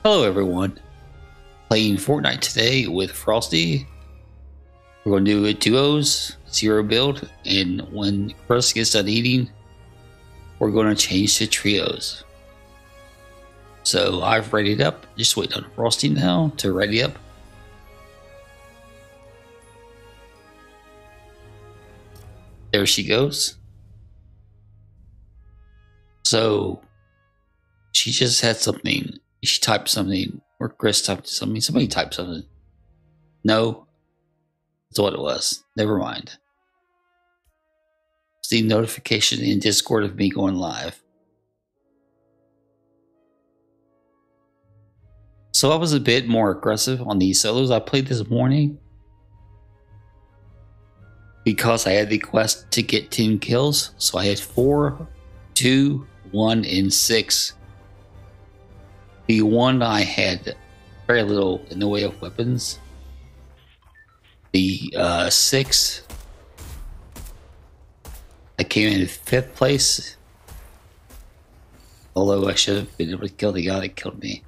Hello everyone, playing Fortnite today with Frosty. We're going to do a duos, zero build, and when Chris gets done eating, we're going to change to trios. So I've readied up, just waiting on Frosty now to ready up. There she goes. So she just had something, she typed something, or Chris typed something, somebody typed something. No, that's what it was. Never mind. It's the notification in Discord of me going live. So I was a bit more aggressive on these solos I played this morning because I had the quest to get 10 kills. So I had 4, 2, 1, and 6. The one I had very little in the way of weapons. The 6, I came in 5th place. Although I should have been able to kill the guy that killed me.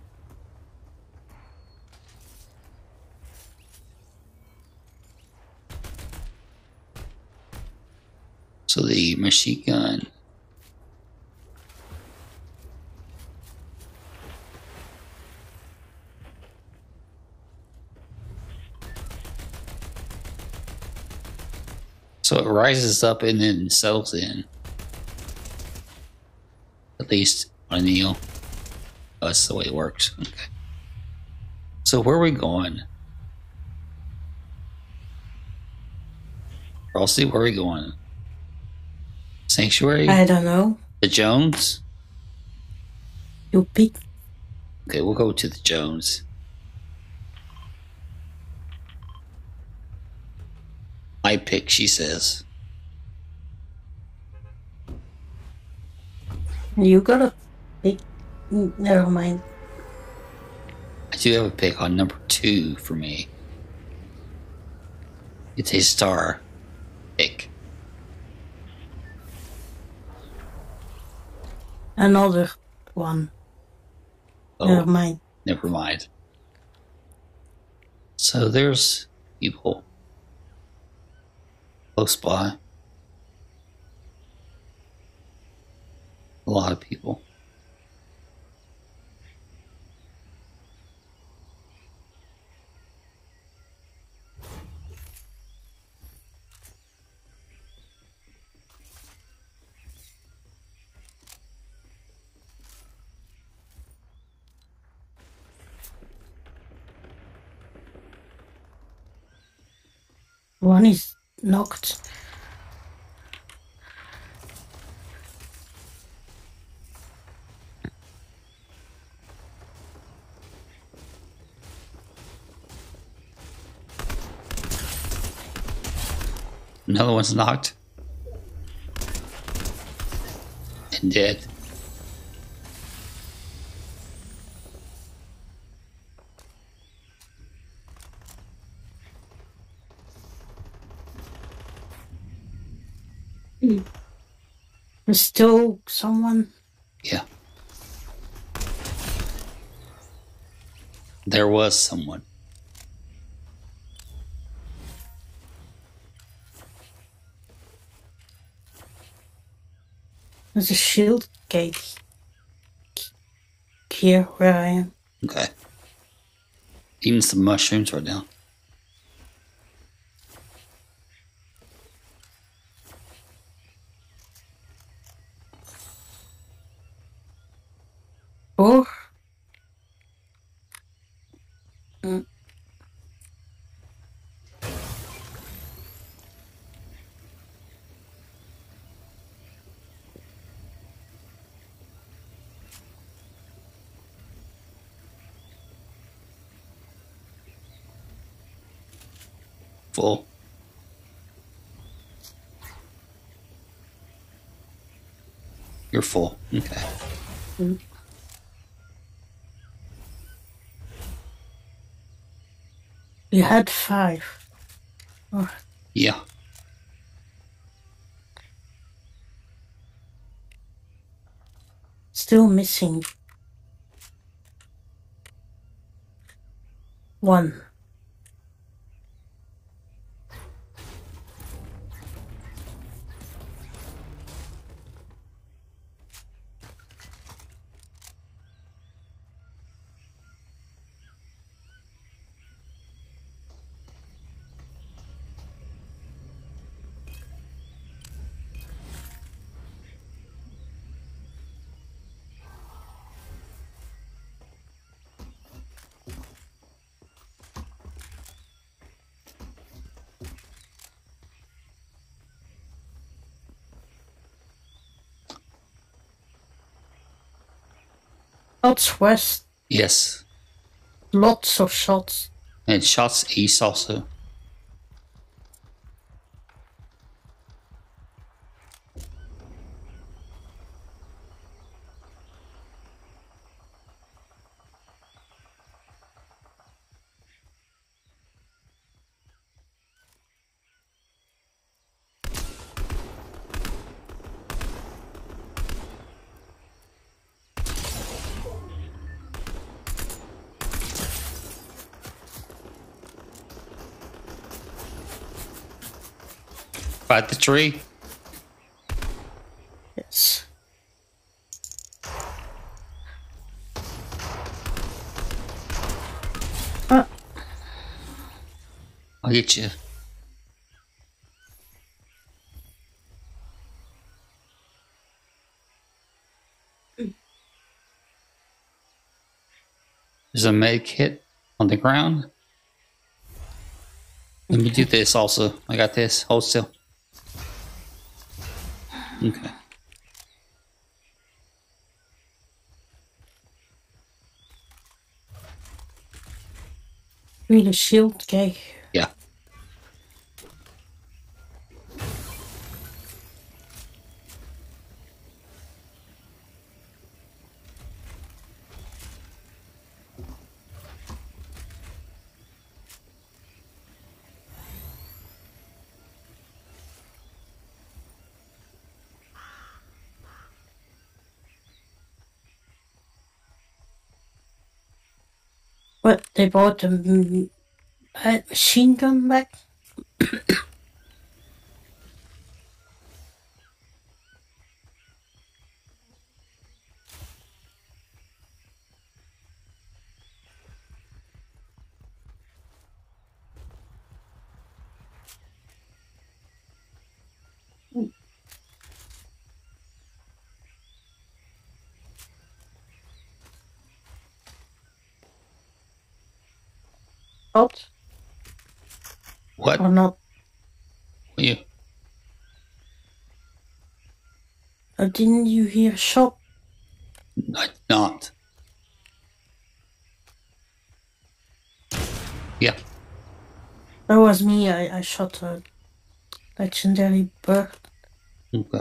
So the machine gun. So it rises up and then settles in. At least on Neil. Oh, that's the way it works. Okay. So where are we going? Frosty, where are we going? Sanctuary? I don't know. The Jones? You pick. Okay, we'll go to the Jones. My pick, she says. You gotta pick. Never mind. I do have a pick on number 2 for me. It's a star pick. Another one. Oh, Never mind. Never mind. So there's people close by. A lot of people. One is knocked. Another one's knocked. And dead. There's still someone. Yeah. There was someone. There's a shield gate here where I am. Okay. Eating some mushrooms right now. Oh. Full. You're full. Okay. You had 5. Oh. Yeah. Still missing. 1. Shots west. Yes. Lots of shots. And shots east also. By the tree. Yes. I'll get you. There's a med kit on the ground. Let me do this also. I got this. Hold still. Okay. Really shield guy. Yeah. What, they bought a machine gun back? Shot What? or not? Yeah. Didn't you hear a shot? Not. Yeah. That was me. I shot a legendary bird. Okay.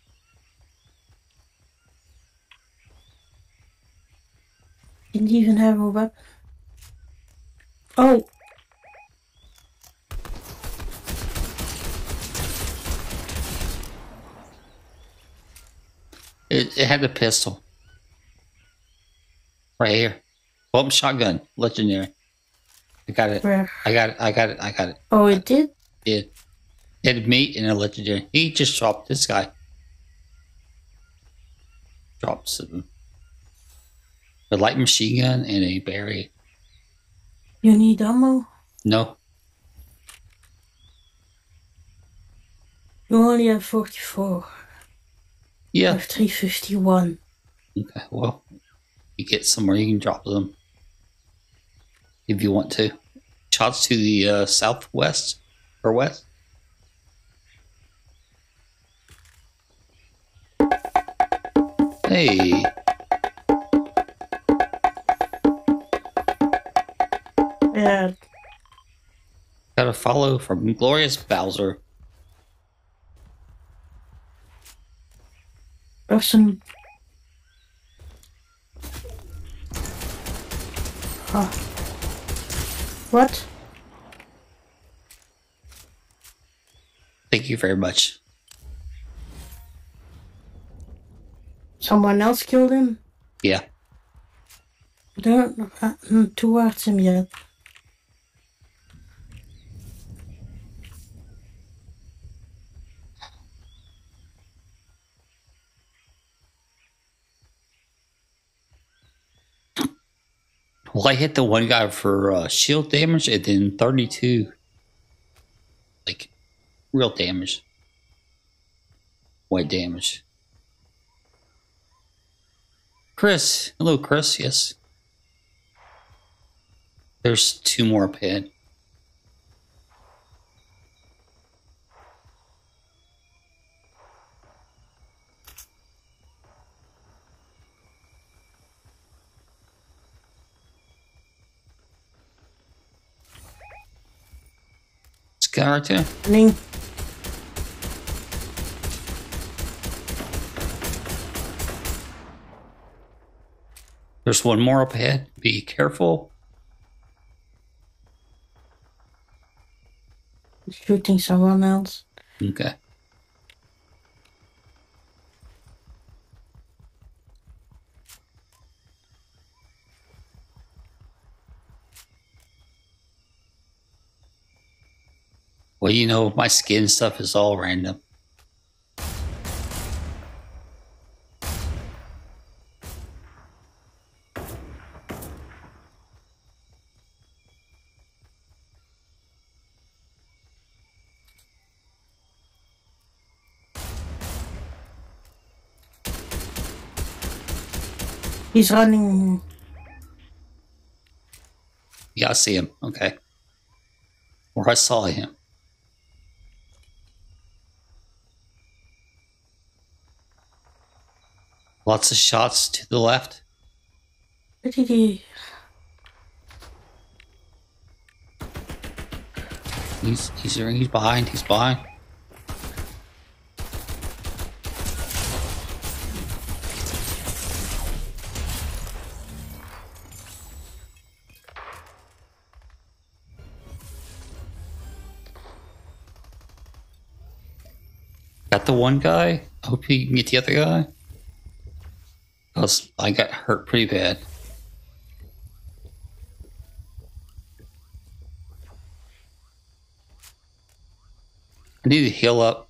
Didn't even have a weapon. Oh! It had a pistol. Right here. Bump shotgun. Legendary. I got it. Where? I got it. I got it. I got it. Oh, it did? Yeah. It had meat and a legendary. He just dropped this guy. Drops a light machine gun and a berry. You need ammo? No. You only have 44. Yeah. I have 351. Okay. Well, you get somewhere you can drop them if you want to. Shots to the southwest or west. Hey. Yeah. Got a follow from Glorious Bowser. Person. Oh. What? Thank you very much. Someone else killed him? Yeah. Don't towards him yet. Well, I hit the one guy for shield damage and then 32. Like, real damage. White damage. Chris. Hello, Chris. Yes. There's 2 more up ahead. This guy right there. Running. There's one more up ahead. Be careful. Shooting someone else. Okay. Well, you know, my skin stuff is all random. He's running. Yeah, I see him. Okay. Or I saw him. Lots of shots to the left. Where did he? He's behind. He's behind. Got the one guy. I hope you can get the other guy. Because I got hurt pretty bad. I need to heal up.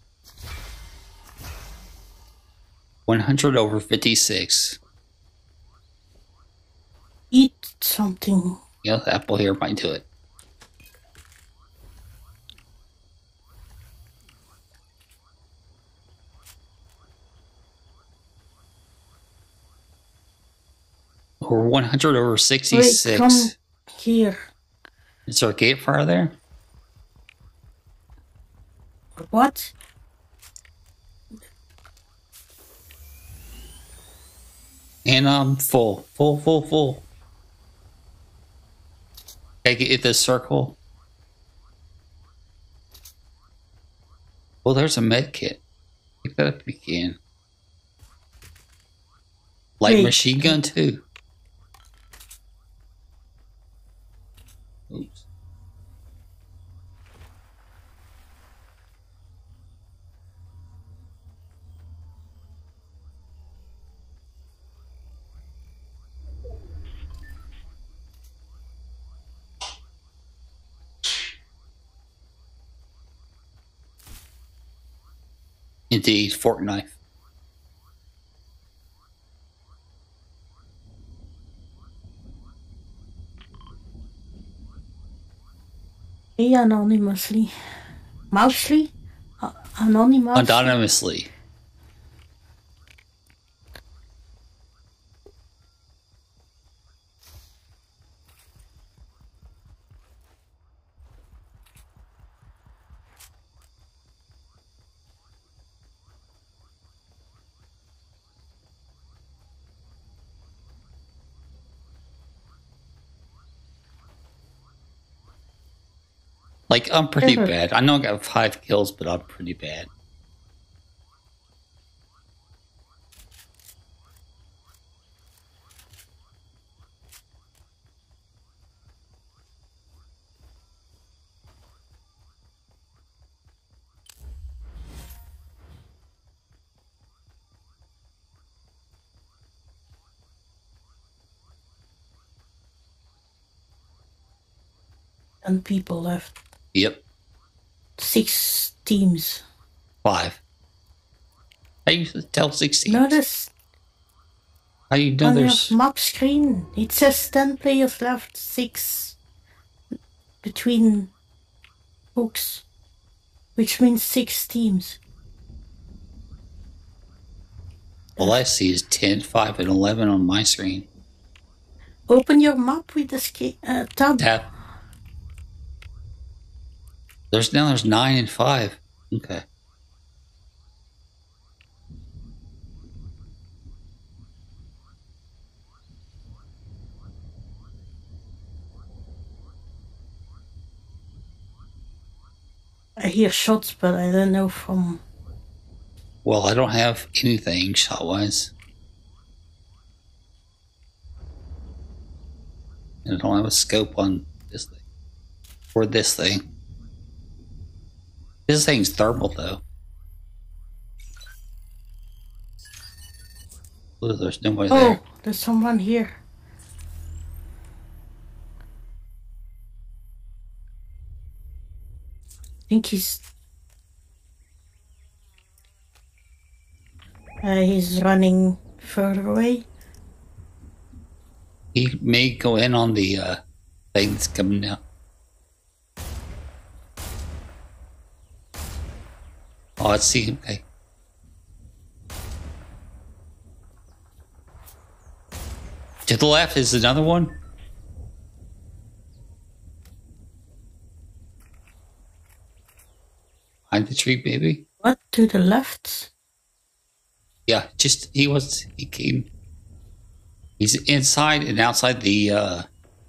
100 over 56. Eat something. Yeah, the apple here might do it. Or 100 over 66. Wait, come here. Is there a gate fire there? What? And I'm full. Full. I get this circle. Well, there's a med kit. Pick that up if you can. Light Wait. machine gun too. Oops. Indeed, Fortnite. Hey, anonymously. Mousely? Anonymous? Anonymously. Like, I'm pretty Ever. bad. I know I got 5 kills, but I'm pretty bad. And people left. Yep, 6 teams. 5. I used to tell 16. Notice How do you know On your there's... map screen, it says 10 players left, 6 between books, which means 6 teams. All I see is 10, 5, and 11 on my screen. Open your map with the tab. Tap. There's 9 and 5. Okay. I hear shots, but I don't know from... Well, I don't have anything shot-wise. And I don't have a scope on this thing. Or this thing. This thing's thermal, though. Oh, there's nobody there. Oh, there's someone here. I think he's running further away. He may go in on the thing that's coming down. Oh, I see him. Okay. To the left is another one. Behind the tree, maybe. What, to the left? Yeah, just he came. He's inside and outside the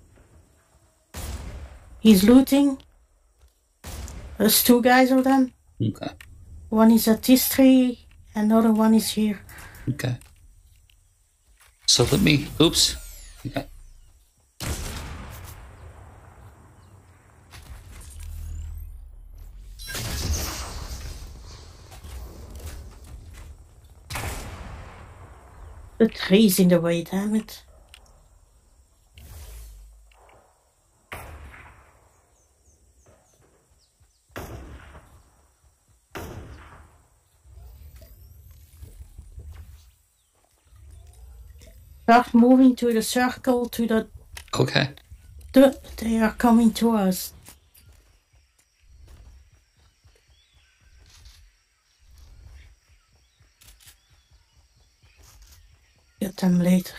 He's looting. There's 2 guys of them. Okay. One is at this tree, another one is here. Okay. So let me oops. Okay. The tree's in the way, damn it. Start moving to the circle, to the... Okay. They are coming to us. Get them later.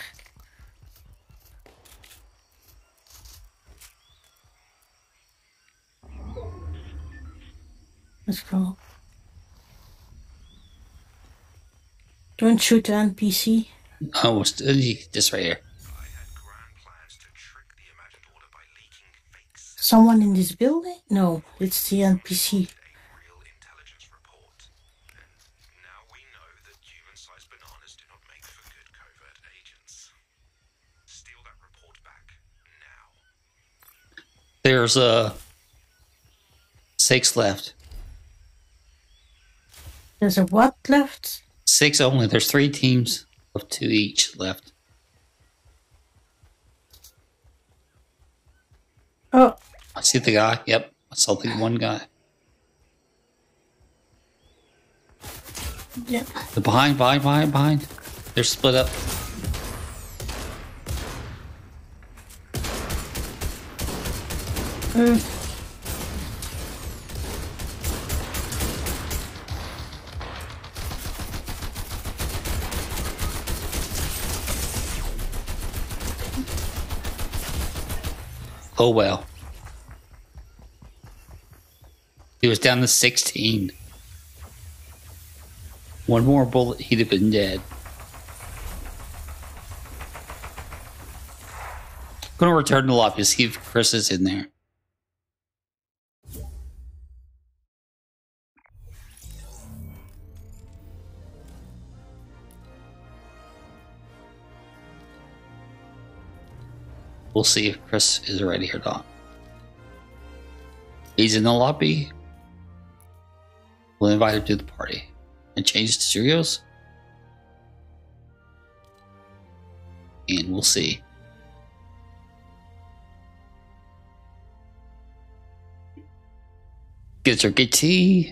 Let's go. Don't shoot the NPC. Oh, this right here. Someone in this building? No, it's the NPC. There's 6 left. There's a what left? 6 only. There's 3 teams of 2 each left. Oh. I see the guy. Yep. I saw the one guy. Yeah. The behind. They're split up. Oh well. He was down to 16. One more bullet, he'd have been dead. I'm gonna return to the lobby to see if Chris is in there. We'll see if Chris is ready or not. He's in the lobby. We'll invite him to the party and change to Cheerios. And we'll see. Get a turkey tea.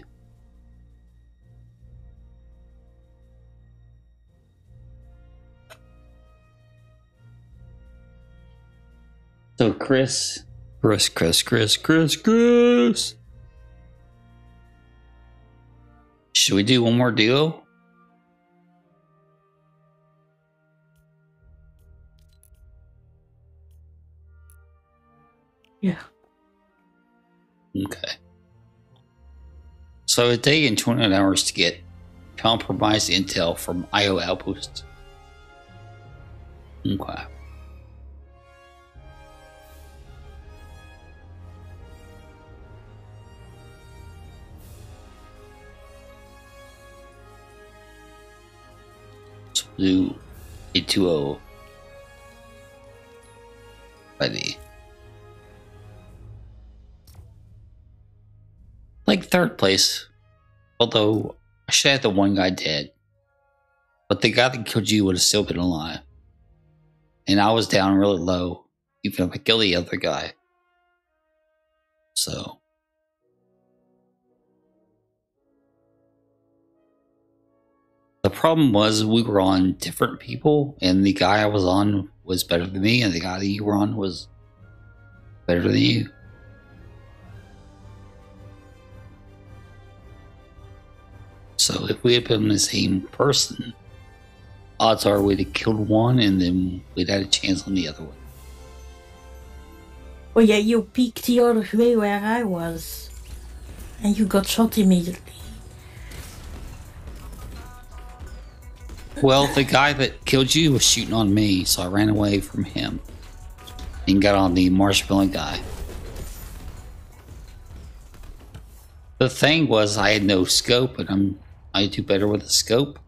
So Chris. Should we do one more duo? Yeah. Okay. So a day and 28 hours to get compromised intel from IO outpost. Okay. So do a 2-0. Ready. Like third place. Although I should have the one guy dead. But the guy that killed you would have still been alive. And I was down really low, even if I killed the other guy. So the problem was we were on different people, and the guy I was on was better than me, and the guy that you were on was better than you. So if we had been the same person, odds are we'd have killed one and then we'd had a chance on the other one. Oh yeah, you peeked the other way where I was. And you got shot immediately. Well, the guy that killed you was shooting on me, so I ran away from him and got on the marshmallow guy. The thing was, I had no scope, and I do better with a scope.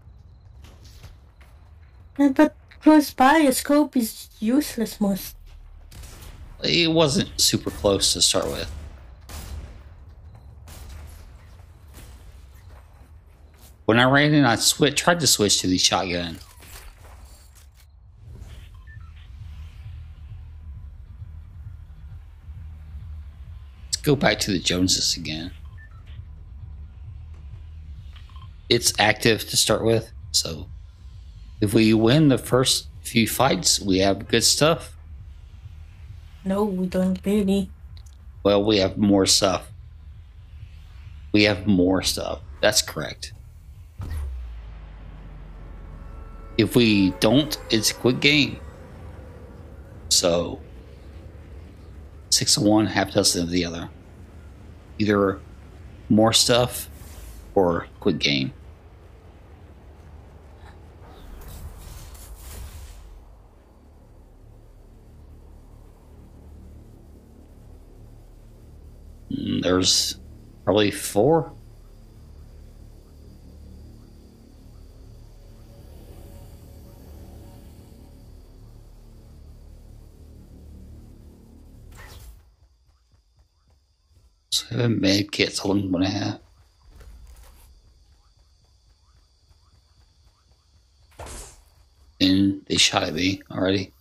Yeah, but close by, a scope is useless most. It wasn't super close to start with. When I ran in, I tried to switch to the shotgun. Let's go back to the Joneses again. It's active to start with, so if we win the first few fights, we have good stuff. No, we don't really. Well, we have more stuff. We have more stuff. That's correct. If we don't, it's a quick game. So 6 of one, half dozen of the other. Either more stuff or quick game. There's probably 4. So 7 med kits, all I'm gonna have. And they shot at me already.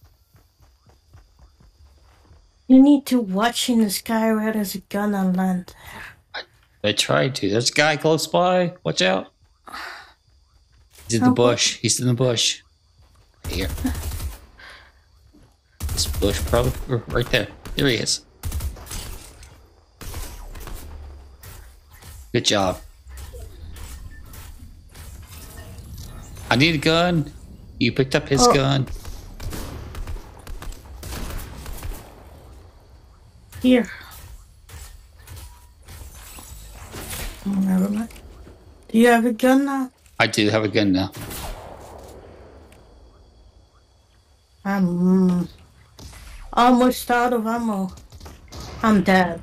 You need to watch in the sky where there's a gun on land. I tried to. There's a guy close by. Watch out. He's in the bush. He's in the bush. Here. This bush probably right there. There he is. Good job. I need a gun. You picked up his gun. Here. Oh, never mind. Do you have a gun now? I do have a gun now. I'm almost out of ammo. I'm dead.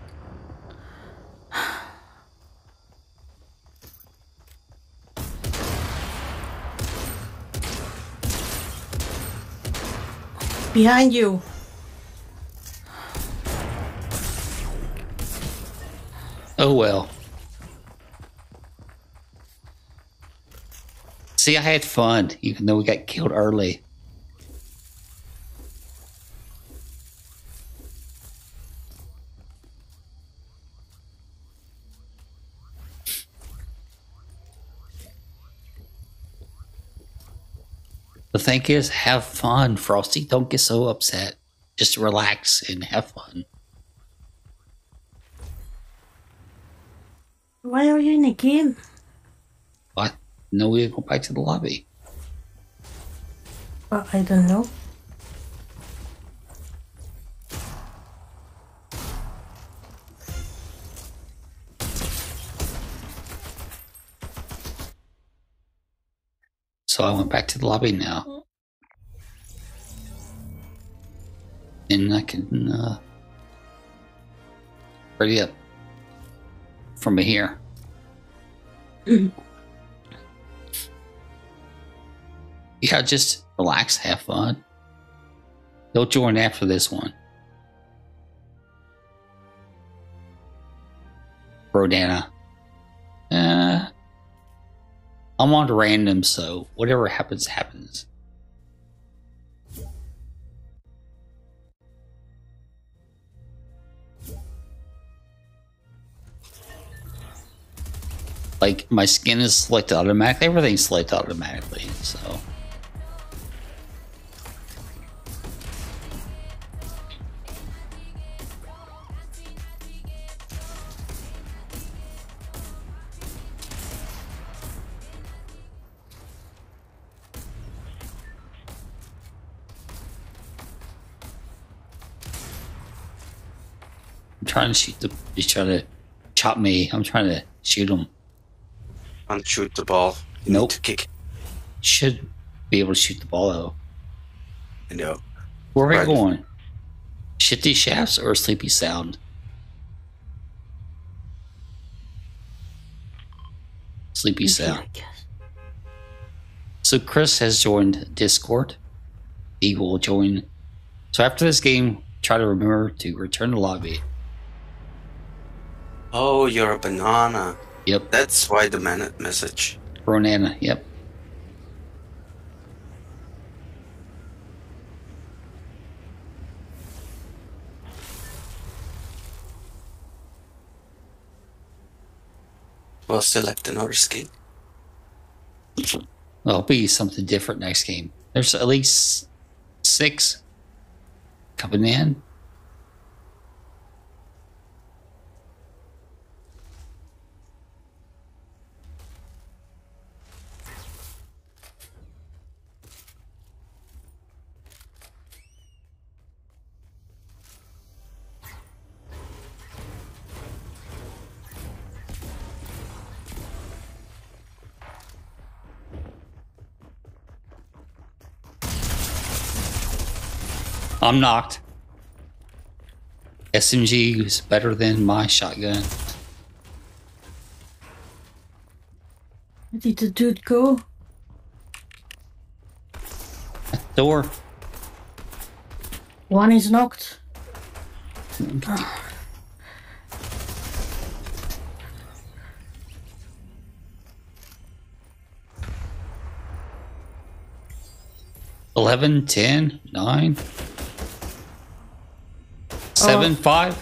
Behind you. Oh well. See, I had fun, even though we got killed early. The thing is, have fun, Frosty. Don't get so upset. just relax and have fun. Why are you in a game? But no way to go back to the lobby. Well, I don't know. So I went back to the lobby now. And I can ready up from here. Yeah, just relax, have fun. They'll join after this one. Rodana. I'm on random, so whatever happens, happens. Like, my skin is selected automatically. Everything's selected automatically, so. I'm trying to shoot the. He's trying to chop me. I'm trying to shoot him. And shoot the ball. You Nope. need to kick. Should be able to shoot the ball though. I know. Where are we Right. going? Shifty shafts or sleepy sound? Sleepy sound. I guess. So Chris has joined Discord. He will join. So after this game, try to remember to return to lobby. Oh, you're a banana. Yep. That's why the message. Ronana. Yep. Well, select another skin. Well, it'll be something different next game. There's at least 6 coming in. I'm knocked. SMG is better than my shotgun. Where did the dude go? Door. One is knocked. Ah. 11, 10, 9, 7, 5.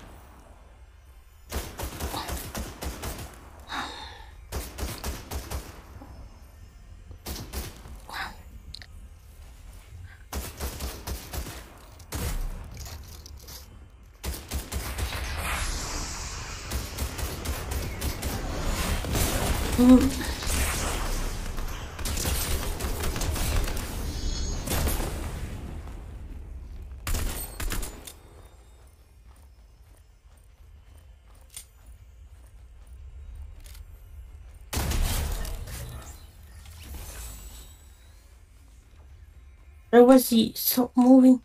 Where was he? Stop moving.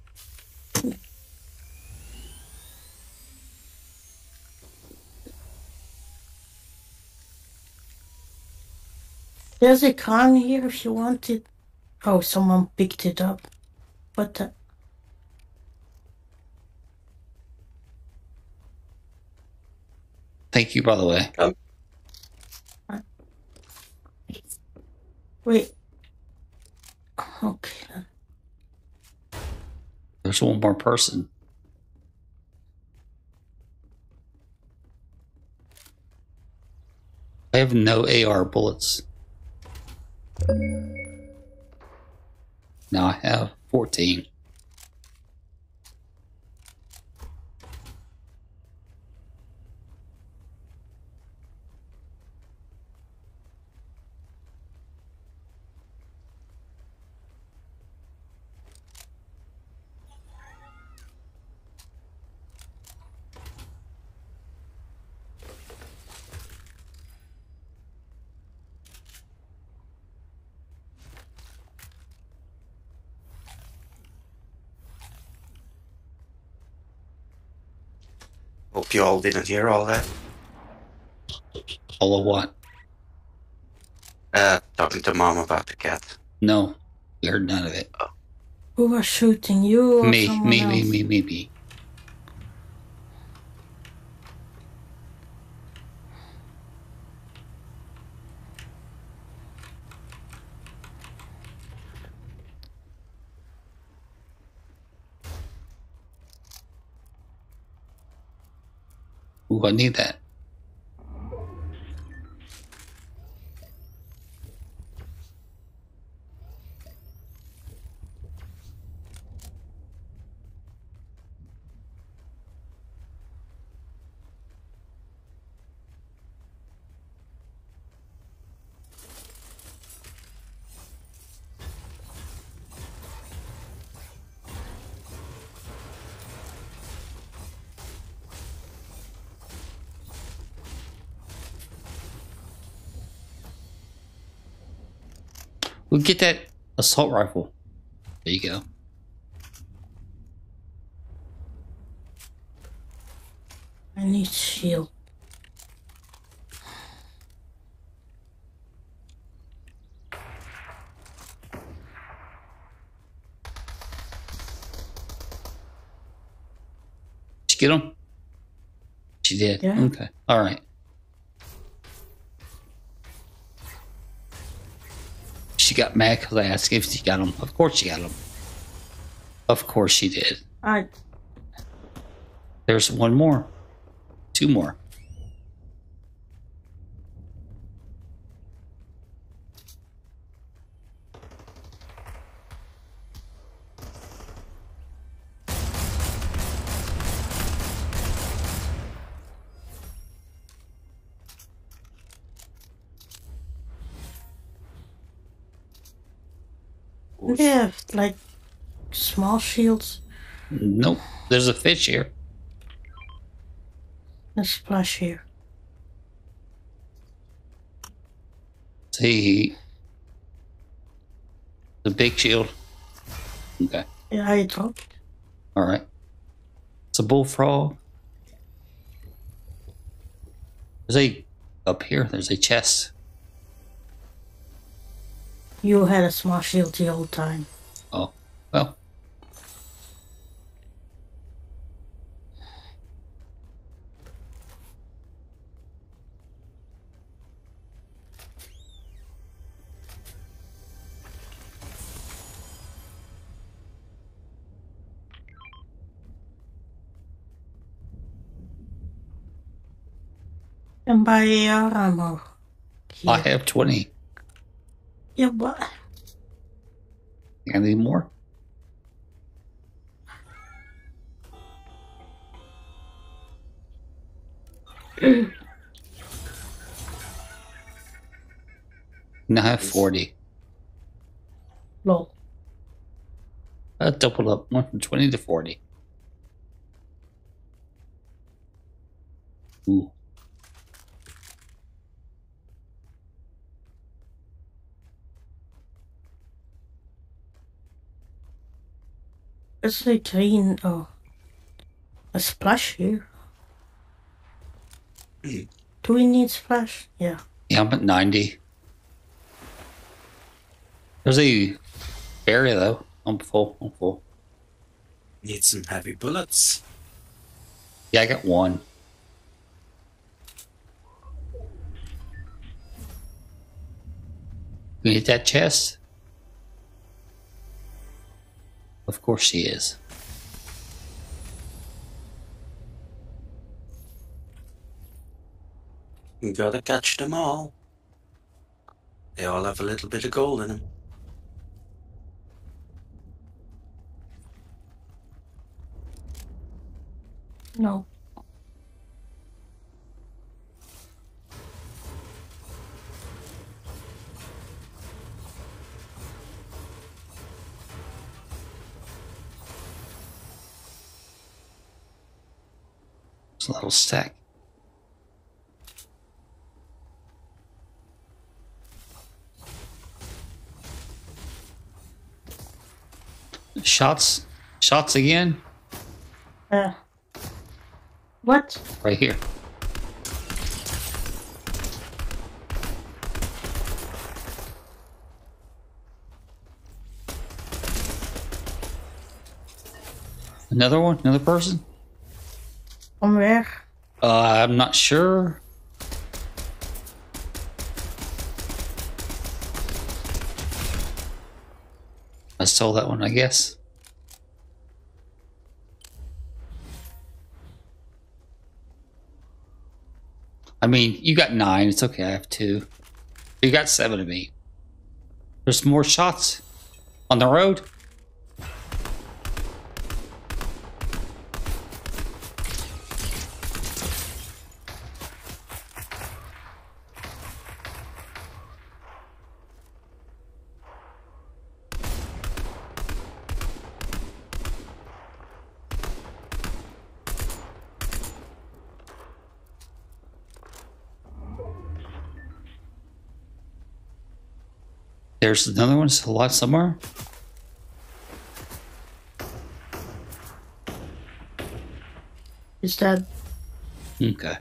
There's a car here if you want it. Oh, someone picked it up. What the? Thank you, by the way. Wait. Okay then. There's one more person. I have no AR bullets. Now I have 14. Hope you all didn't hear all that. All of what? Talking to Mom about the cat. No, we heard none of it. Who was shooting you or Me, someone me, else? me. Ooh, I need that. We'll get that assault rifle. There you go. I need shield. Did you get him? She did. Yeah. Okay. All right. She got mad because I asked if she got him. Of course she got him. Of course she did. There's one more. Two more. They have like small shields. Nope. There's a fish here. A splash here. See. The big shield. Okay. Yeah, I dropped. All right. It's a bullfrog. There's a up here. There's a chest. You had a small shield the whole time. Oh, well. And buy AR ammo. Here. I have 20. Yeah, but I need more. Now I have 40. lol. I doubled up. Went from 20 to 40. Ooh. It's like green. Oh, a splash here. Do we need splash? Yeah. Yeah, I'm at 90. There's a area though. I'm full. I'm full. Need some heavy bullets. Yeah, I got one. You hit that chest? Of course she is. You gotta catch them all. They all have a little bit of gold in them. No. It's a little stack. Shots again? What? Right here. Another one? Another person? From where? I'm not sure. I stole that one, I guess. I mean, you got 9. It's okay. I have 2. You got 7 of me. There's more shots on the road. There's another one still alive somewhere. Is that? Okay.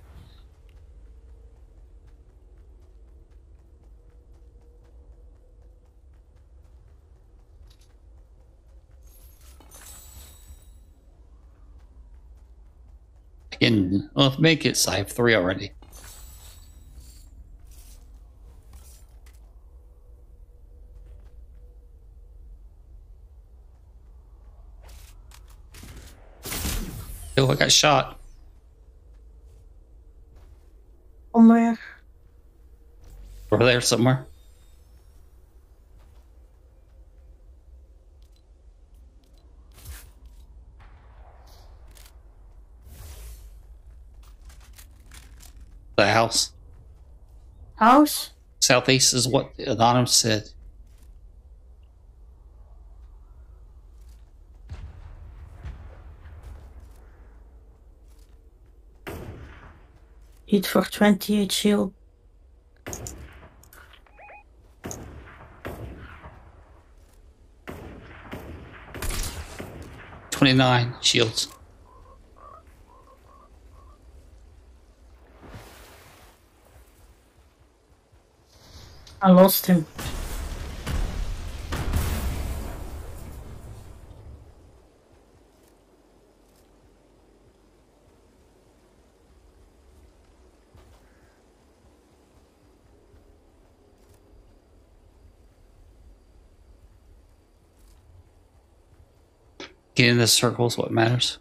Well, make it. So I have 3 already. Oh, I got shot. From where? Over there somewhere. The house. House? Southeast is what Anonymous said. Hit for 28 shield. $29 shields. I lost him. Get in the circles, what matters.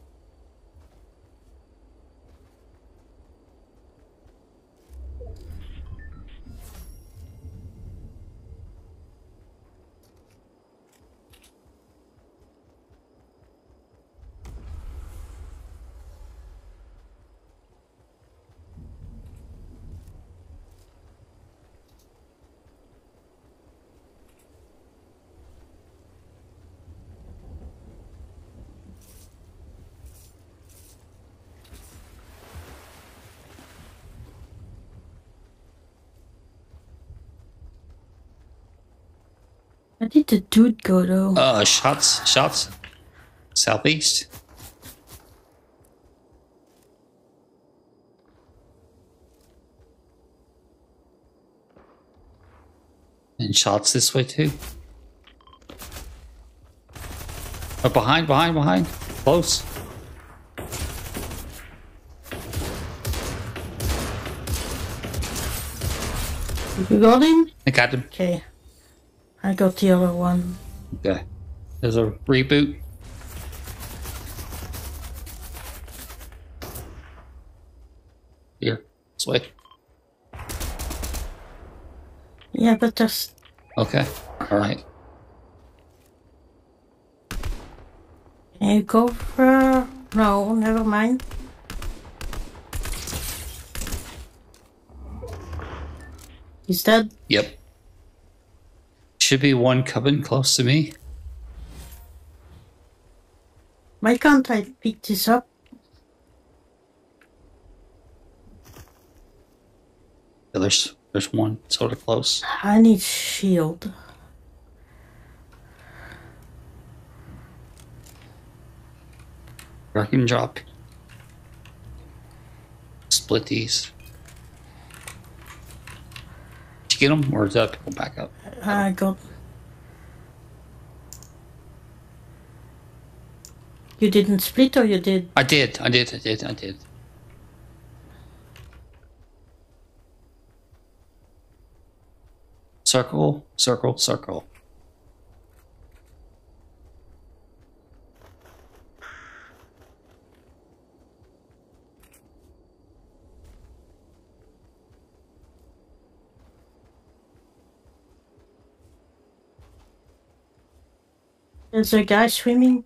Where did the dude go though? Shots. Southeast. And shots this way too. Oh, behind. Close. You got him? I got him. Okay. I got the other one. Okay. There's a reboot. Here. This way. Yeah, but there's... Okay. Alright. Can you go for... No, never mind. He's dead. Yep. Should be one coming close to me. Why can't I pick this up? Yeah, there's one sort of close. I need shield. I can drop. split these. Did you get them, or is that people back up? I got. You didn't split, or you did? I did. Circle, circle, circle. There's a guy swimming.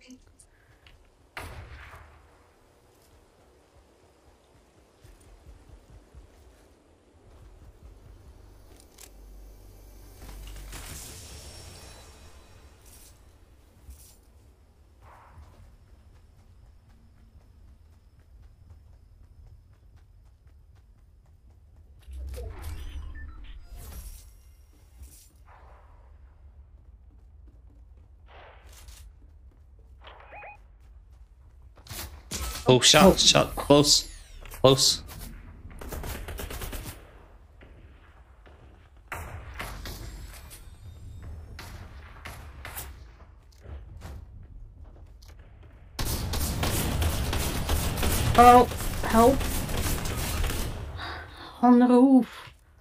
Oh, shot, close, close. Oh, help! On the roof.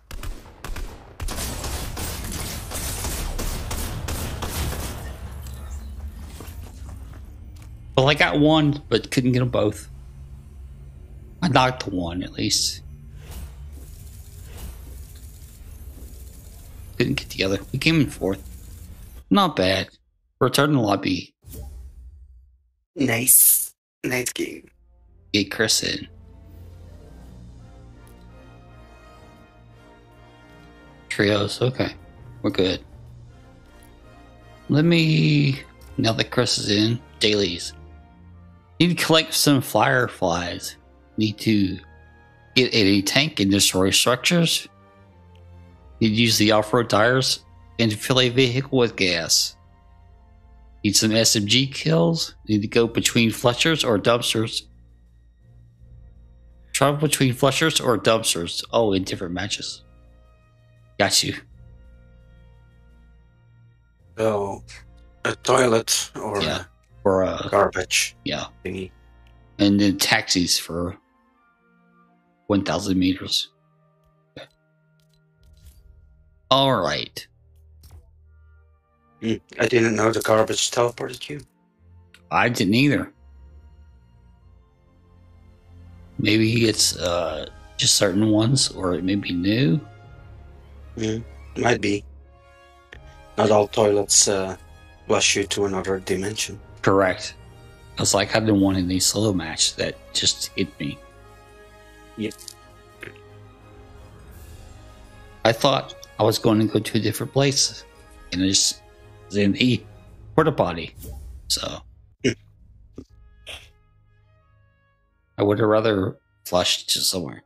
Well, I got one, but couldn't get them both. I knocked one, at least. Couldn't get the other. We came in fourth. Not bad. Return to lobby. Nice. Nice game. Get Chris in. Trios, okay. We're good. Let me... Now that Chris is in, dailies. Need to collect some fireflies. Need to get a tank and destroy structures. Need to use the off-road tires and fill a vehicle with gas. Need some SMG kills. Need to go between flushers or dumpsters. Travel between flushers or dumpsters. Oh, in different matches. Got you. So, a toilet or Yeah. a Or garbage yeah. thingy. And then taxis for 1,000 meters. Okay. All right. I didn't know the garbage teleported you. I didn't either. Maybe it's just certain ones, or it may be new. Might be. Not all toilets flush you to another dimension. Correct. It's like I didn't want any solo match that just hit me. Yep. I thought I was going to go to a different place, and I just was in the porta potty. So I would have rather flushed to somewhere.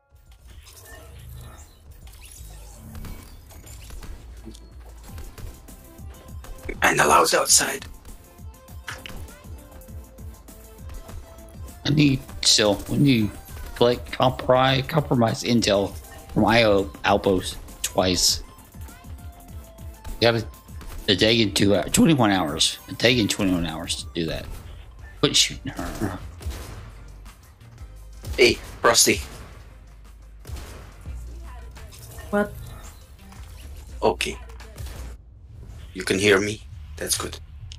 And the loud outside. We need like compromise intel from IO Outpost twice. You got a day in 21 hours. A day in 21 hours to do that. Quit shooting her. Hey, Rusty. What? Okay. You can hear me? That's good.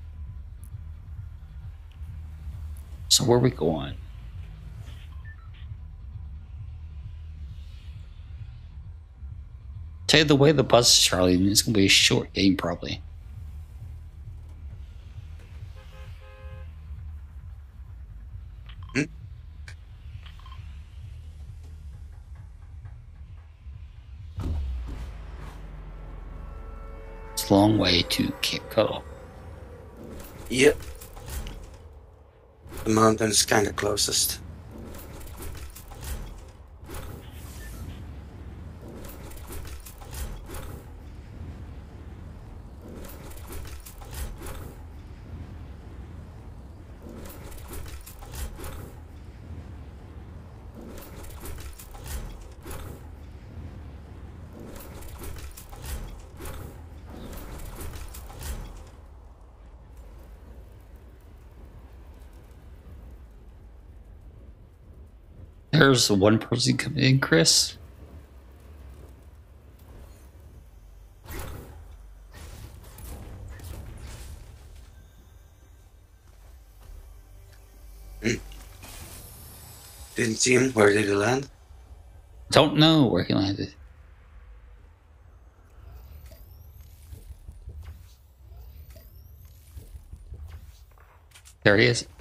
So where we going? Tell you the way the bus is, Charlie, and it's gonna be a short game probably. It's a long way to Cape Cuddle. Yep. The mountain is kind of closest. There's one person coming in, Chris. Didn't see him. Where did he land? Don't know where he landed. There he is.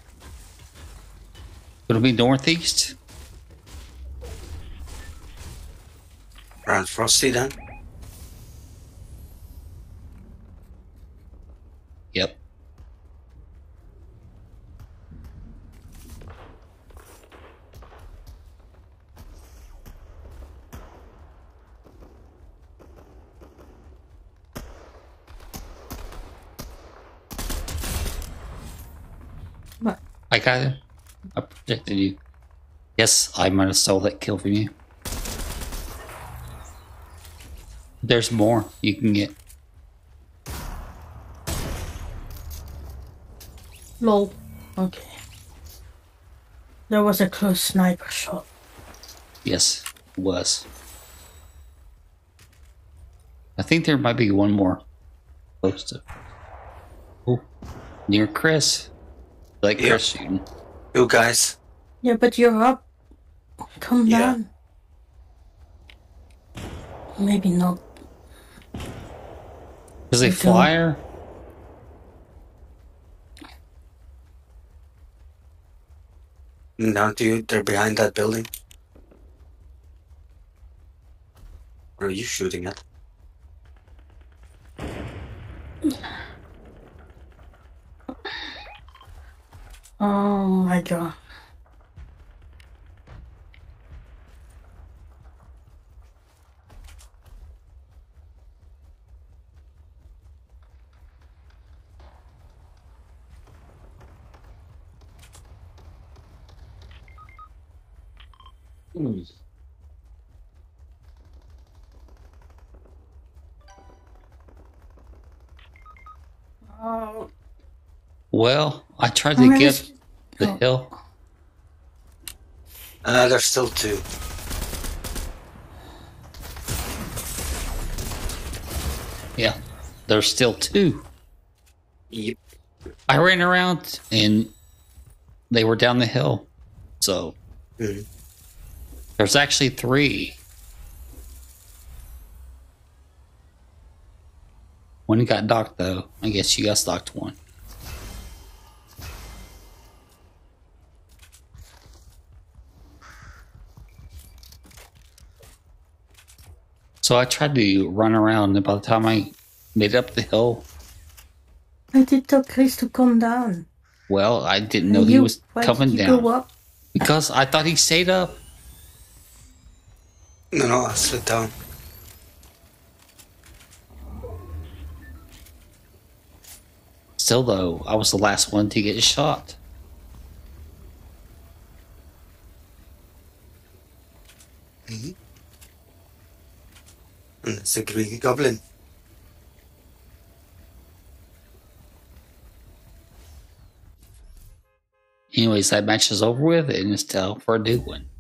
It'll be northeast. Around Frosty then? Yep. What? I got him. I protected you. Yes, I might have stole that kill from you. There's more you can get. Lol. Okay. There was a close sniper shot. Yes, it was. I think there might be one more close to. Oh, near Chris. Like Yeah. Chris shooting. You guys. Yeah, but you're up. Come Yeah. down. Maybe not. Is a You don't- flyer? Down to you. They're behind that building. Where are you shooting at? Oh my god. Oh, Well, I tried I'm to really get s- the oh. hill. There's still two. Yeah, there's still two. Yep. I ran around and they were down the hill. So Mhm. there's actually three. One got docked though. I guess you got docked one. So I tried to run around, and by the time I made it up the hill, I did tell Chris to come down. well, I didn't know And he you- was why coming did you down go up? because I thought he stayed up. No, I slid down. Still, though, I was the last one to get shot. And it's a Greek goblin. Anyways, that match is over with, and it's time for a new one.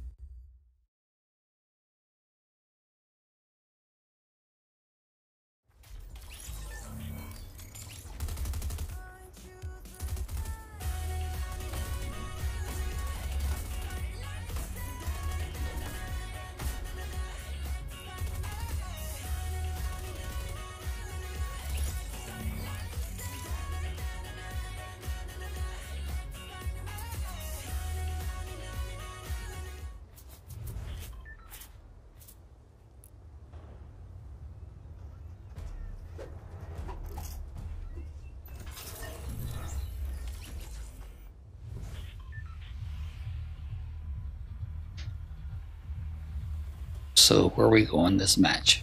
So, where are we going this match?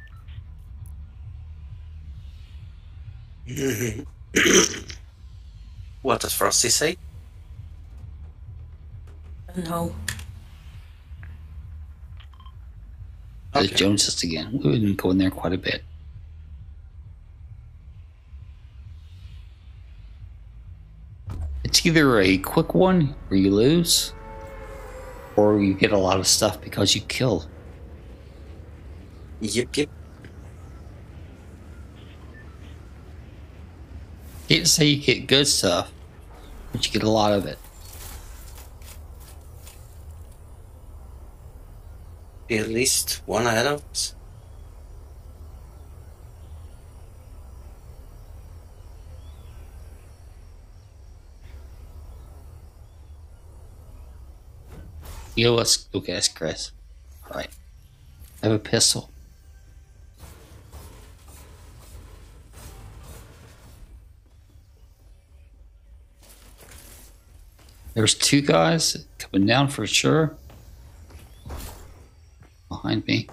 What does Frosty say? No. There's Okay. Joneses again. We've been going there quite a bit. It's either a quick one or you lose, Or you get a lot of stuff because you killed. Yep. Can't say you get good stuff, but you get a lot of it. At least one items. You know what's go guess, Chris. Alright. I have a pistol. There's two guys coming down for sure. Behind me.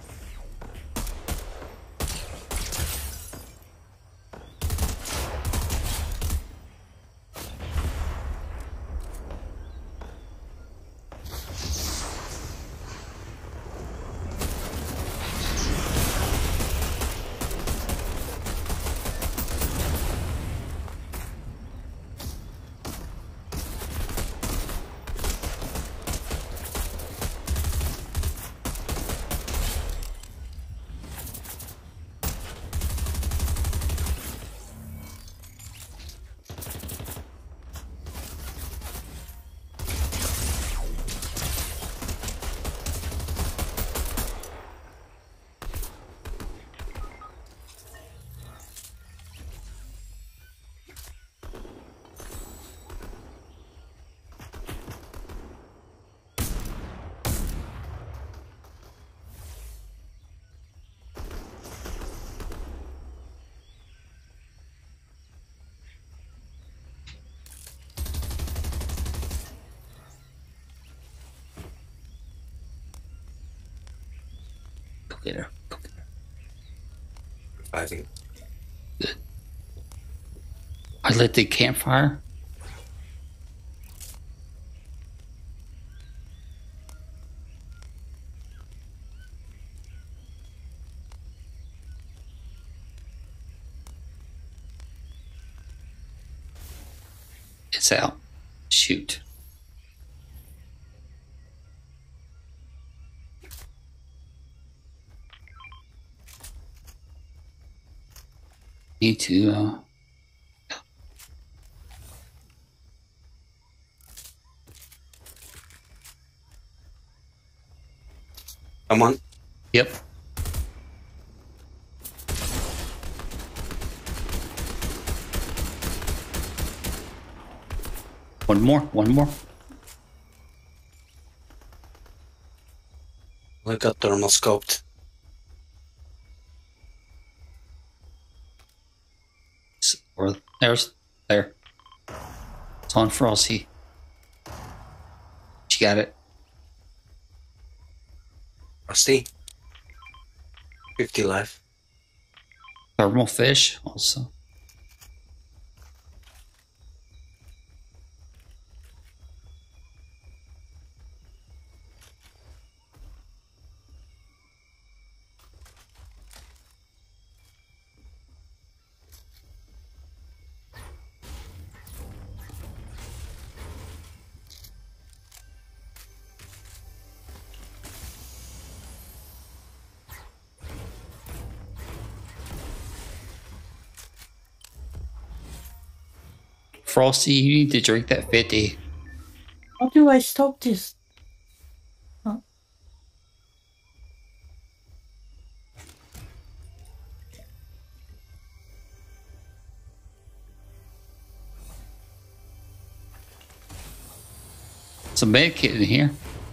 Go get her. Go get her. Reviving. Good. I lit the campfire. It's out. Shoot. Need to Come on. Yep. One more. I got thermal scoped. Or there. It's on Frosty. She got it. Rusty. 50 life. Thermal fish also. Frosty, you need to drink that 50. How do I stop this? Oh. Some med kit in here.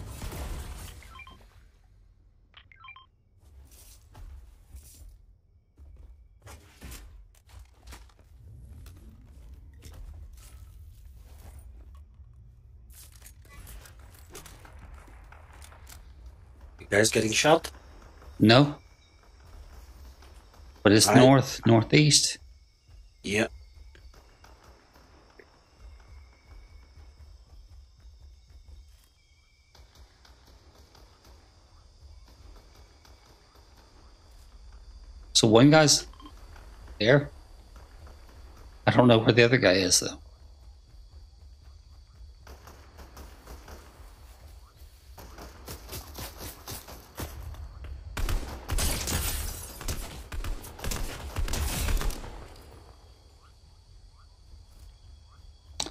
You guys getting shot? No. But it's Alright. northeast. Yeah. So one guy's there. I don't know where the other guy is though.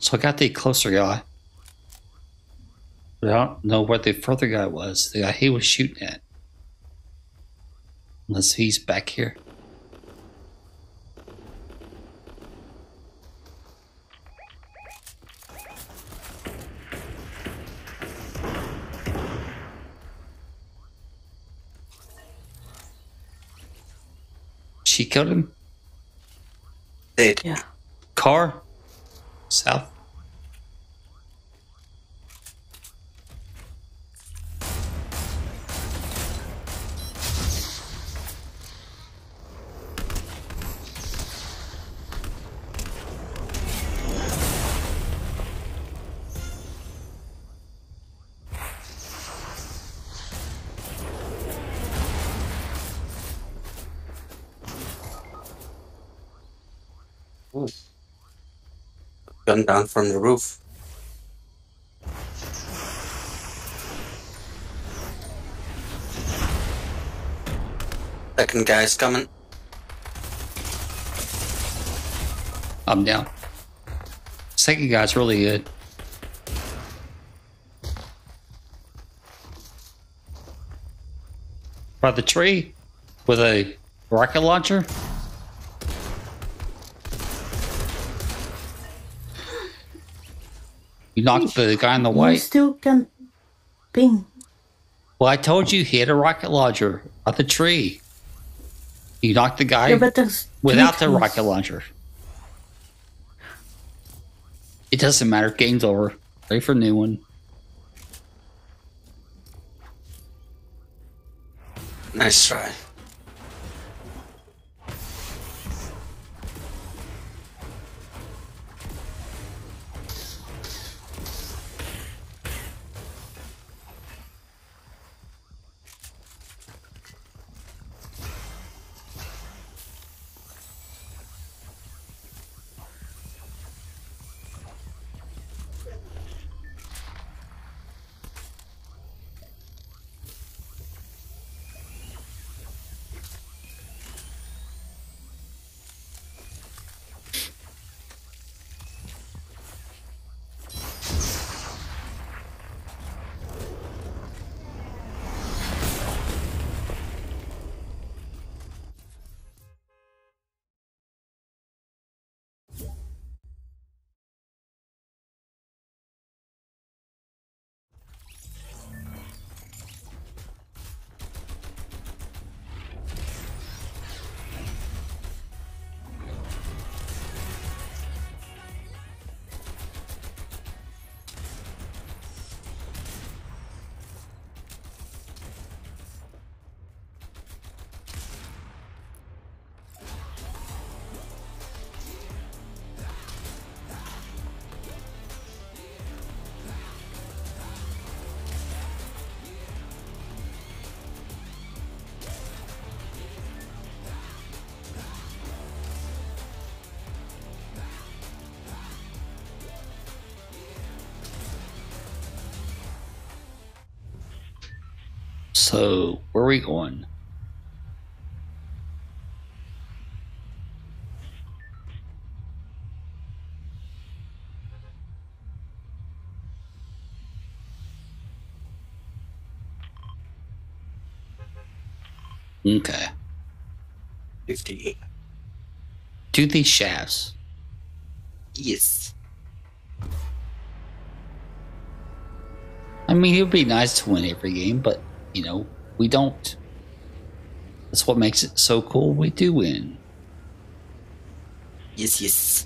So I got the closer guy. But I don't know what the further guy was. The guy he was shooting at. Unless he's back here. She killed him? Dead. Yeah. Car? South? Ooh. Gun down from the roof. Second guy's coming. I'm down. Second guy's really good. By the tree with a rocket launcher. You knocked the guy in the You white. still can ping. Well, I told you he had a rocket launcher at the tree. You knocked the guy Yeah, but there's without the trees. rocket launcher. It doesn't matter. Game's over. Ready for a new one. Nice try. So, where are we going? Okay. 58. Do these shafts. Yes. I mean, it would be nice to win every game, but, you know, we don't. That's what makes it so cool. We do win. Yes, yes.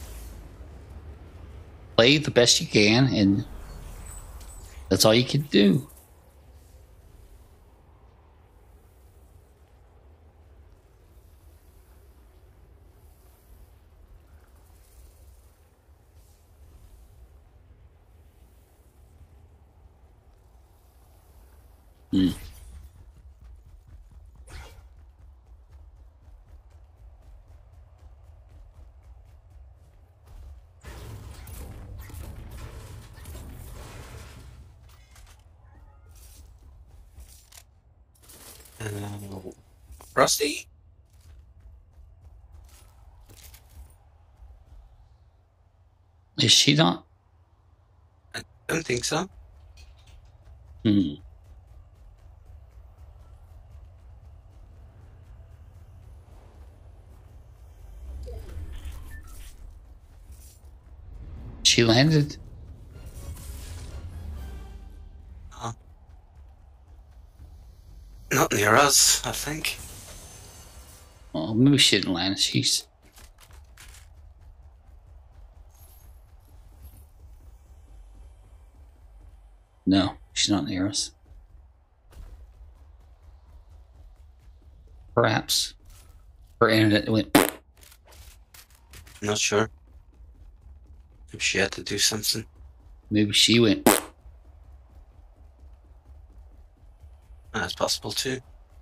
Play the best you can, and that's all you can do. Hmm. Rusty? Is she not? I don't think so. Hmm. She landed. Not near us, I think. Oh, maybe she didn't land. She's. No, she's not near us. Perhaps her internet went. Not sure. If she had to do something. Maybe she went. That's possible too.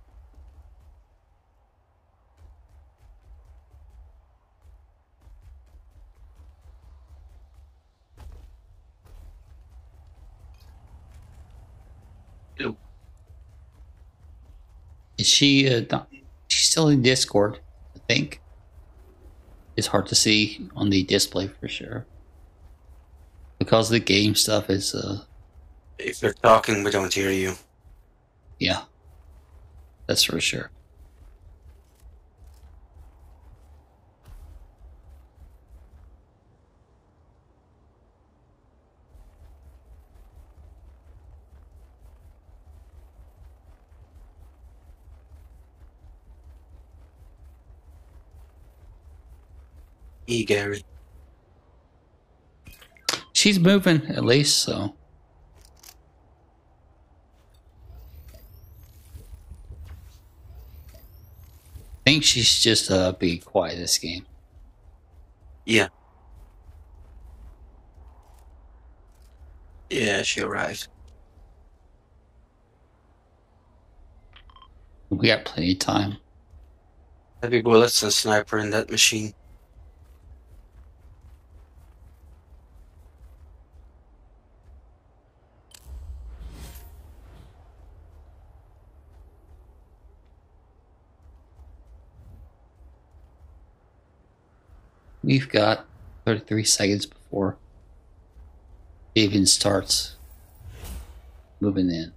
Ew. Is she? Not, she's still in Discord. I think. It's hard to see on the display for sure. Because the game stuff is. If you're talking, we don't hear you. Yeah. That's for sure. Gary. She's moving at least, so. I think she's just be quiet this game. Yeah. Yeah, she arrived. We got plenty of time. Heavy bullets and sniper in that machine. We've got 33 seconds before it even starts moving in.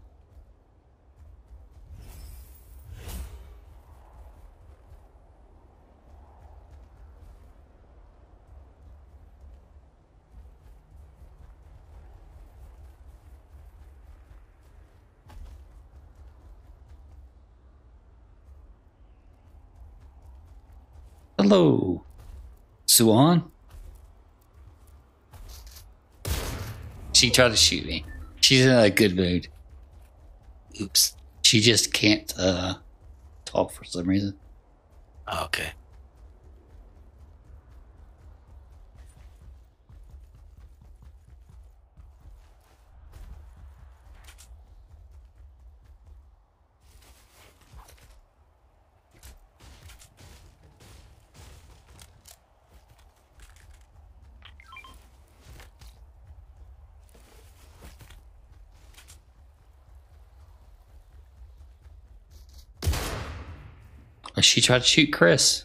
Hello, Suan. She tried to shoot me. She's in a good mood. Oops. She just can't talk for some reason. Okay. Or she tried to shoot Chris.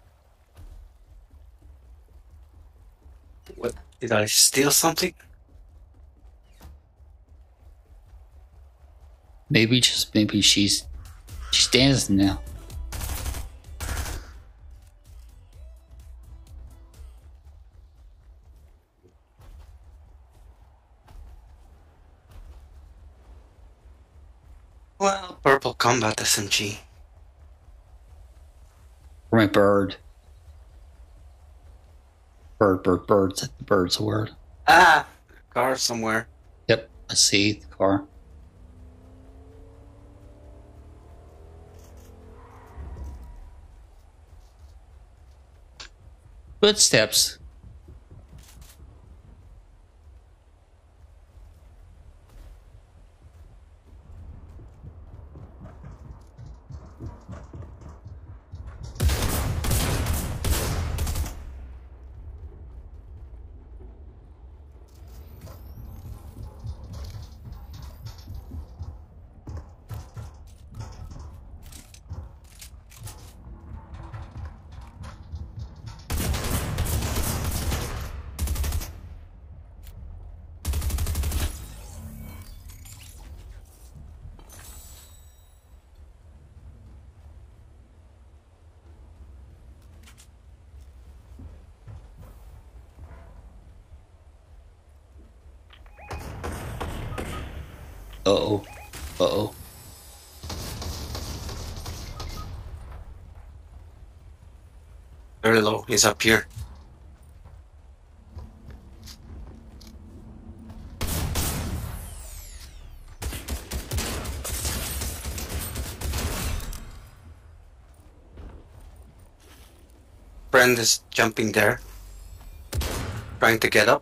What? Did I steal something? Maybe she's dancing now. Well, purple combat SMG. For my bird. Birds. Bird's a word. Ah! Car somewhere. Yep, I see the car. Footsteps. Uh-oh. Uh-oh. Very low. He's up here. Friend is jumping there. Trying to get up.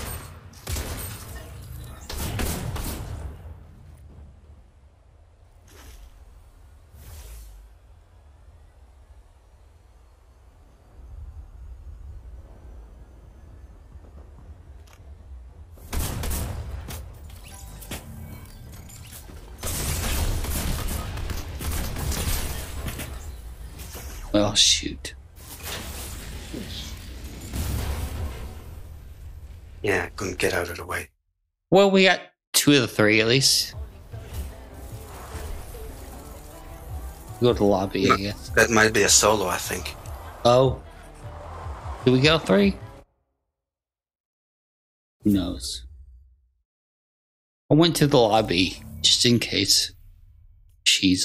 Well, shoot. Yeah, couldn't get out of the way. Well, we got 2 of the 3 at least. Go to the lobby, I guess. That might be a solo, I think. Oh. Did we go 3? Who knows? I went to the lobby just in case she's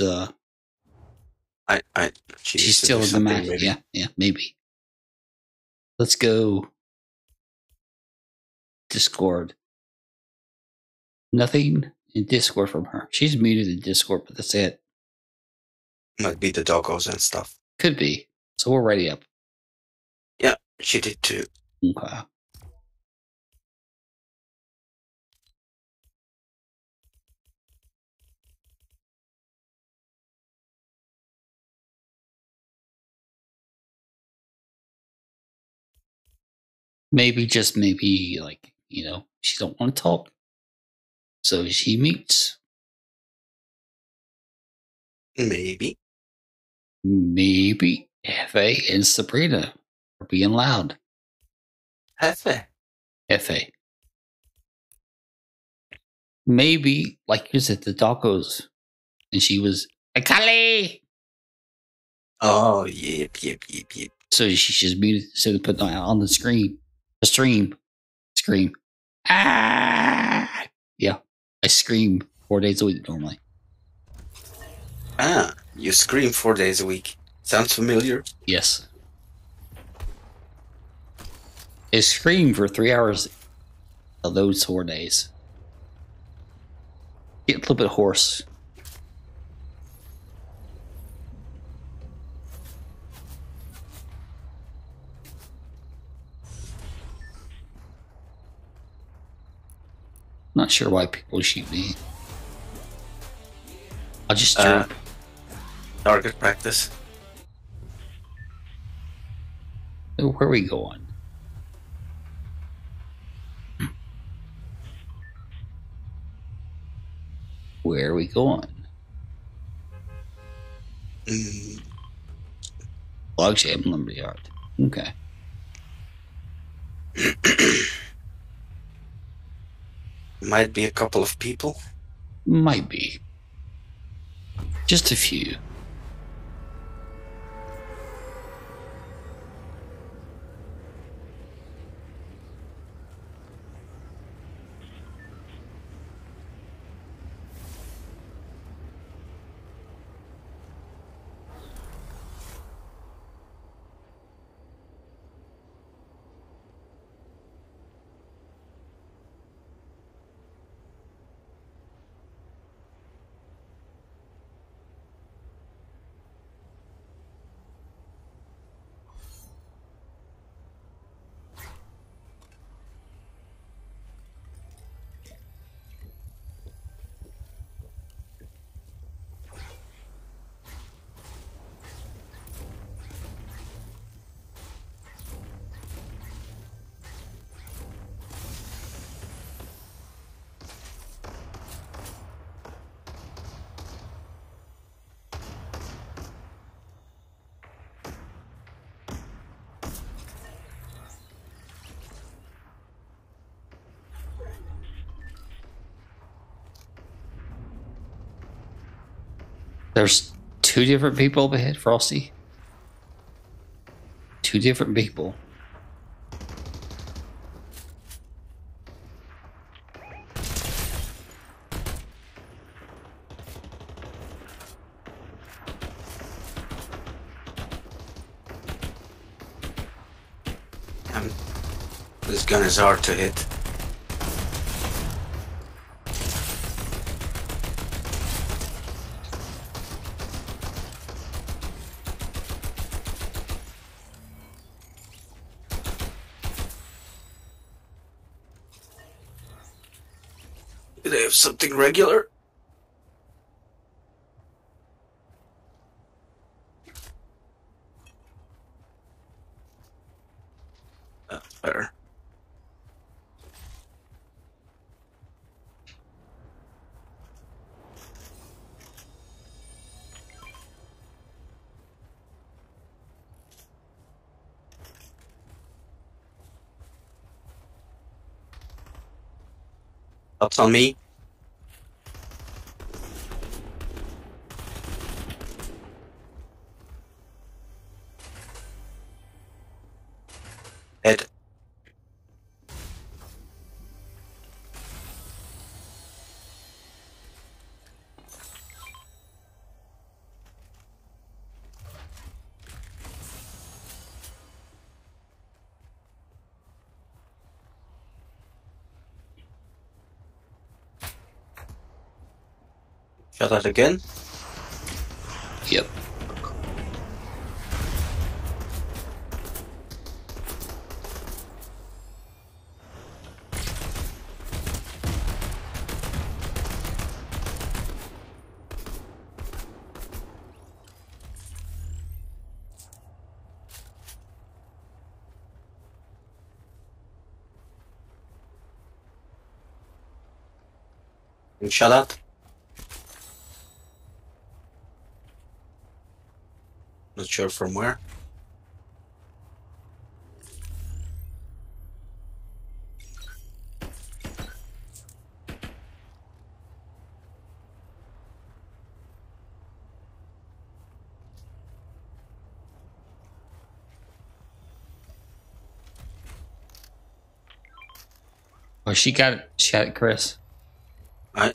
she's still in the match. Maybe. Yeah, maybe. Let's go. Discord. Nothing in Discord from her. She's muted in Discord, but that's it. Might be the doggos and stuff. Could be. So we're ready up. Yeah, she did too. Okay. Maybe, just maybe, like, you know, she don't want to talk. So she mutes. Maybe. Maybe Hefe and Sabrina are being loud. Hefe. Hefe. Maybe, like you said, the tacos, and she was Akali. Oh, yep. So she just muted, so put that on the screen. The stream. Scream. Ah! Yeah. I scream 4 days a week normally. Ah, you scream 4 days a week. Sounds familiar. Yes. I scream for 3 hours of those 4 days. Get a little bit hoarse. Not sure why people shoot me. I'll just jump. Target practice. Where are we going? Where are we going? Log Jam Lumberyard. Okay. Might be a couple of people. Might be. Just a few. There's 2 different people up ahead, Frosty. 2 different people. man. This gun is hard to hit. Do they have something regular? That's better. Thoughts on me? Head. Shot that again. Yep. And shot at. Not sure from where. Oh, she got it. She got it, Chris. Alright.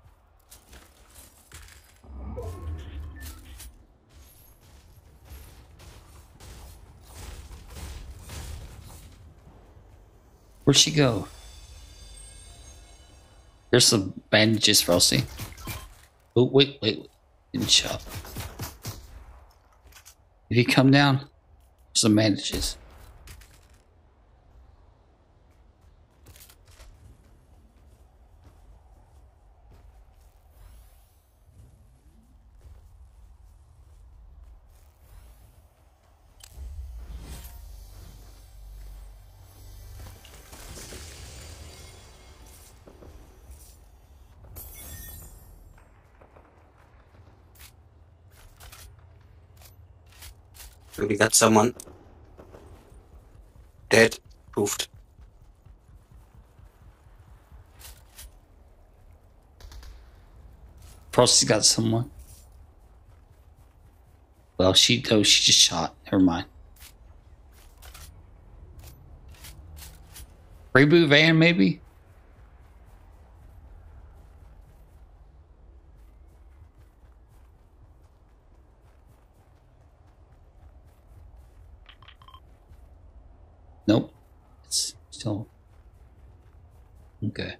Where'd she go? Here's some bandages, Frosty. Oh, wait. Didn't shot. If you come down, some bandages. We got someone. Dead. Poofed. Frosty's got someone. Well, she just shot. Never mind. Reboot van, maybe? Nope. It's still... Okay.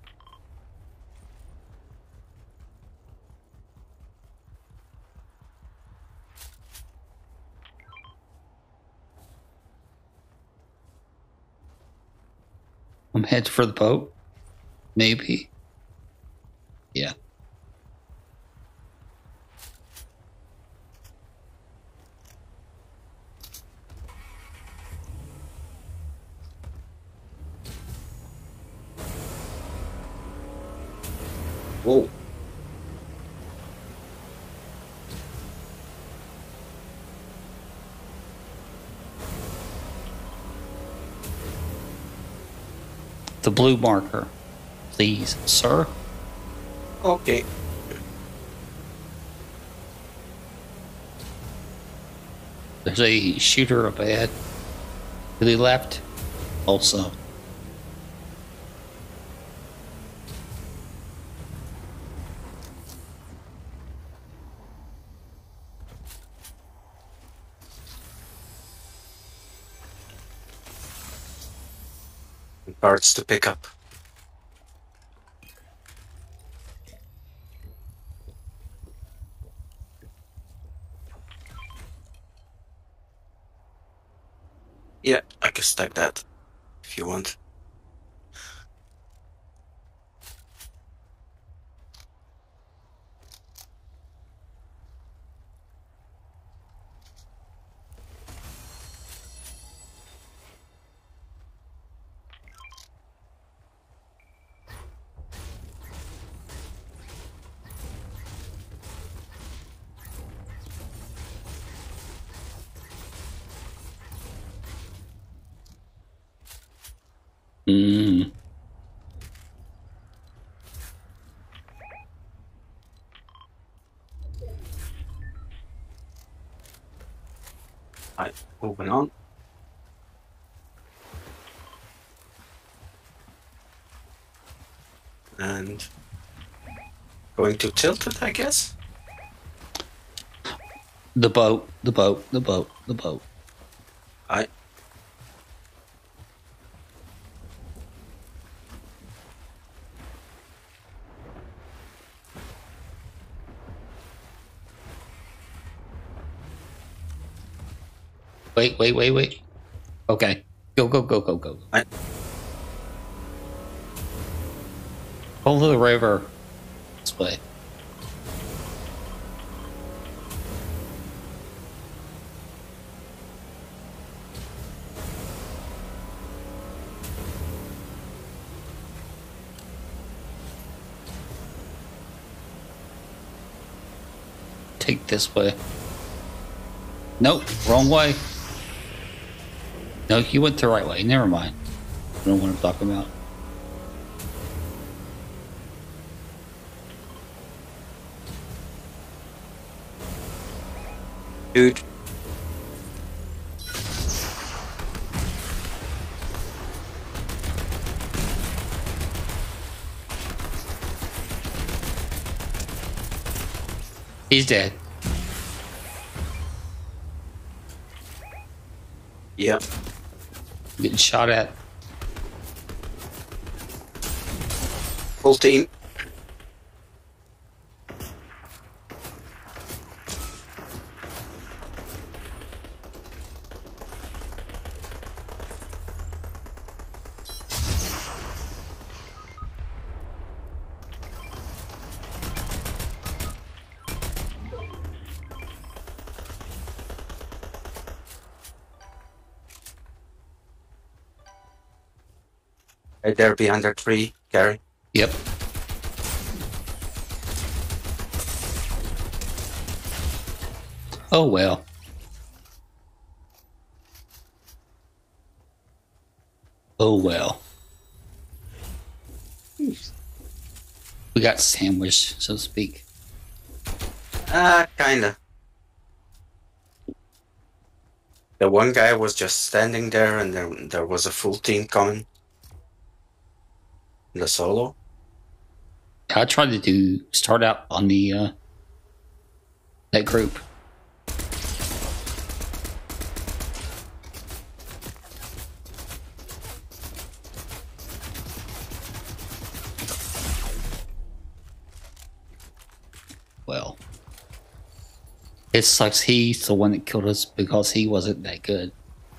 I'm headed for the boat. Maybe. Yeah. Whoa. The blue marker. Please, sir. Okay. There's a shooter up ahead. To the left. Also. And parts to pick up. Yeah, I can stack that if you want. Mm. Right, moving on. And going to tilt it, I guess. The boat, the boat, the boat, the boat. I Wait. Okay. Go. Follow the river. This way. Take this way. Nope, wrong way. No, you went the right way. Never mind. I don't know what I'm talking about. dude. He's dead. Yep. Getting shot at. Full team. Right there behind that tree, Gary. Yep. Oh well. Oh well. We got sandwiched, so to speak. Kinda. The one guy was just standing there, and there was a full team coming. The solo. I tried to start out on the that group. Well, it sucks he's the one that killed us because he wasn't that good.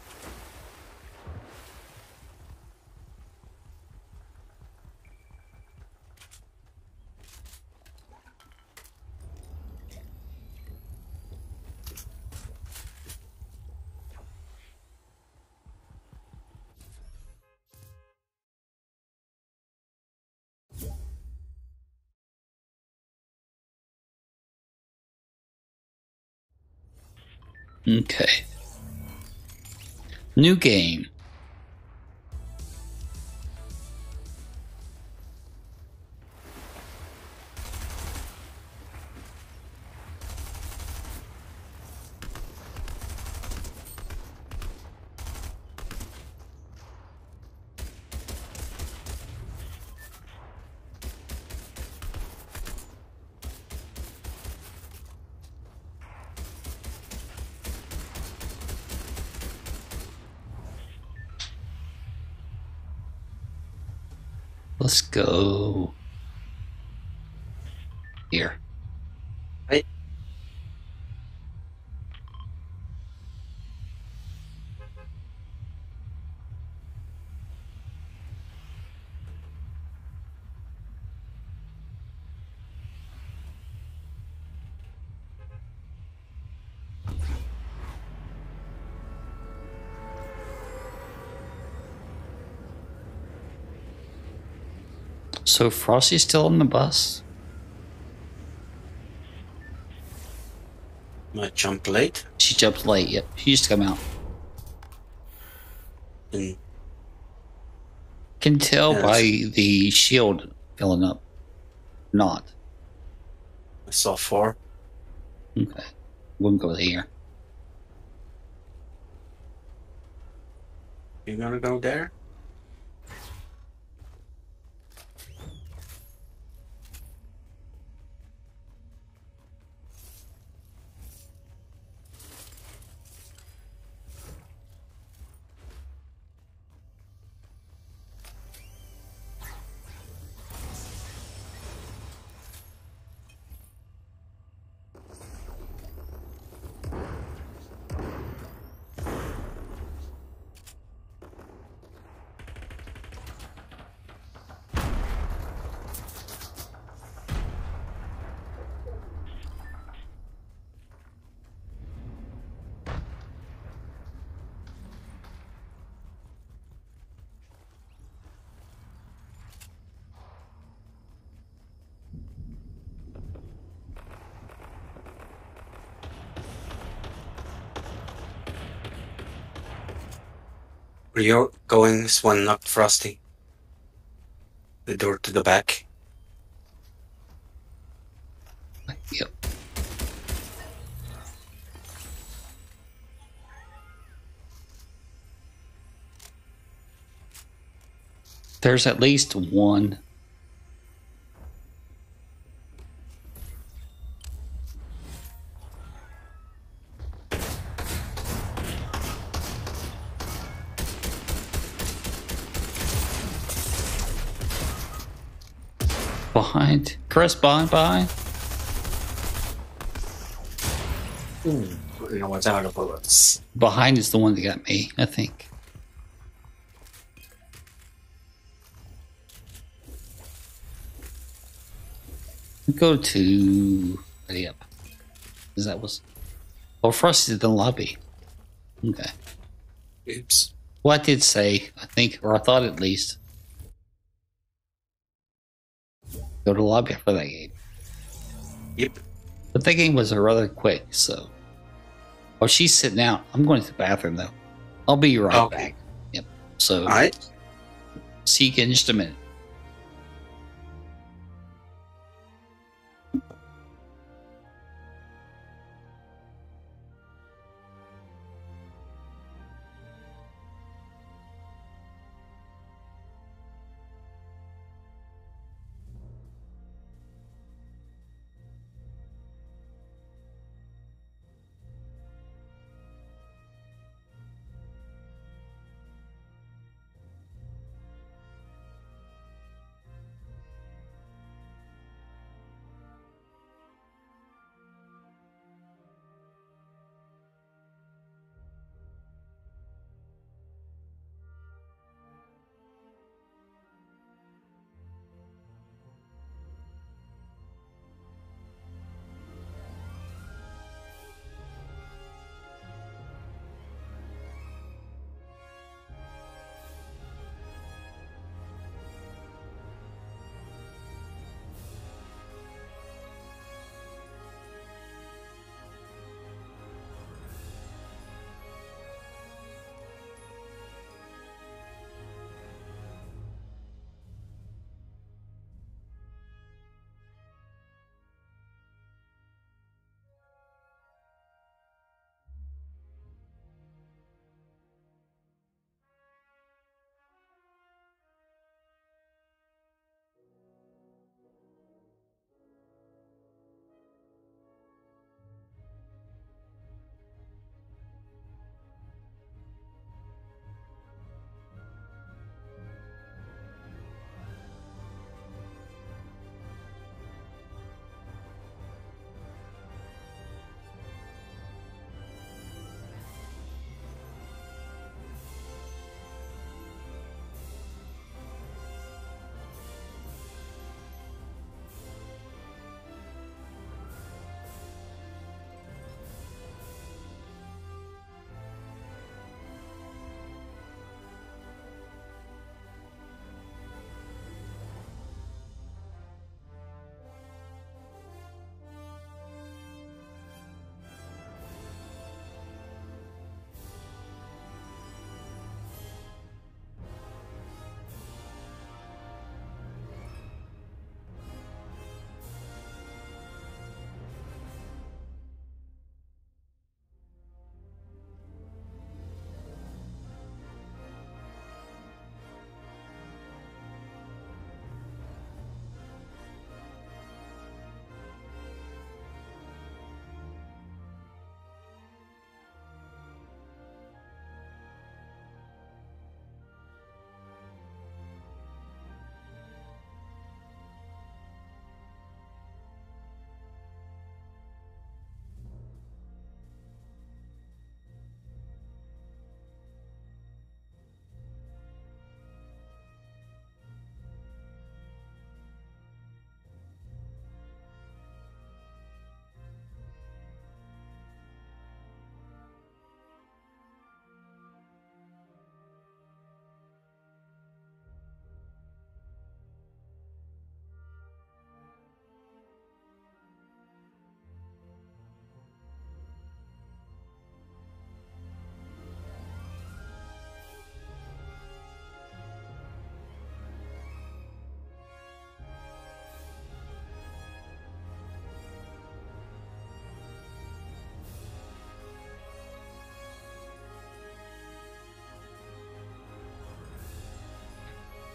Okay. New game. Let's go here. Hey. So Frosty's still on the bus? Might jump late. She jumped late. Yep, she used to come out. And Can tell Yes. by the shield filling up. Not. I saw 4. Okay. Wouldn't go here. You gonna go there? Where you're going is one knocked Frosty. The door to the back. Yep. There's at least one. Behind. Chris, behind. Ooh. You know what's out of bullets. Behind is the one that got me, I think. Go to. Yep. Because that was. Oh, Frosty's in the lobby. Okay. Oops. Well, I did say, I think, or I thought at least. Go to the lobby for that game. Yep. But that game was rather quick, so. Oh, she's sitting out. I'm going to the bathroom, though. I'll be right Okay. back. Yep. So, Alright. see you in just a minute.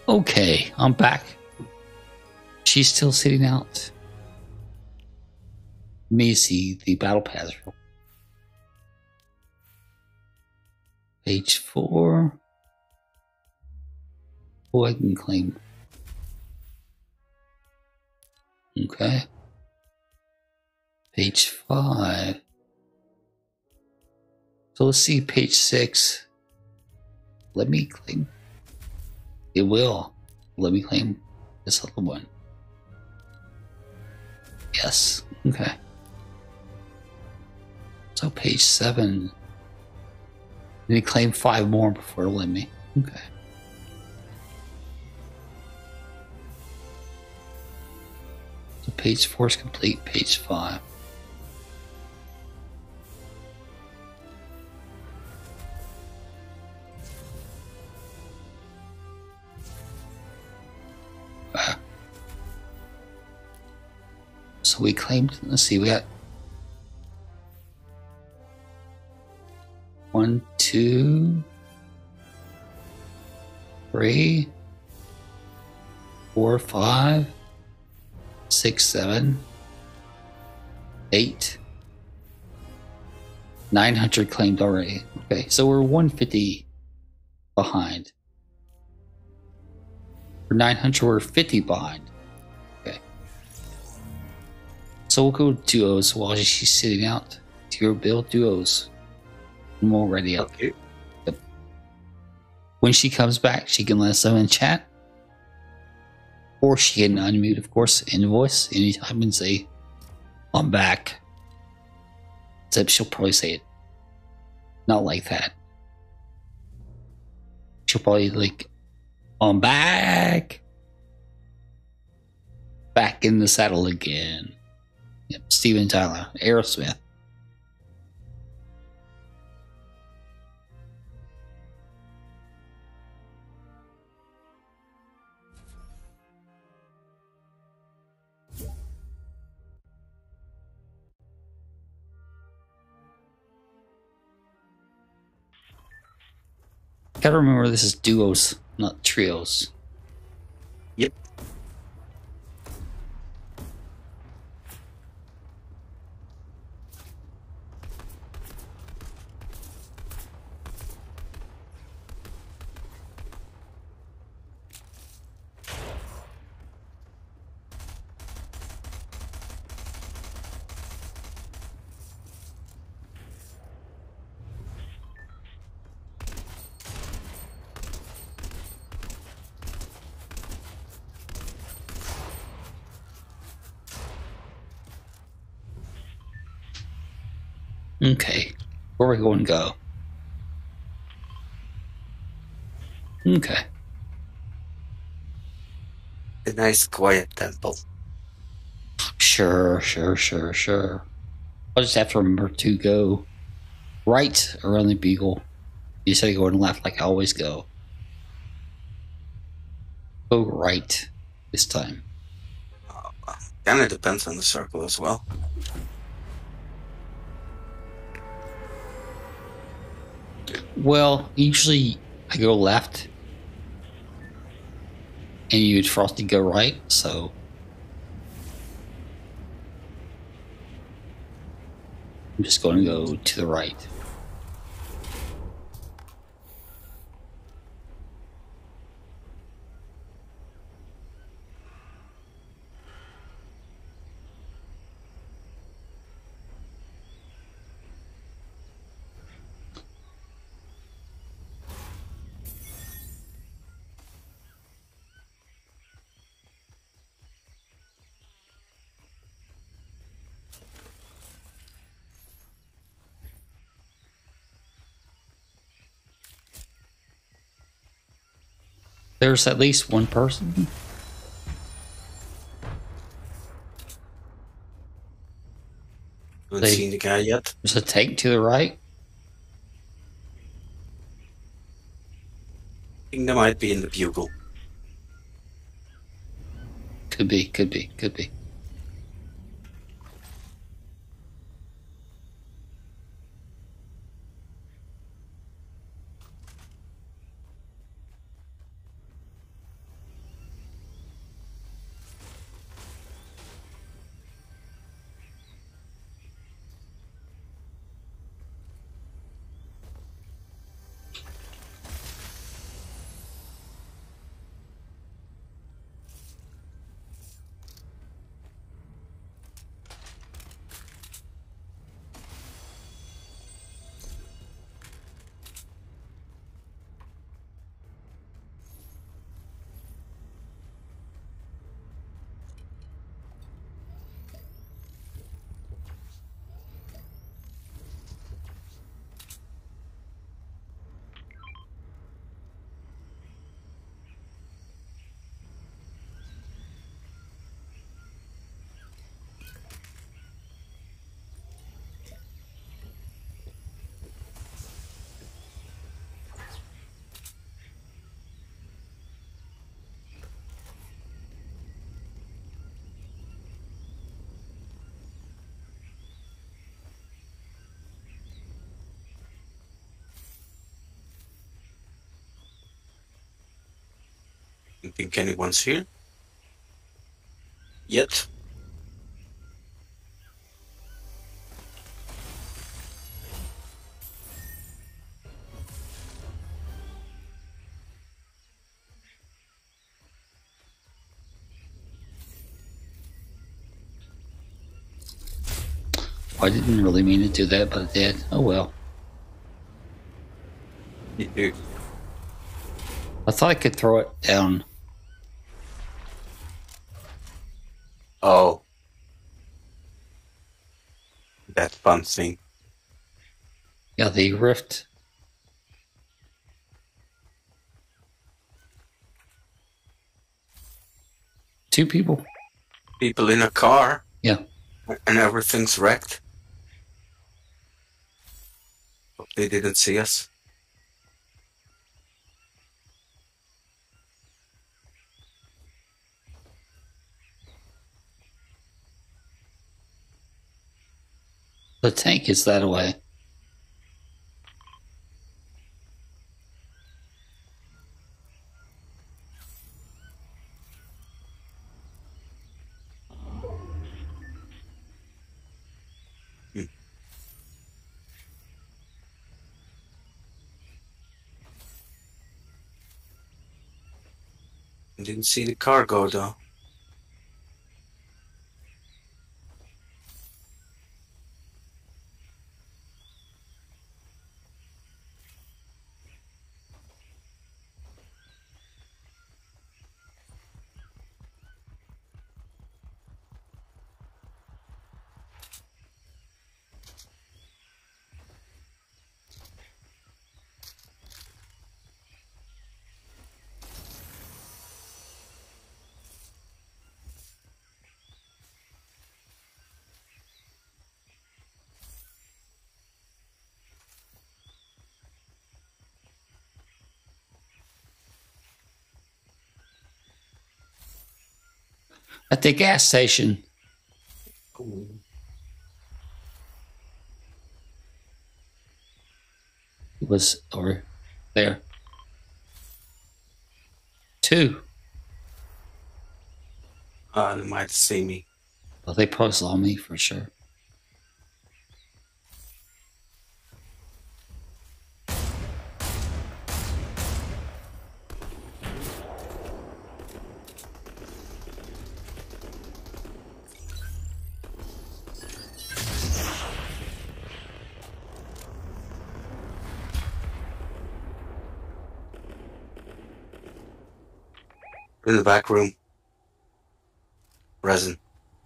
Okay, I'm back. She's still sitting out. Let me see the battle pass. Page 4. Oh, I can claim. Okay. Page 5. So let's see page 6. Let me claim. It will. Let me claim this other one. Yes. Okay. So page 7. Let me claim 5 more before it'll let me. Okay. So page 4 is complete. Page 5. So we claimed, let's see, we got 1, 2, 3, 4, 5, 6, 7, 8, 900 claimed already. Okay, so we're 150 behind. For 900, we're 50 behind. Okay. So we'll go duos while she's sitting out. Zero build duos. I'm already up. Okay. Yep. When she comes back, she can let us know in chat. Or she can unmute, of course, invoice anytime and say, I'm back. Except she'll probably say it not like that. She'll probably like, I'm back. Back in the saddle again. Yep, Steven Tyler, Aerosmith. Gotta remember this is duos, not trios. Yep. Okay, where are we going to go? Okay. A nice quiet temple. Sure. I'll just have to remember to go right around the beagle. You said going left like I always go. Go right this time. Kind of depends on the circle as well. Well, usually I go left and you and Frosty go right, so I'm just going to go to the right. There's at least one person. Haven't seen the guy yet. There's a tank to the right. I think they might be in the bugle. Could be. Don't think anyone's here. Yet. I didn't really mean to do that, but I did. Oh well. You do. I thought I could throw it down. Oh. That fun thing. Yeah, the rift. Two people. People in a car. Yeah. And everything's wrecked. Hope they didn't see us. The tank is that way. Didn't see the cargo though. At the gas station. It was over there. Two. They might see me. Well, they probably saw me for sure. In the back room. Resin.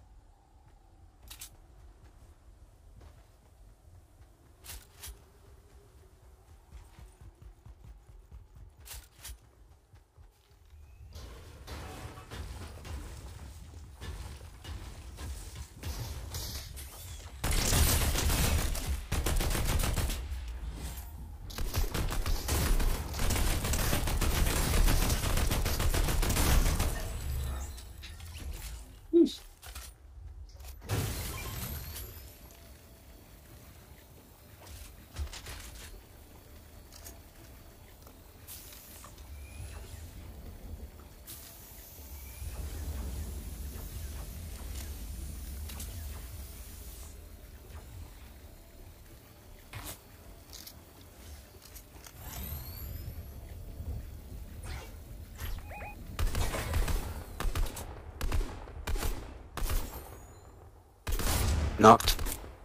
Knocked.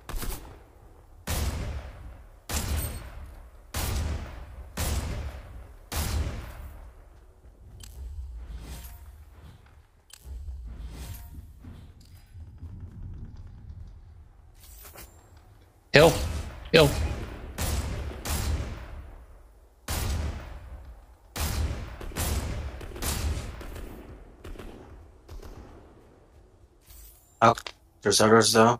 Hill. Hill. Knocked. There's others though.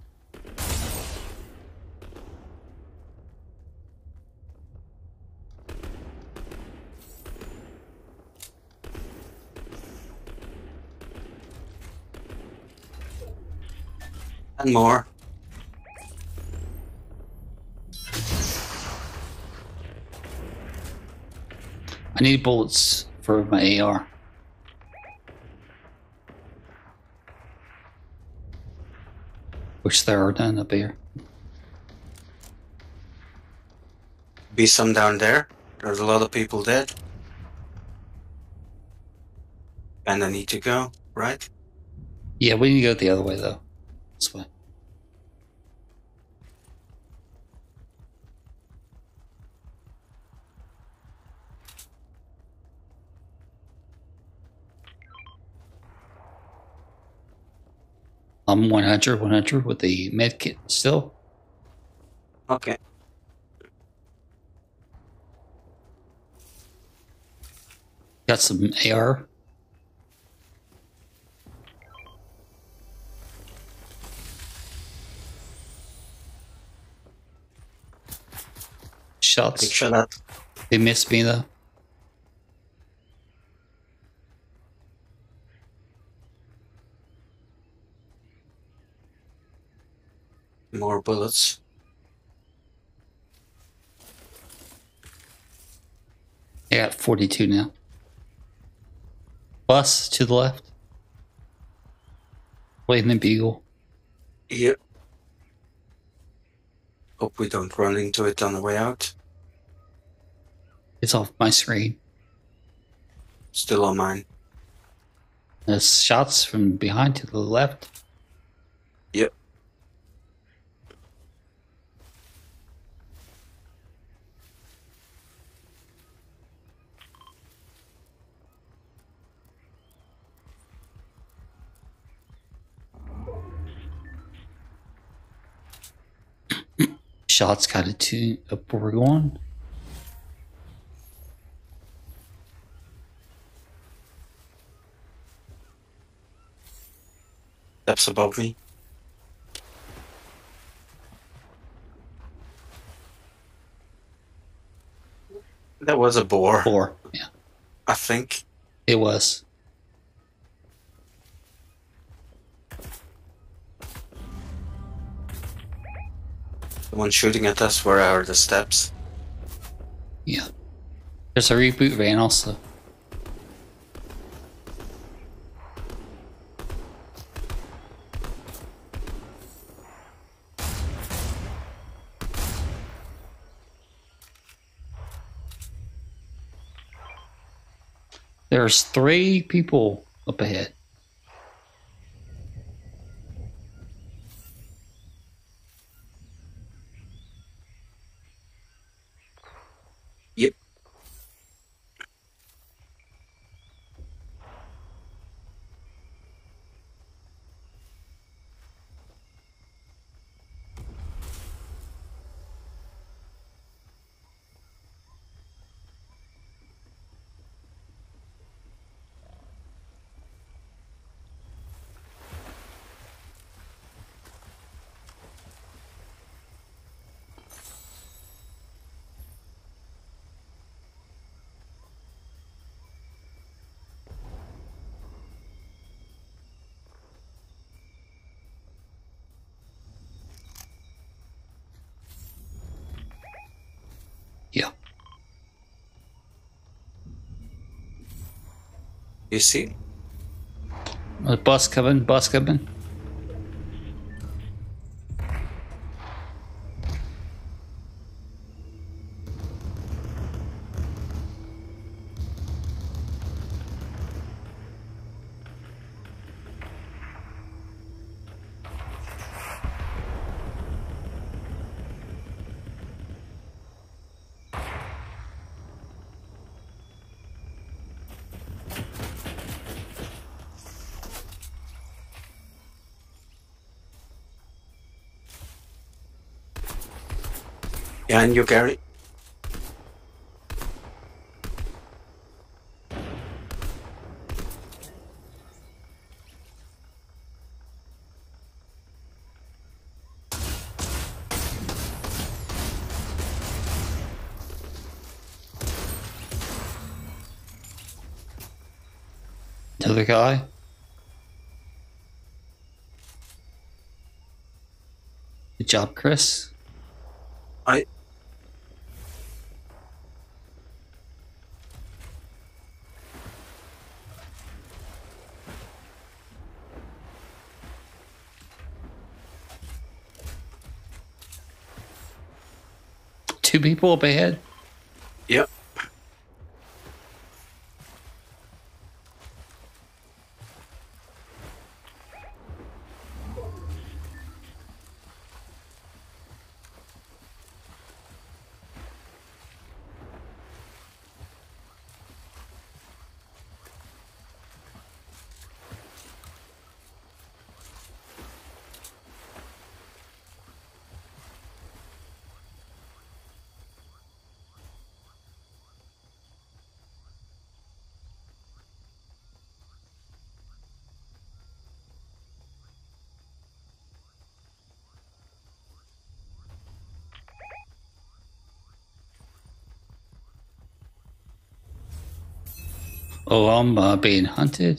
And more. I need bullets for my AR. Which there are none up here. Be some down there. There's a lot of people dead. And I need to go, right? Yeah, we need to go the other way though. This way. I'm 100 with the med kit still. Okay. Got some AR. Make Shots. sure that They missed me though. more bullets. I got 42 now. Bus to the left. Waiting the Beagle. Yep. Hope we don't run into it on the way out. It's off my screen. Still on mine. There's shots from behind to the left. Yep. Shots kind of to up where we're going. Steps above me. That was a boar. 4. Yeah, I think. it was. The one shooting at us where are the steps. Yeah. There's a reboot van also. There's 3 people up ahead. Yep. Yeah. You see? A bus coming, bus coming. Yeah, and you, Gary? Another guy. Good job, Chris. I... 2 people up ahead. Yep. Oh, I'm being hunted.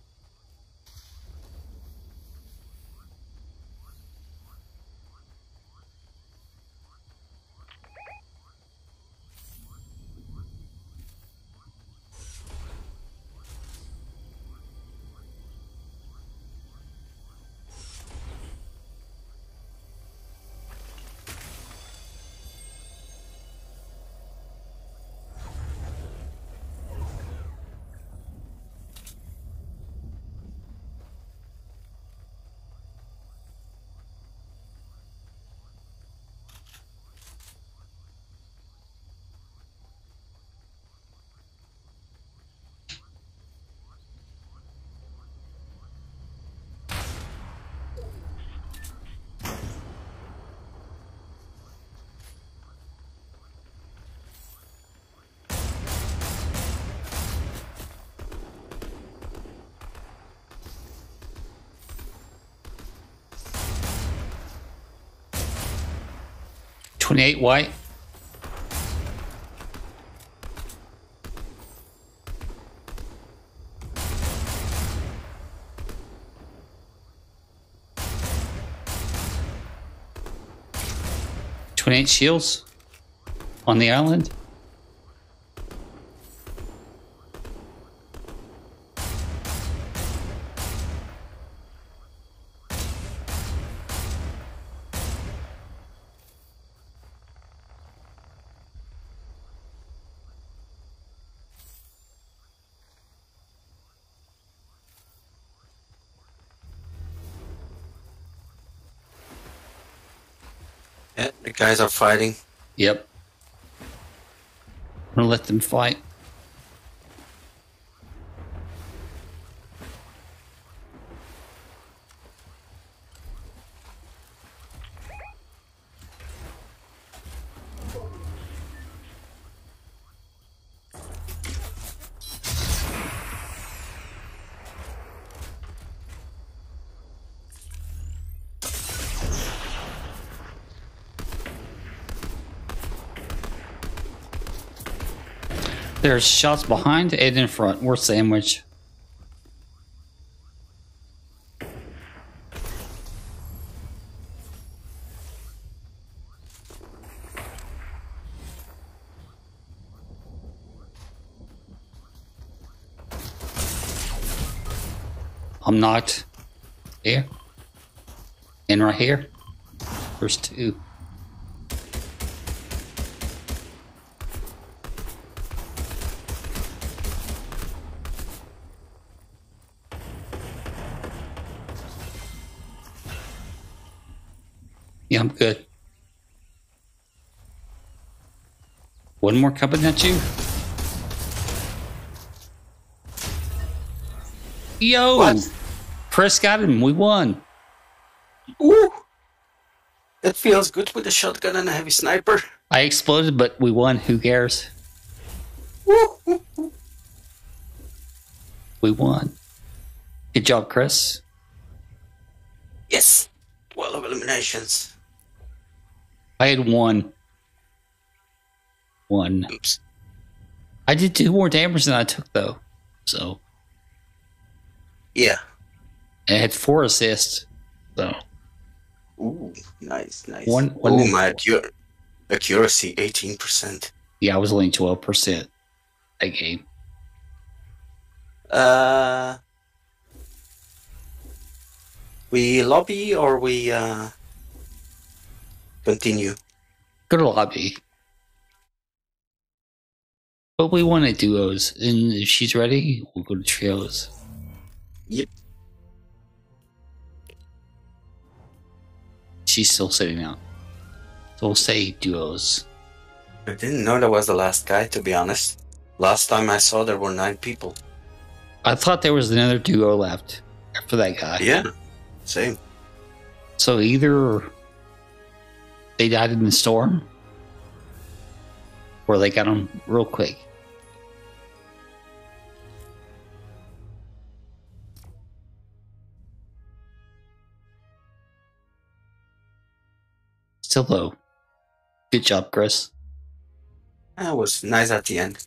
$28 white. $28 shields on the island. Yeah, the guys are fighting. Yep. I'm gonna let them fight. There's shots behind and in front. We're sandwiched. I'm knocked. Here. And right here. There's 2. Yeah, I'm good. One more coming at you. Yo! What? Chris got him. We won. Ooh! That feels good with a shotgun and a heavy sniper. I exploded, but we won. Who cares? Woo! We won. Good job, Chris. Yes! 12 eliminations. I had 1. 1. Oops. I did 2 more damage than I took, though. So. Yeah. And I had 4 assists. So. Ooh, nice, nice. One oh, my accuracy, 18%. Yeah, I was only 12% that game. We lobby or we continue? Go to lobby. But we wanted duos, and if she's ready, we'll go to trios. Yep. She's still sitting out. So we'll say duos. I didn't know that was the last guy, to be honest. Last time I saw there were 9 people. I thought there was another duo left after that guy. Yeah, same. So either they died in the storm, or they got them real quick. Still low. Good job, Chris. That was nice at the end.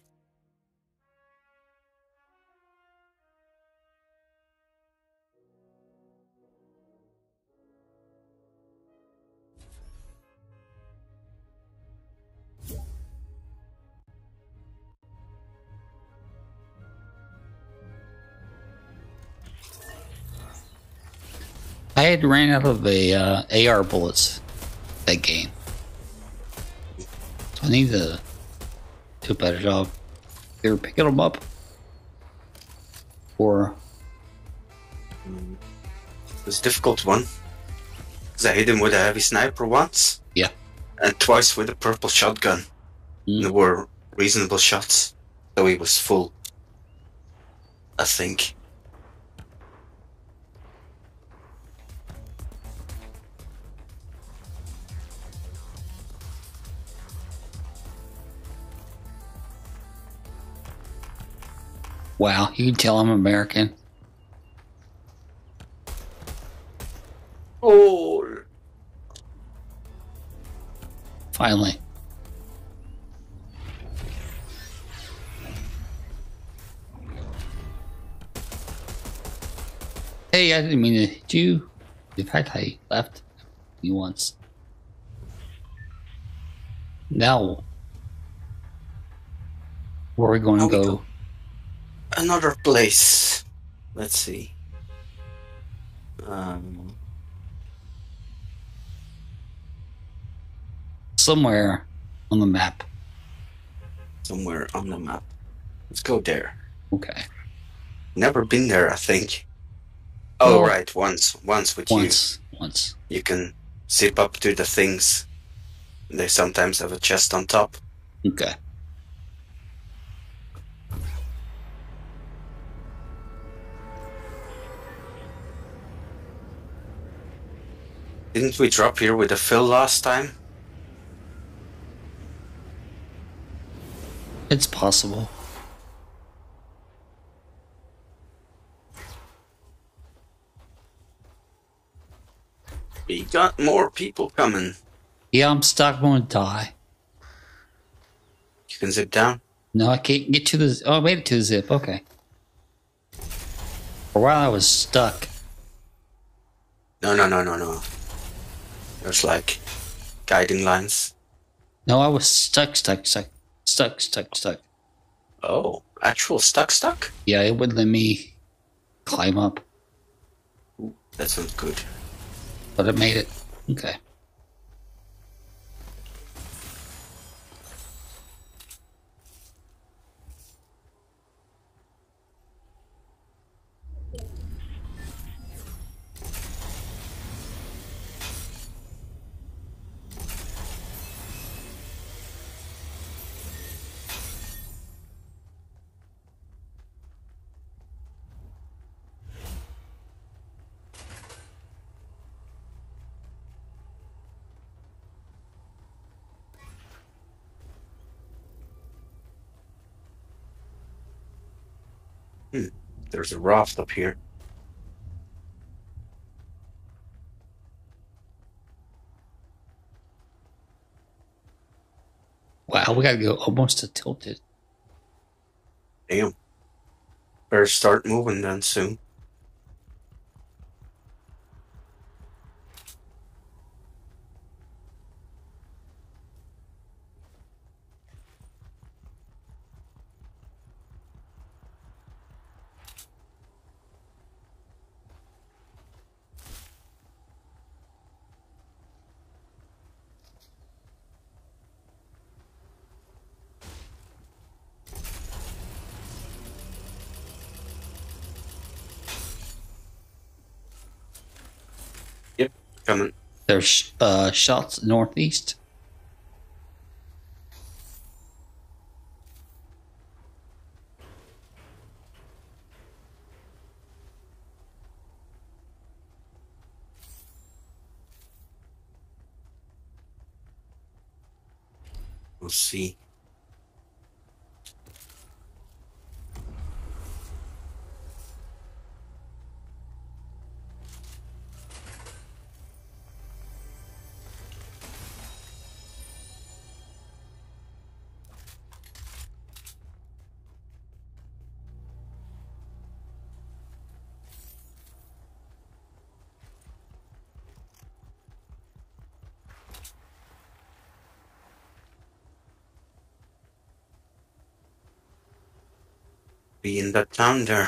I had ran out of the AR bullets that game. So I need to do a better job. Either picking them up or... It was a difficult one. Because I hit him with a heavy sniper once. Yeah. And twice with a purple shotgun. They were reasonable shots. So he was full. I think. Wow, you can tell I'm American. Oh. Finally. Hey, I didn't mean to hit you. In fact, I left you once. Now, where are we going to go? Another place. Let's see. Somewhere on the map. Somewhere on the map. Let's go there. Okay. Never been there, I think. Oh, Well, right. Once with you. Once. You can zip up to the things. They sometimes have a chest on top. Okay. Didn't we drop here with a fill last time? It's possible. We got more people coming. Yeah, I'm stuck. I'm going to die. You can zip down. No, I can't get to the... Oh, I made it to the zip. Okay. For a while, I was stuck. No. There's like guiding lines. No, I was stuck. Oh, actual stuck? Yeah, it wouldn't let me climb up. Ooh, that's not good. But I made it. Okay. There's a raft up here. Wow, we gotta go almost to tilted. Damn. Better start moving then soon. Coming. There's shots northeast. We'll see. Be in that town there.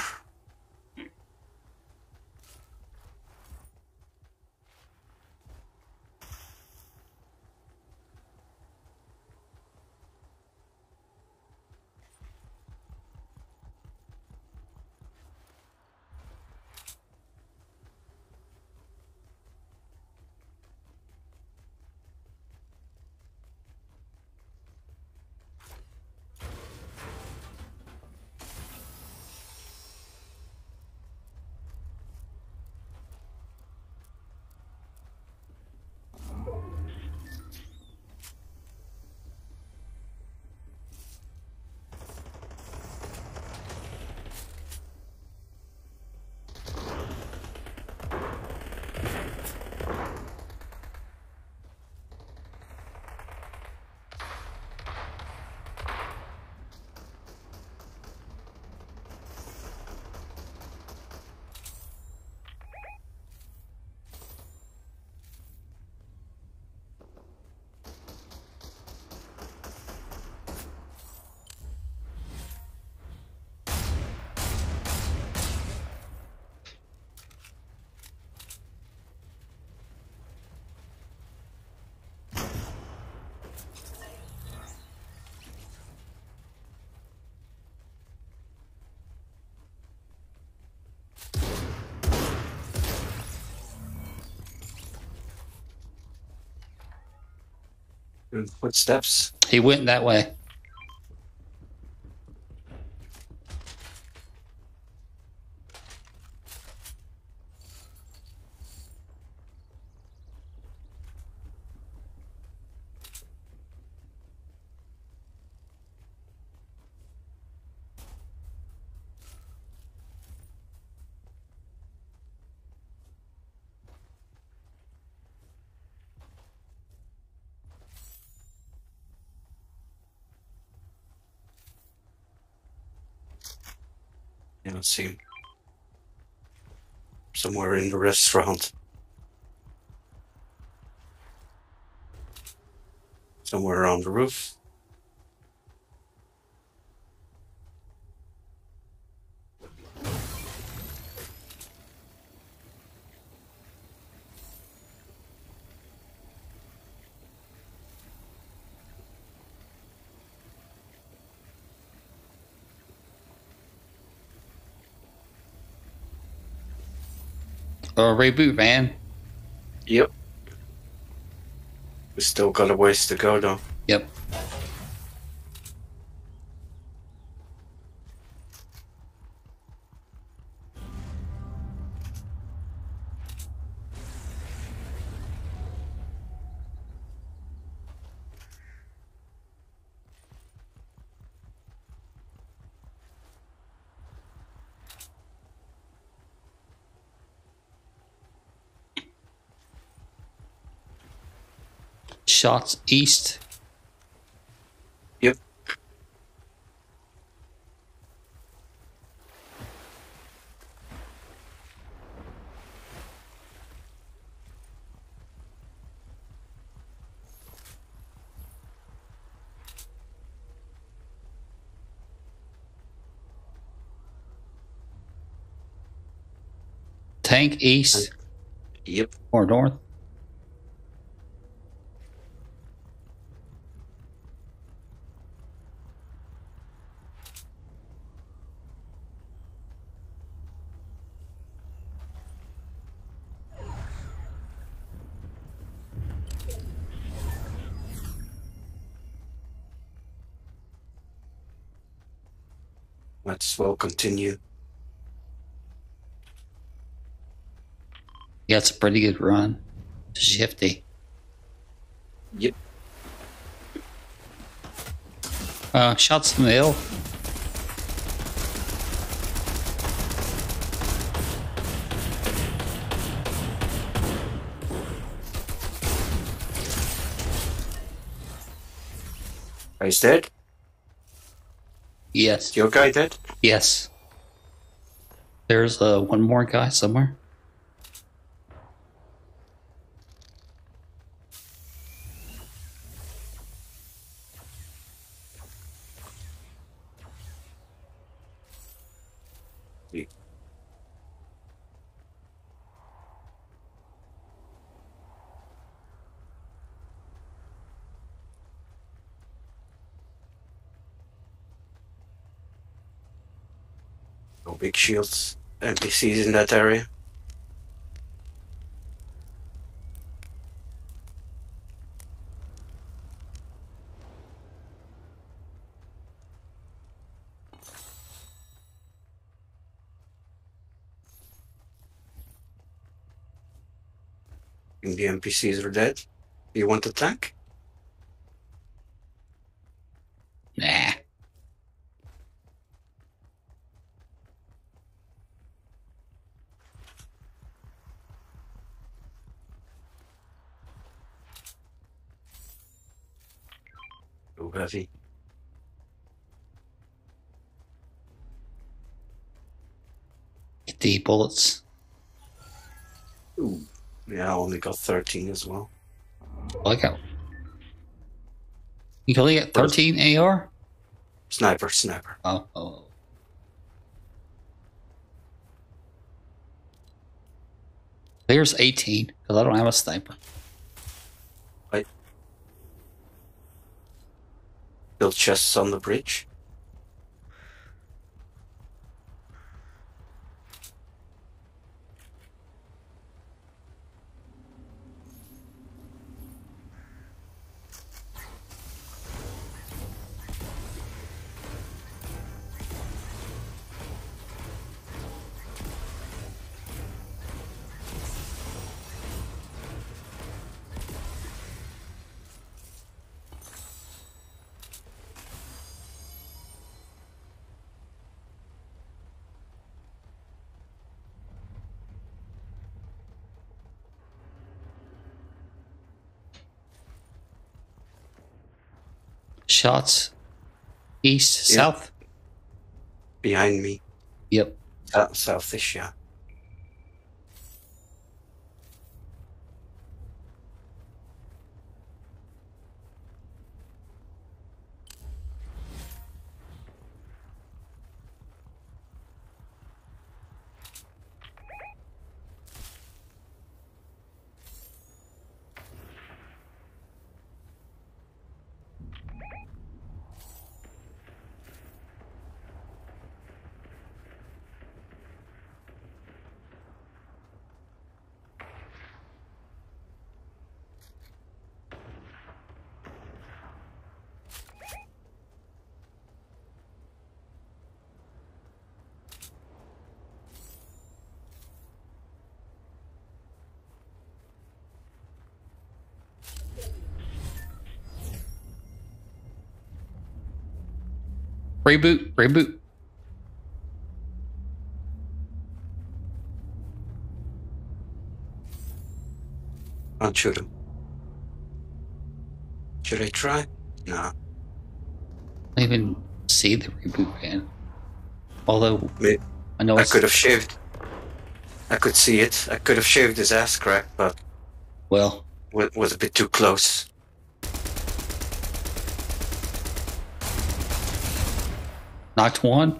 Footsteps. He went that way. I don't see him. Somewhere in the restaurant. Somewhere on the roof. Reboot, man. Yep. We still got a ways to go, though. Yep. Shots east. Yep. Tank east. Yep. Or north. Might as well continue. Yeah, it's a pretty good run. Shifty. Yep. Shots in the hill. Guy's dead? Yes. Your guy dead? Yes. There's one more guy somewhere. No big shields. NPCs in that area. I think the NPCs are dead. You want the tank? Nah. Too heavy. Get the bullets. Ooh. Yeah, I only got 13 as well. I got. You can only get 13 AR? Sniper. Oh. There's 18, because I don't have a sniper. Right. Build chests on the bridge. Shots. East, Yep. south? Behind me. Yep. Southish, yeah. Reboot. Don't shoot him. Should I try? No. I don't even see the reboot van. Although, I know I could have shaved. I could see it. I could have shaved his ass crack, but well, was a bit too close. knocked one.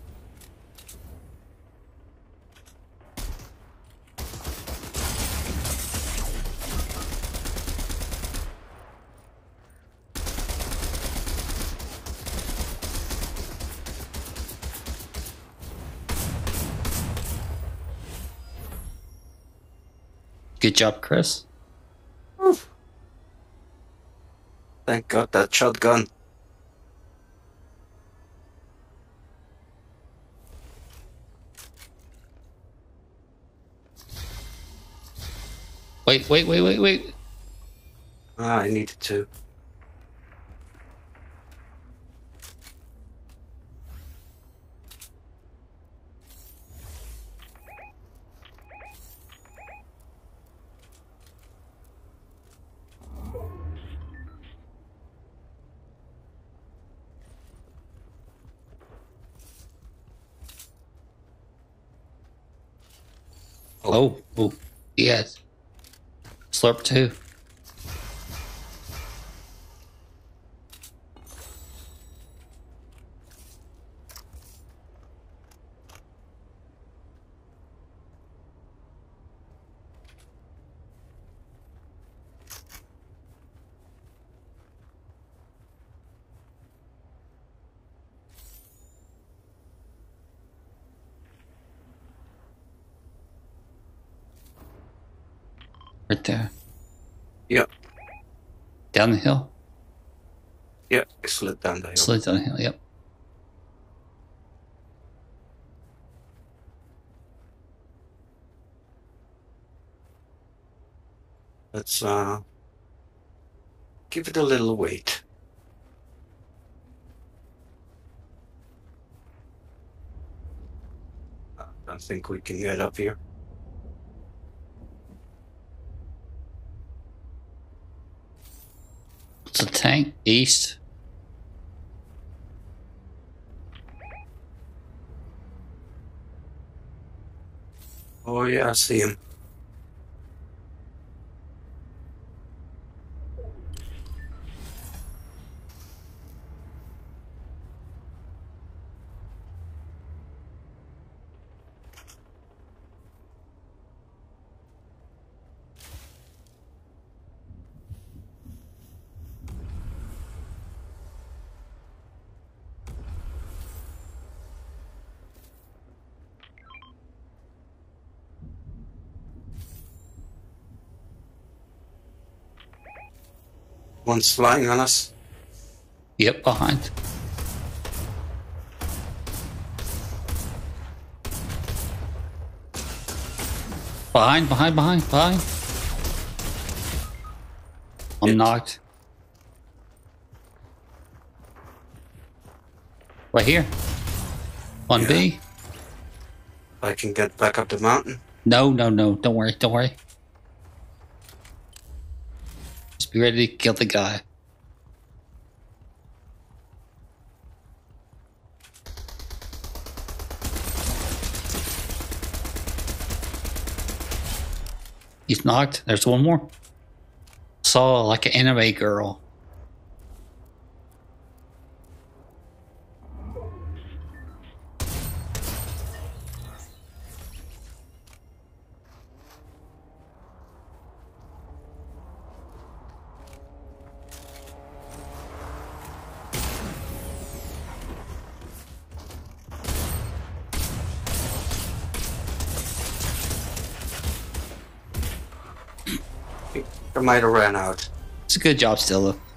Good job, Chris. Thank God that shotgun. Wait. Ah, I needed to. Oh. Yes. Slurp too. Right there. Yep. Down the hill. Yep. I slid down the hill. Slid down the hill. Yep. Let's give it a little wait. I don't think we can get up here. It's a tank east. Oh yeah, I see him. One's flying on us. Yep, behind. Behind. I'm knocked. Right here. On Yeah. B. I can get back up the mountain. No. Don't worry. Just be ready to kill the guy. He's knocked. There's one more. Saw like an anime girl. I might have ran out. It's a good job still though.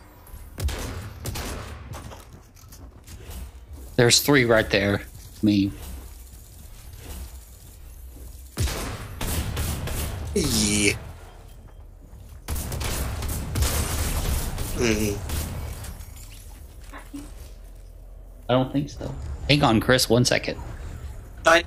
There's 3 right there. Me. Yeah. I don't think so. Hang on, Chris, 1 second. I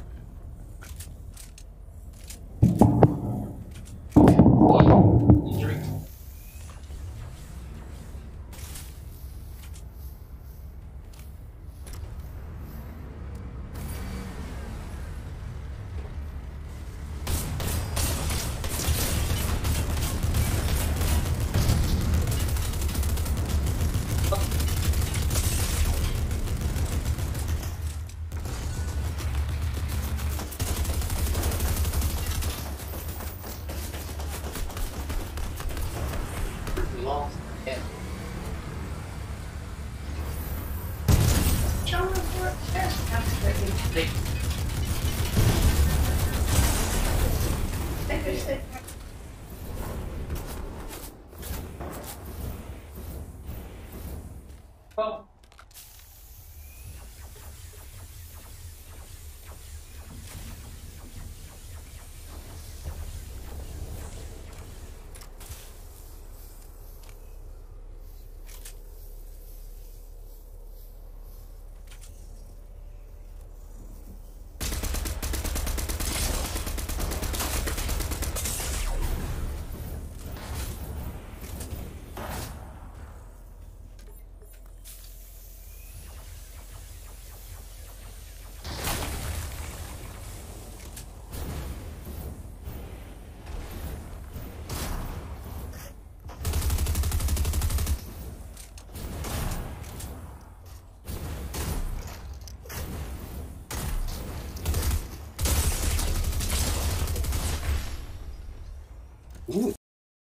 Ooh.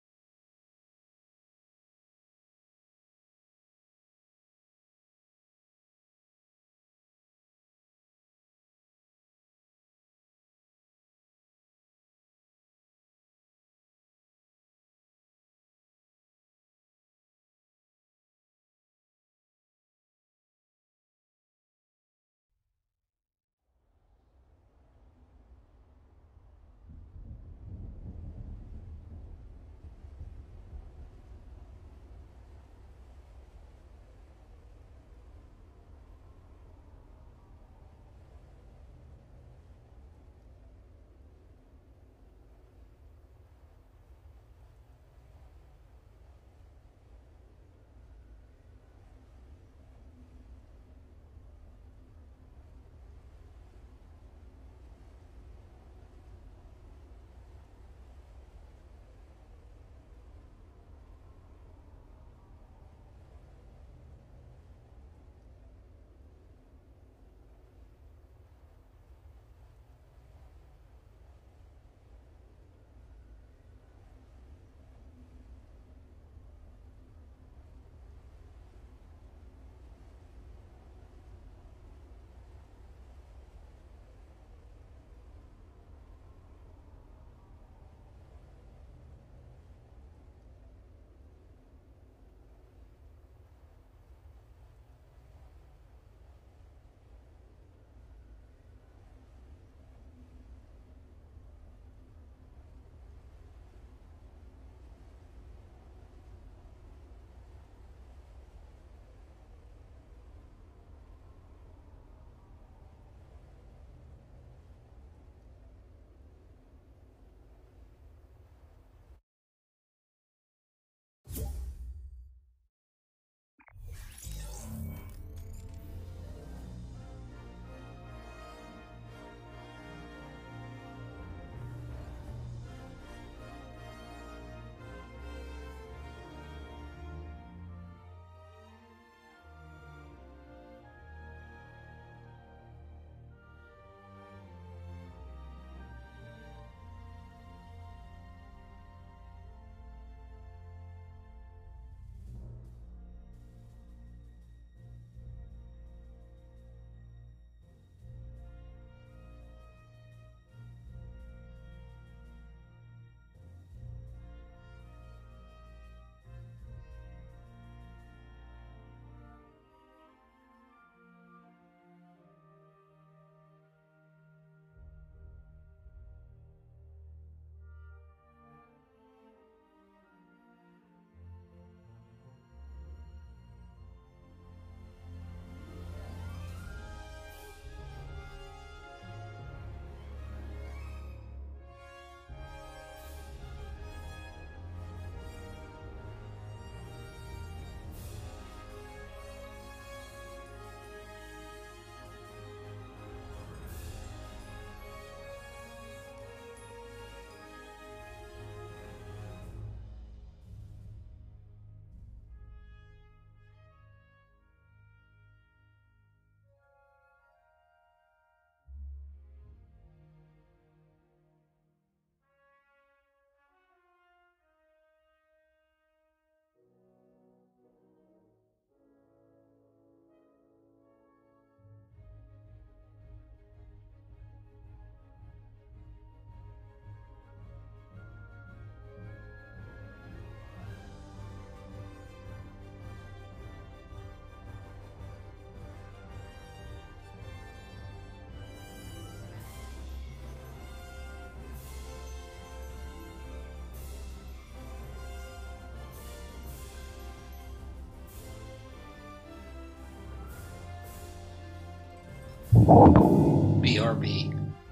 BRB.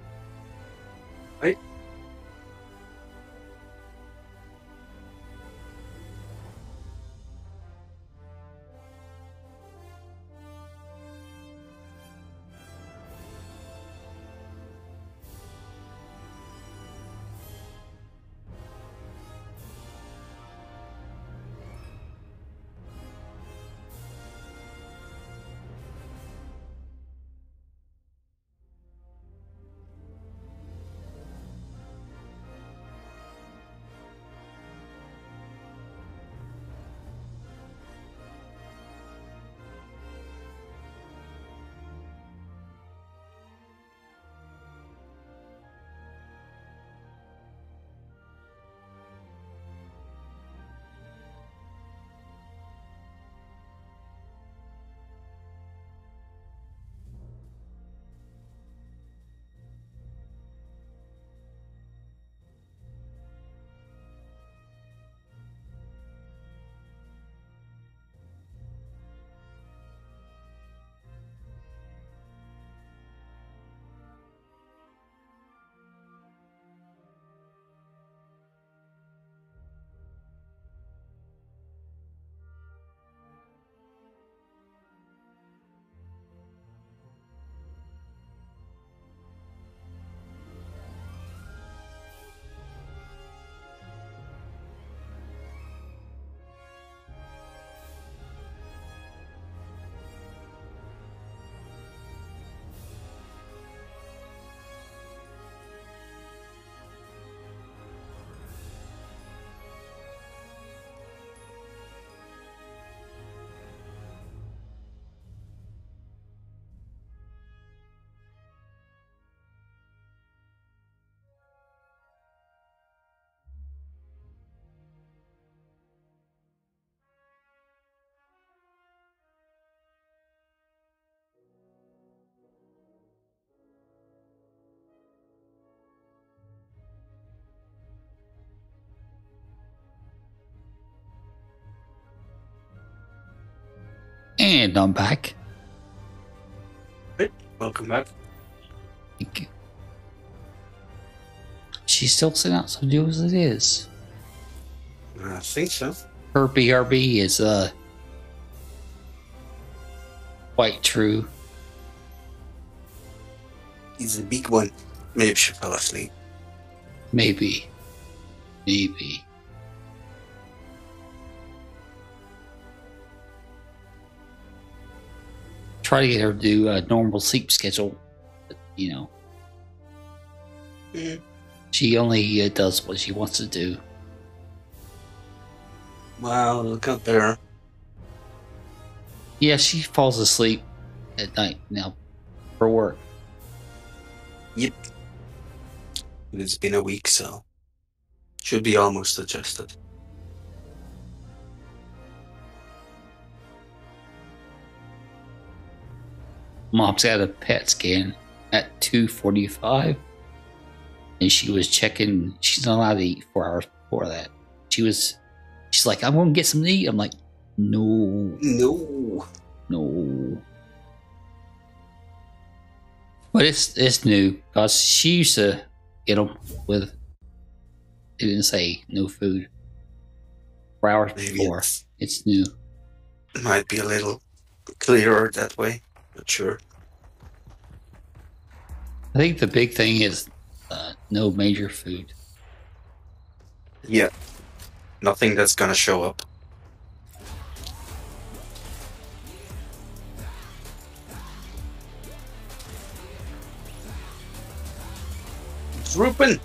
Right? And I'm back. Hey, welcome back. She's still sitting out, so do as it is. I think so. Her BRB is quite true. He's a big one. Maybe she fell asleep. Maybe. Try to get her to do a normal sleep schedule, but, you know. She only does what she wants to do. Well, look out there. Yeah, she falls asleep at night now for work. Yep. It's been a week, so should be almost adjusted. Mom's got a PET scan at 2:45, and she was checking. She's not allowed to eat 4 hours before that. She's like, I'm gonna get some to eat. I'm like, no. But it's new because she used to get them with. It didn't say no food. 4 hours Maybe before. It's new. It might be a little clearer that way. Not sure. I think the big thing is no major food. Yeah. Nothing that's gonna show up. Drooping.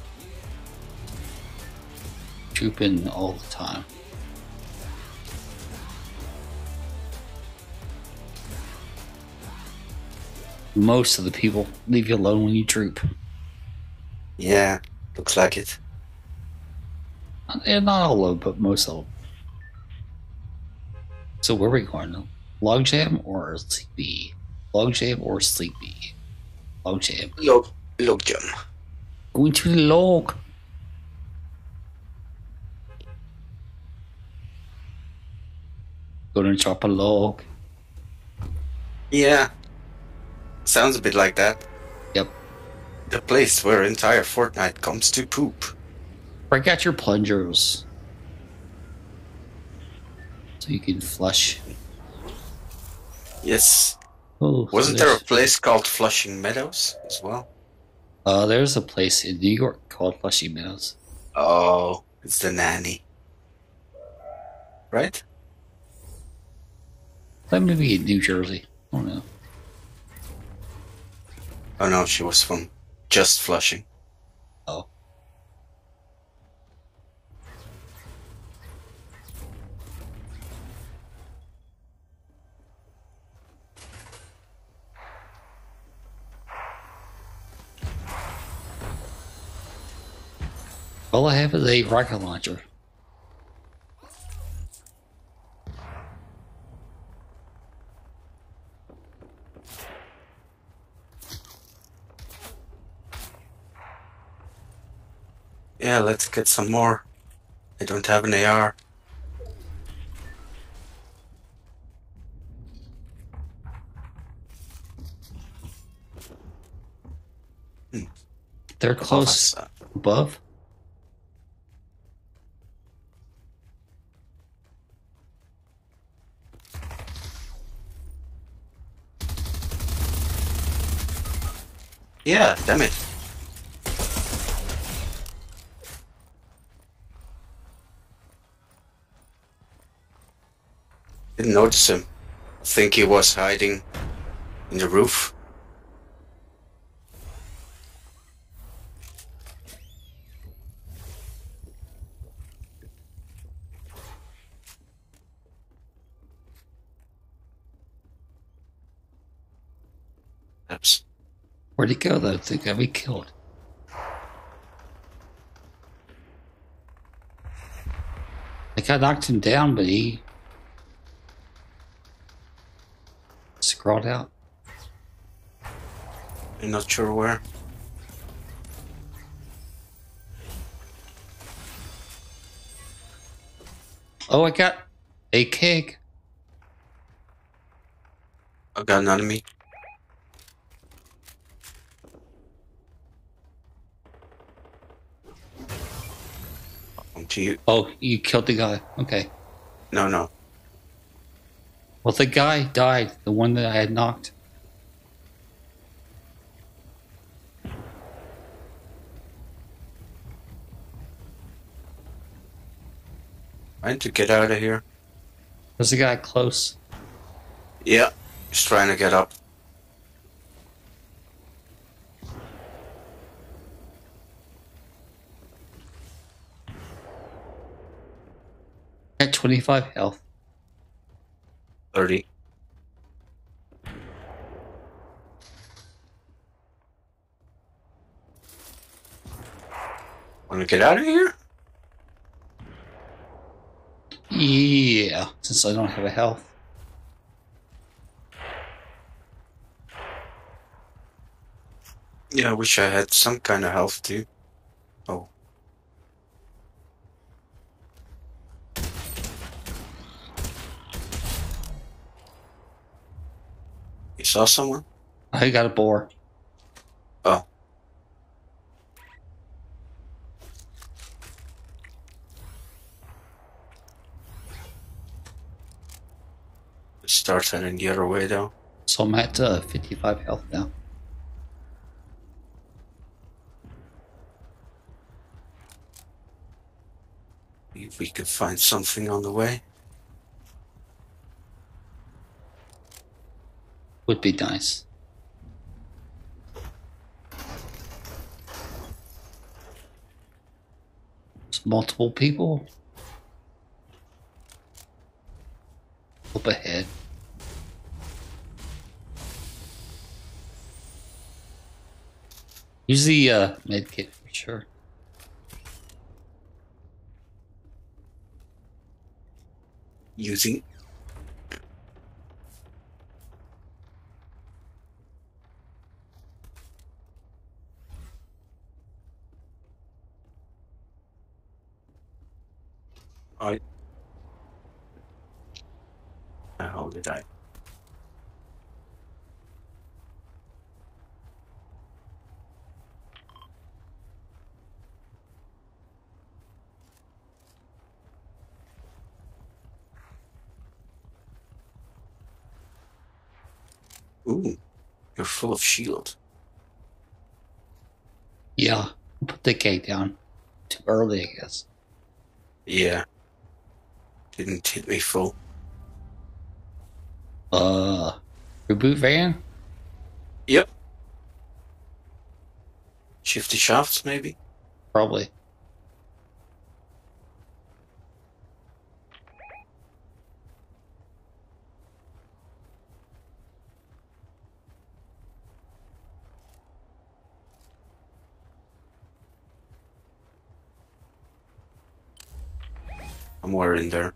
Trooping all the time. Most of the people leave you alone when you droop. Yeah, looks like it. And not all of them, but most of them. So where are we going now? Log jam or sleepy? Log jam or sleepy? Log jam. Log jam. Going to the log. Gonna chop a log. Yeah. Sounds a bit like that. Yep. The place where entire Fortnite comes to poop. Break out your plungers. So you can flush. Yes. Oh, Wasn't there a place called Flushing Meadows as well? There's a place in New York called Flushing Meadows. Oh, it's the nanny. Right? That may be in New Jersey. I don't know. Oh no, she was from just Flushing. Oh. All I have is a rocket launcher. Yeah, let's get some more. I don't have an AR. They're close above. Yeah, damn it. Didn't notice him. I think he was hiding in the roof. Oops. Where'd he go though? They got me killed. Like I knocked him down, but he scrawled out. I'm not sure where. Oh, I got a keg. I got an enemy. Come to you. Oh, you killed the guy. Okay. No, no. Well, the guy died. The one that I had knocked. Trying to get out of here. There's a guy close. Yeah, he's trying to get up. At 25 health. 30. Want to get out of here? Yeah, since I don't have a health. Yeah, I wish I had some kind of health too. Oh. You saw someone? I got a boar. Oh. Start heading the other way though. So I'm at 55 health now. If we could find something on the way. Would be nice. There's multiple people. Up ahead. Use the med kit for sure. Using. How did I? Ooh, you're full of shield. Yeah, put the gate down too early, I guess. Yeah. Didn't hit me full. Reboot van? Yep. Shifty shafts, maybe? Probably. Somewhere in there.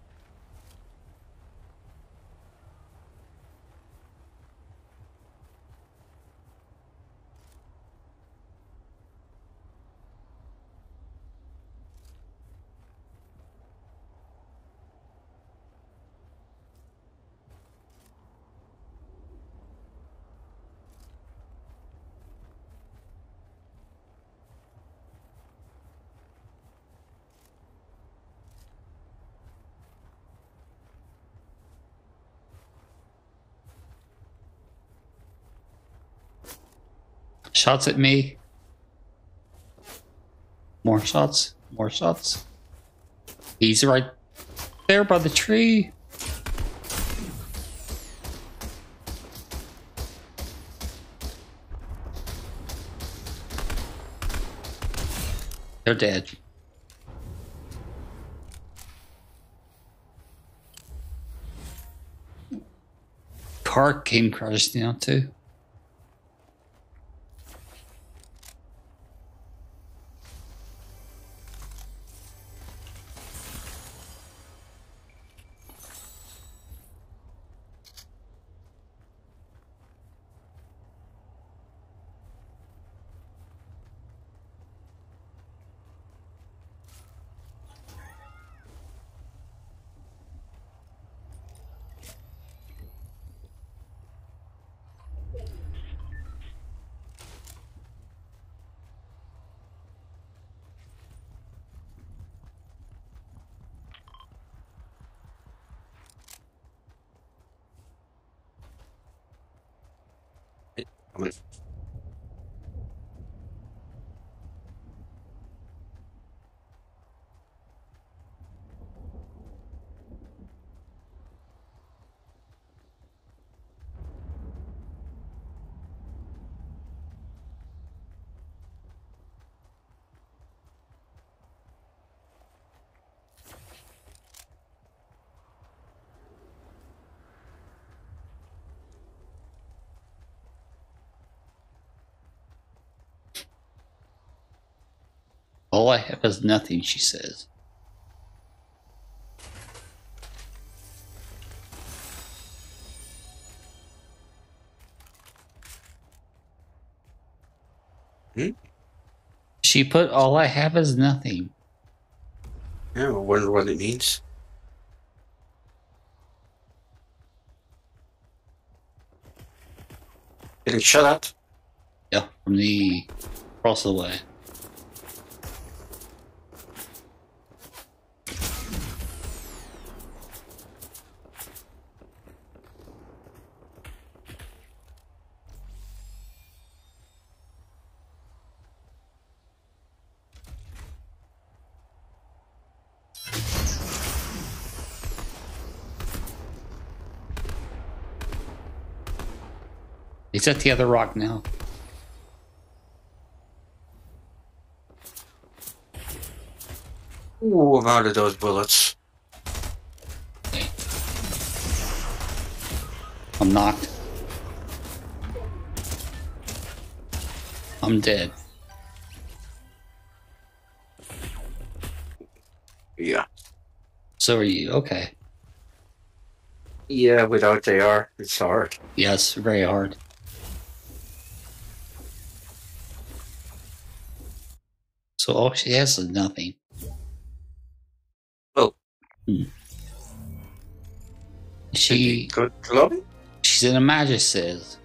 Shots at me. More shots. More shots. He's right there by the tree. They're dead. Car came crashing down too. mean, All I have is nothing, she says. She put all I have is nothing. yeah, I wonder what it means. Getting shot at? Yeah, from the across the way. He's at the other rock now. Ooh, I'm out of those bullets. Okay. I'm knocked. I'm dead. Yeah. So are you. Okay. Yeah, without AR, it's hard. Yes, very hard. So all she has is nothing. Oh. She Good lobby? she's in a magic says.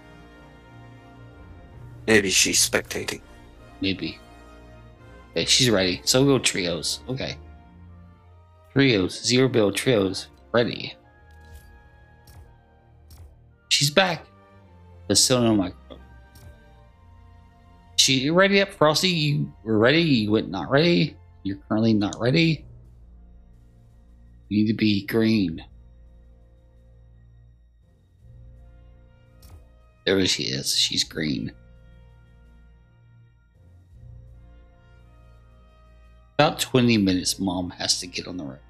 Maybe she's spectating. Maybe. Okay, she's ready. So we'll go trios. Okay. Trios. Zero build trios. Ready. She's back. But still no microphone. She ready up, Frosty? You were ready? You went not ready? You're currently not ready? You need to be green. There she is. She's green. About 20 minutes, Mom has to get on the road.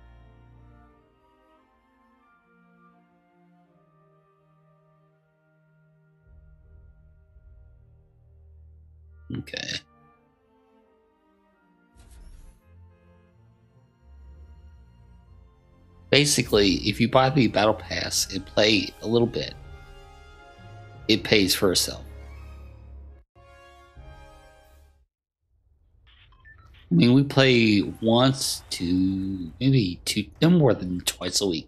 Okay. Basically, if you buy the battle pass and play a little bit, it pays for itself. I mean, we play once to maybe two, no more than twice a week.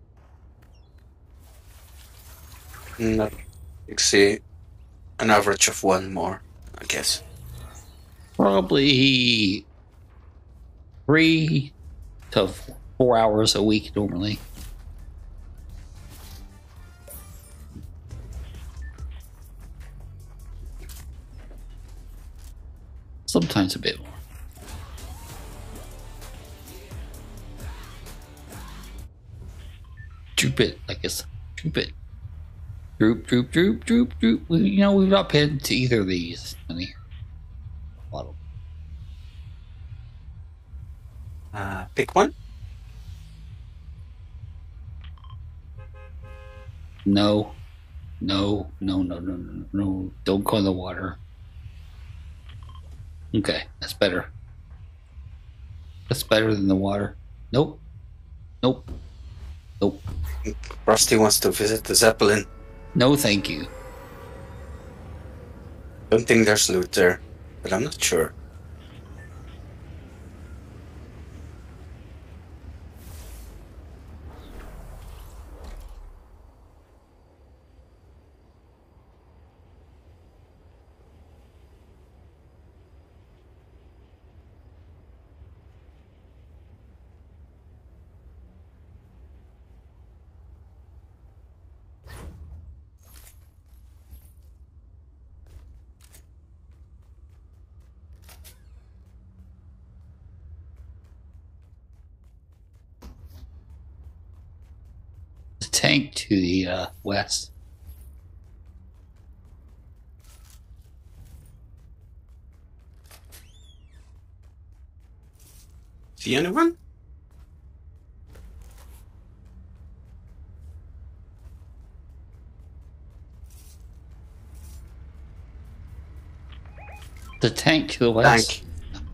Not, you see, an average of one more, I guess. Probably 3 to 4 hours a week normally. Sometimes a bit more. Droop it, I guess. Droop it. Droop, droop, droop, droop, droop. You know, we've not been to either of these. Honey. Bottle. Pick one? No. No, no, no, no, no, no. Don't go in the water. Okay, that's better. That's better than the water. Nope. Nope. Nope. Rusty wants to visit the Zeppelin. No, thank you. Don't think there's loot there, but I'm not sure. tank to the west. See anyone? The tank to the west. Tank.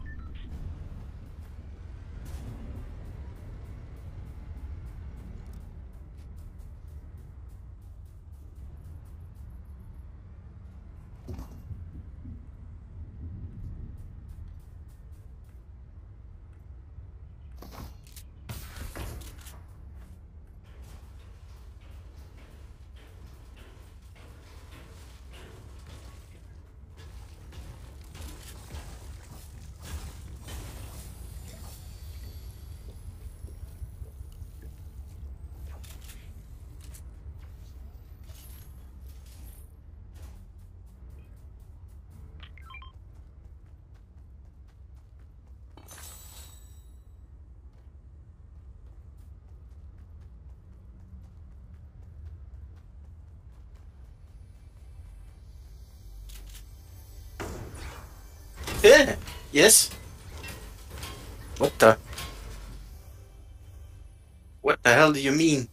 Yeah. Yes. What the? What the hell do you mean?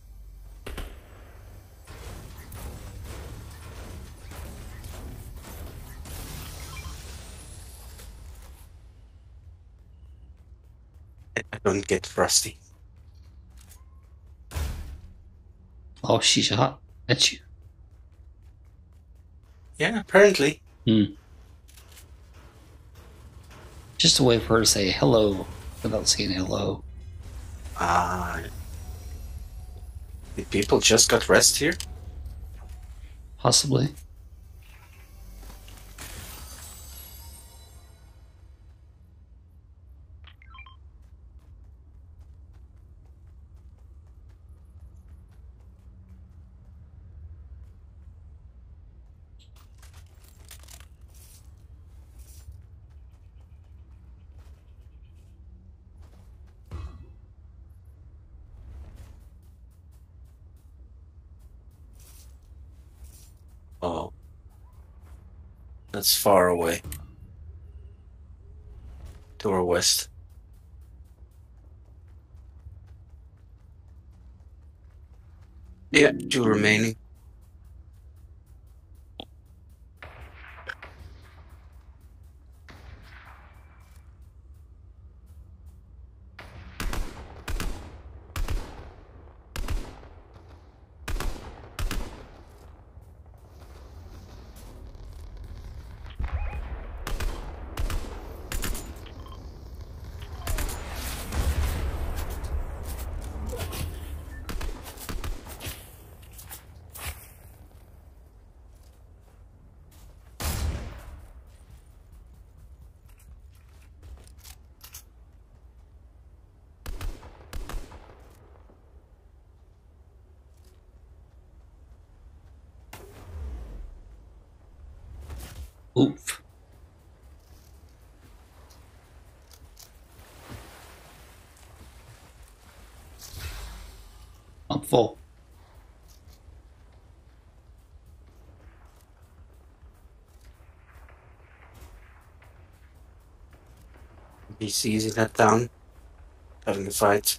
I don't get Rusty. Oh, she shot at you. Yeah, apparently. Just a way for her to say hello without saying hello. Did people just got rest here? Possibly. Oh. That's far away. To our west. Yeah, 2 remaining. Oof. I'm full. He's easy that down. Having a fight.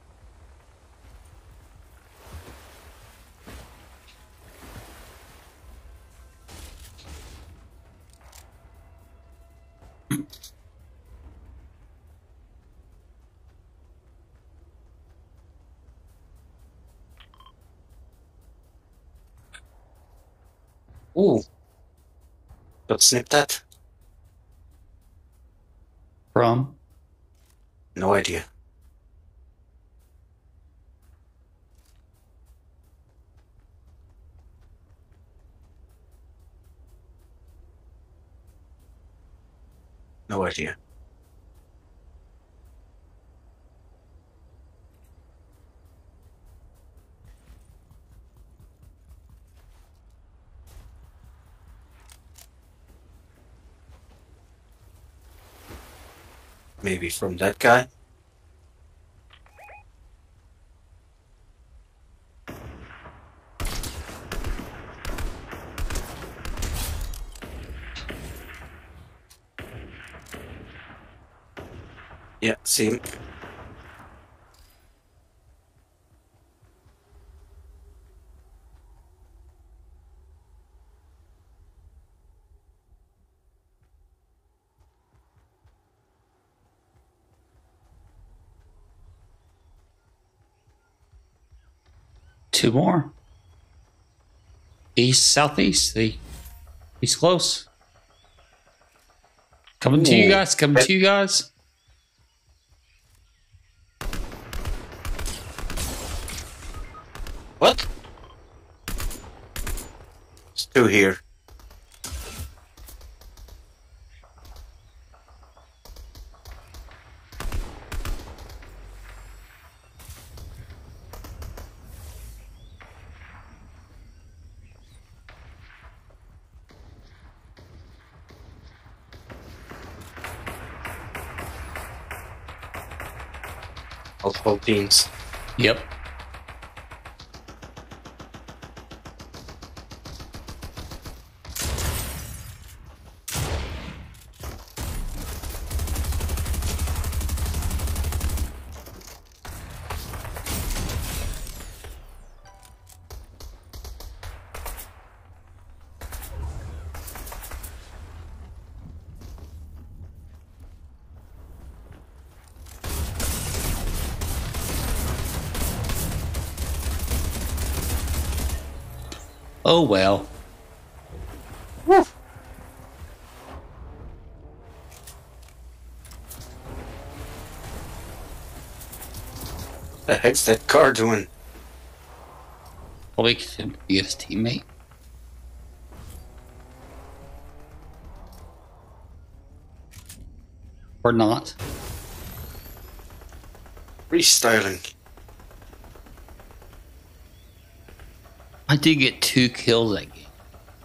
Ooh. Got snipped at? From? No idea. No idea. Maybe from that guy? Yeah, see him. Two more. East, southeast. He's close. Coming to you guys. Coming to you guys. What? There's two here. Multiple teams. Yep. Oh well. Woo. The heck's that car doing? Probably could be his teammate. Or not. Restyling. I did get 2 kills that game.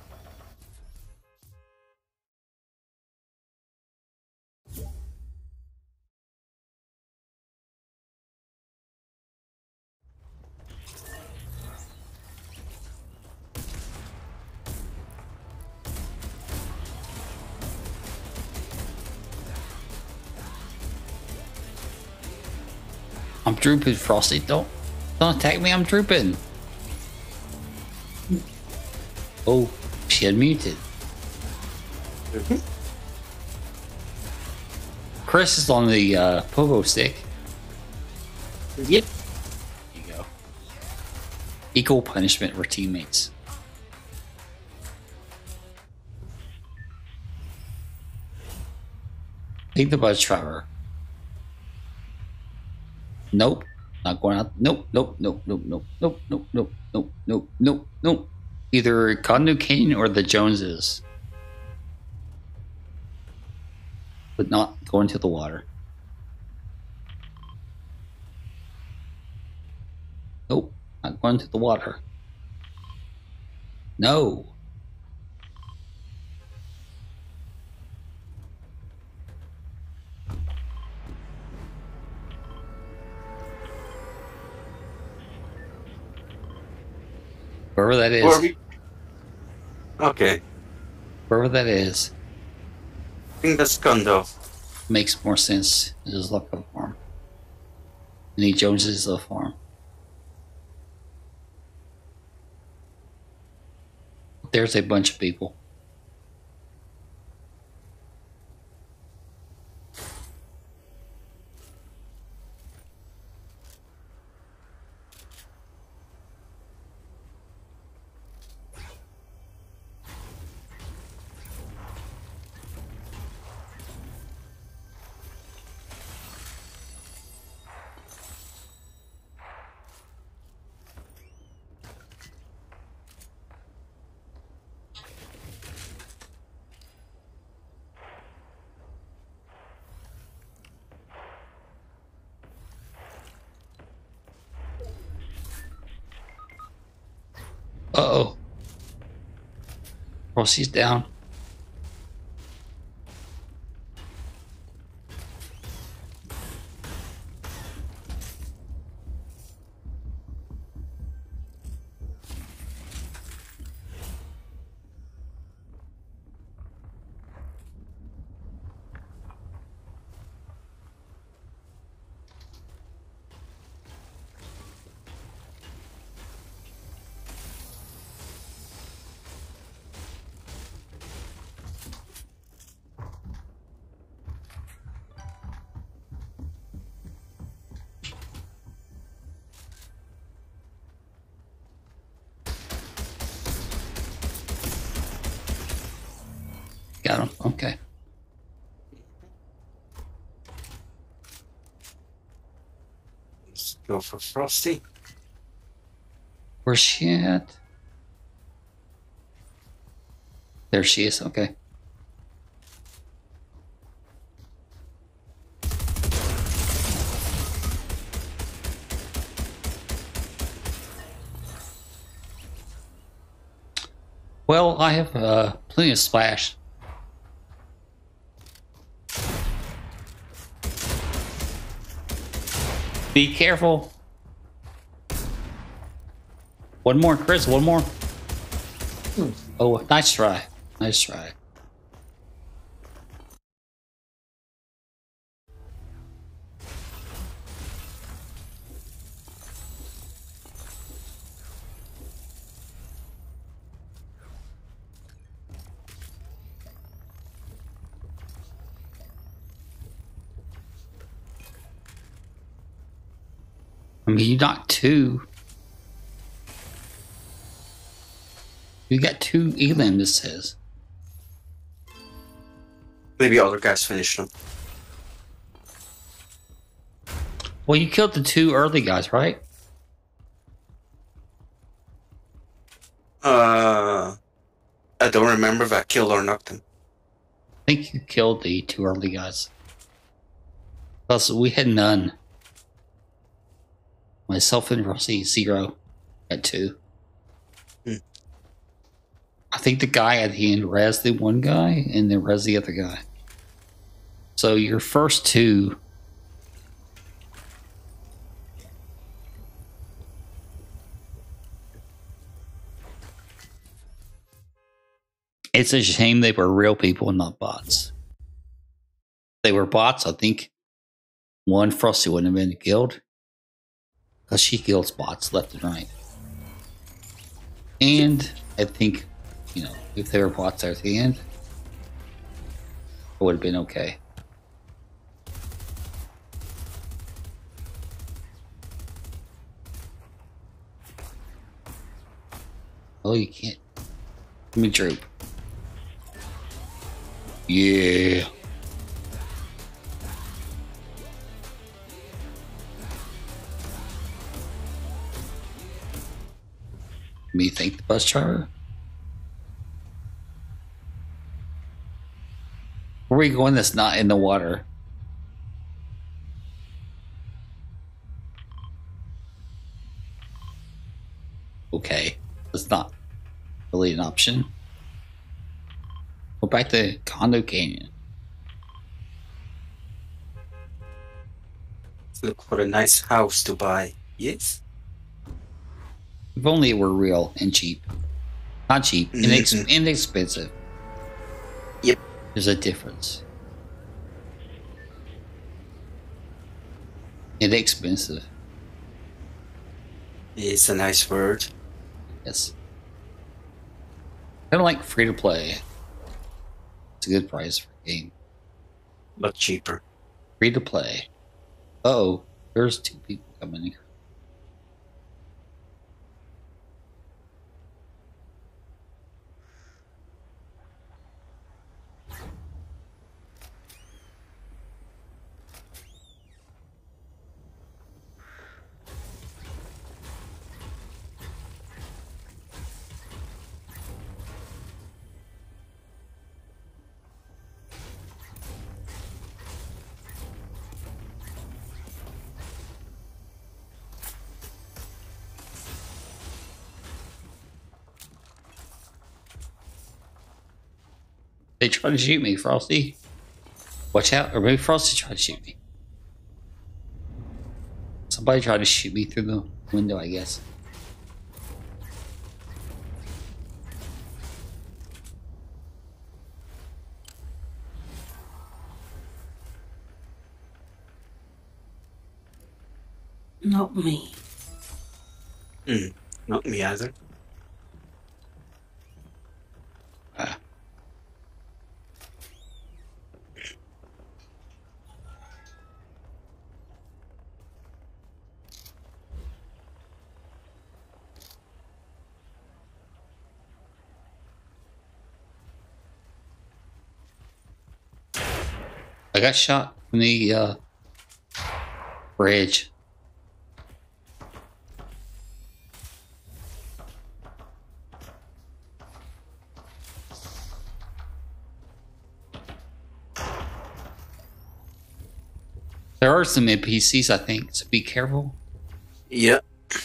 I'm drooping, Frosty. Don't attack me. I'm drooping. Oh, she unmuted. Chris is on the pogo stick. Yep. There you go. Equal punishment for teammates. Take the bus driver. Nope. Not going out. Nope. Nope. Nope. Nope. Nope. Nope. Nope. Nope. Nope. Nope. Nope. Nope. Either Cottonwood Canyon or the Joneses. But not going to the water. Nope. Not going to the water. No. Wherever that is. Okay. Wherever that is. I think that's Condo. Makes more sense. This is like a farm. Any Jones is a farm. There's a bunch of people. Uh-oh. Rosie's down. Okay. Let's go for Frosty. Where's she at? There she is. Okay. Well, I have plenty of splash. Be careful. One more, Chris. One more. Oh, nice try. Nice try. I mean, you knocked two. You got two Elam, this says. Maybe other guys finished them. Well, you killed the two early guys, right? I don't remember if I killed or knocked them. I think you killed the two early guys. Plus, we had none. Myself and Rossi, 0 at 2. I think the guy at the end res the one guy and then res the other guy. So your first two. It's a shame they were real people and not bots. If they were bots, I think one Frosty wouldn't have been killed. Because she kills bots left and right. And I think, you know, if they were bots there at the end, it would have been okay. Oh, you can't. Let me droop. Yeah. Me think the bus driver? Where are we going that's not in the water? Okay. That's not really an option. Go back to Condo Canyon. Let's look for a nice house to buy. Yes. If only it were real and cheap. Not cheap, inexpensive. Yep. There's a difference. Inexpensive. It's a nice word. Yes. Kind of like free to play. It's a good price for a game. But cheaper. Free to play. Uh-oh, there's two people coming here. They tried to shoot me, Frosty. Watch out, or maybe Frosty tried to shoot me. Somebody tried to shoot me through the window, I guess. Not me. Not me either. I got shot from the bridge. There are some NPCs, I think, so be careful. Yeah.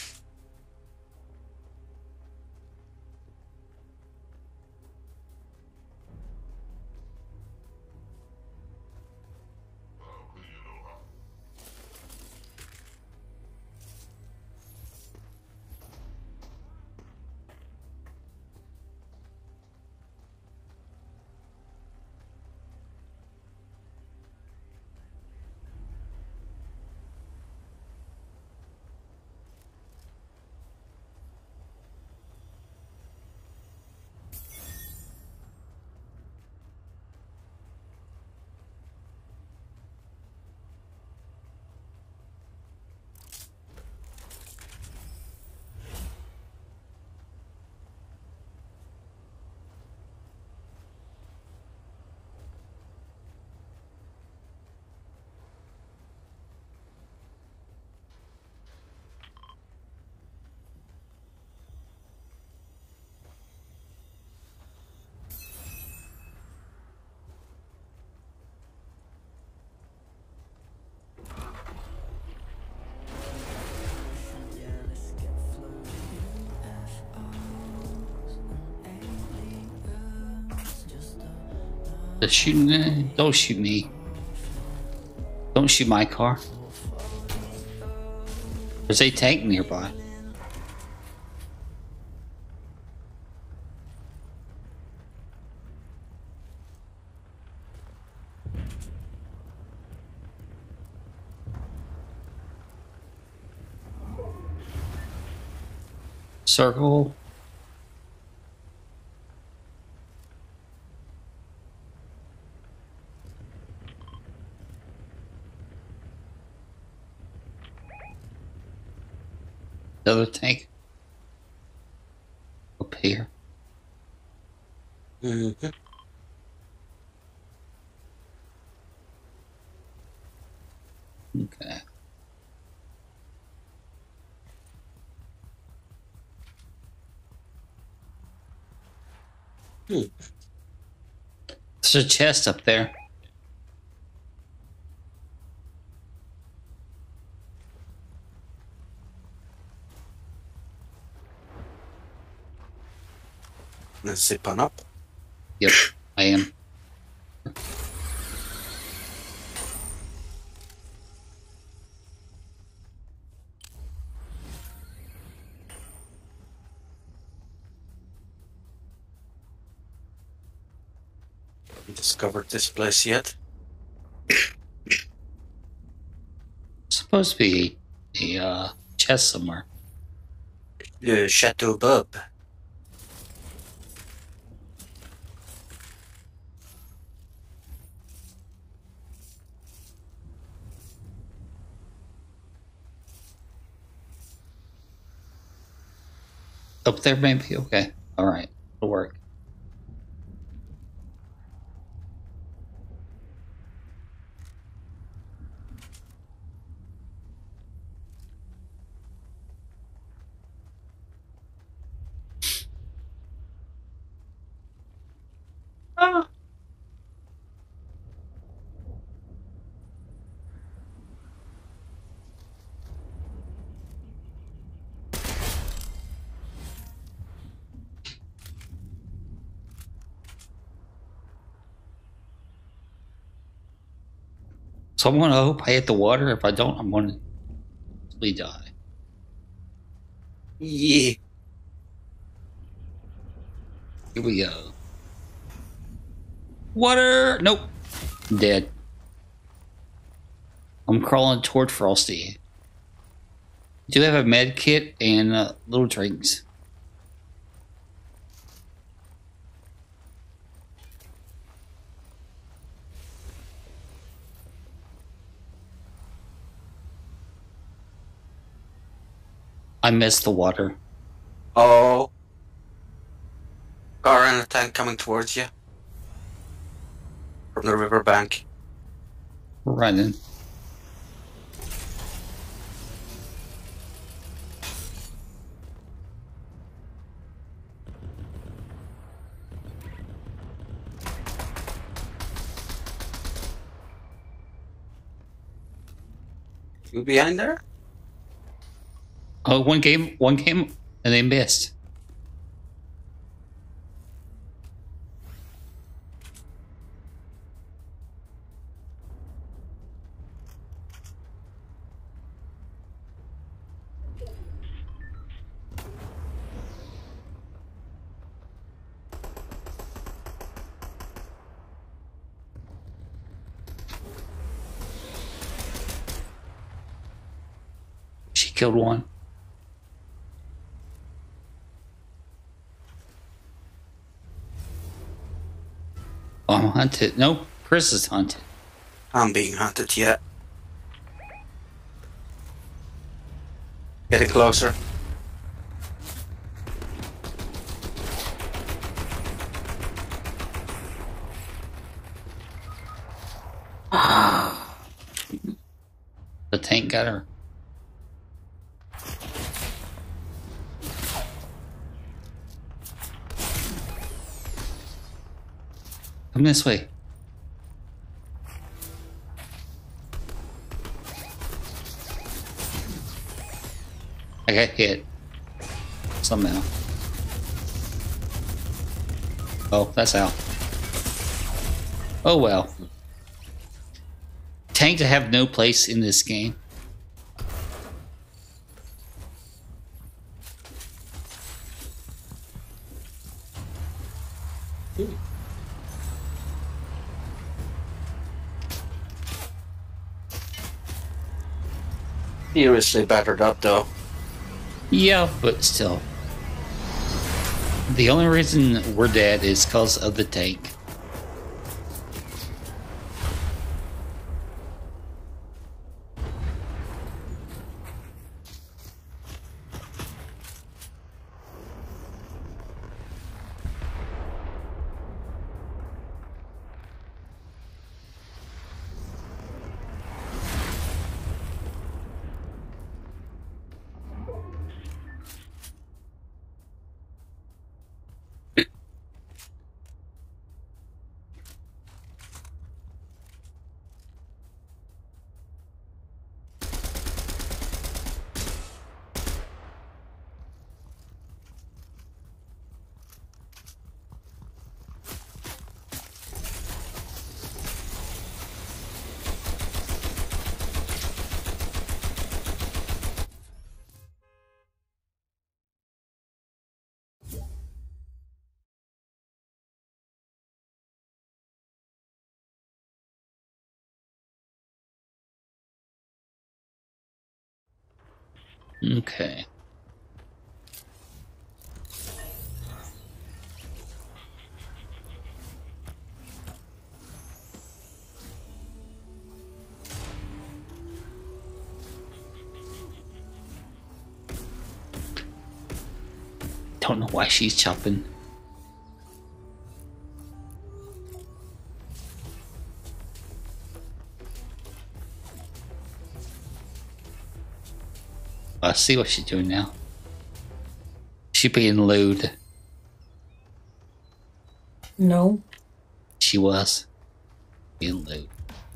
They're shooting me. Don't shoot me. Don't shoot my car. There's a tank nearby. Circle. Another tank. Up here. Mm-hmm. Okay. There's a chest up there. Let's zip on up. Yep, I am. We discovered this place yet? Supposed to be a chest somewhere. Le Chateau Bob. Up there, maybe? Okay. Alright. It'll work. Ah. So I'm gonna hope I hit the water. If I don't, I'm gonna probably die. Yeah. Here we go. Water! Nope. I'm dead. I'm crawling toward Frosty. Do have a med kit and little drinks. I missed the water. Oh. Car and a tank coming towards you. From the riverbank. We're running. You behind there? Oh, one game, and they missed. She killed one. Oh, I'm hunted. No, Chris is hunted. I'm being hunted yet. Getting closer. The tank got her. Come this way. I got hit. Somehow. Oh, that's out. Oh well. Tank to have no place in this game. Seriously battered up though. Yeah, but still. The only reason we're dead is because of the tank. Okay. Don't know why she's chopping. I see what she's doing now. She being lewd. No. She was being lewd.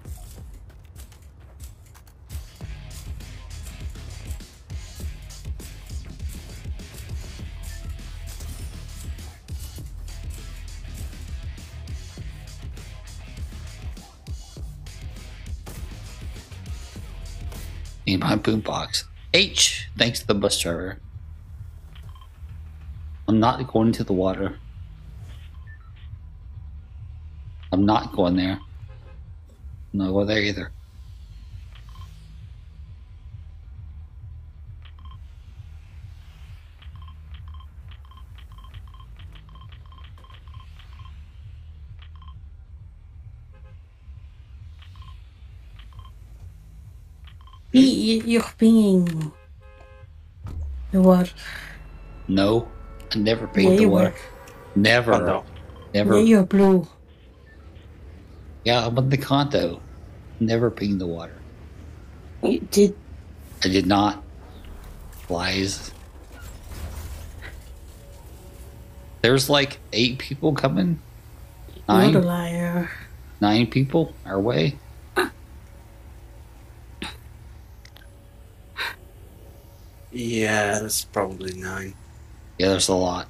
In my boombox. H, thanks to the bus driver. I'm not going to the water. I'm not going there. I'm not going there either. You're being the water. No, I never paid the water. Never. Oh, no. Never. Yeah, you're blue. Yeah, I'm on the condo. Never pinged the water. You did. I did not. Lies. There's like 8 people coming. Not a 9. liar. 9 people our way. Yeah, that's probably 9. Yeah, there's a lot.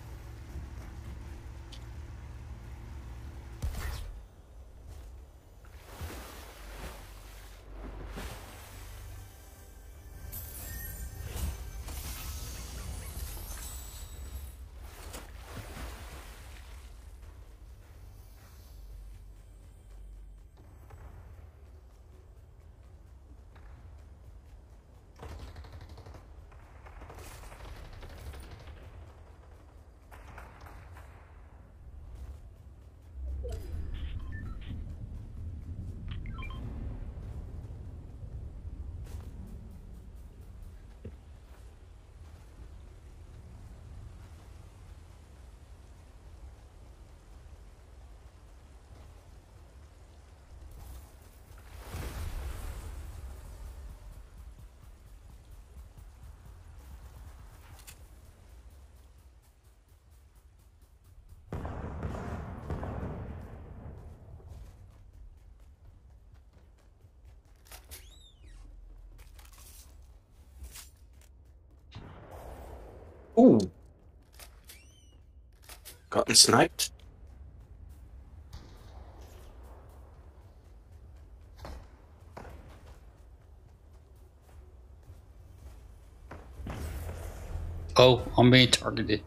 Ooh. Gotten sniped? Oh, I'm being targeted.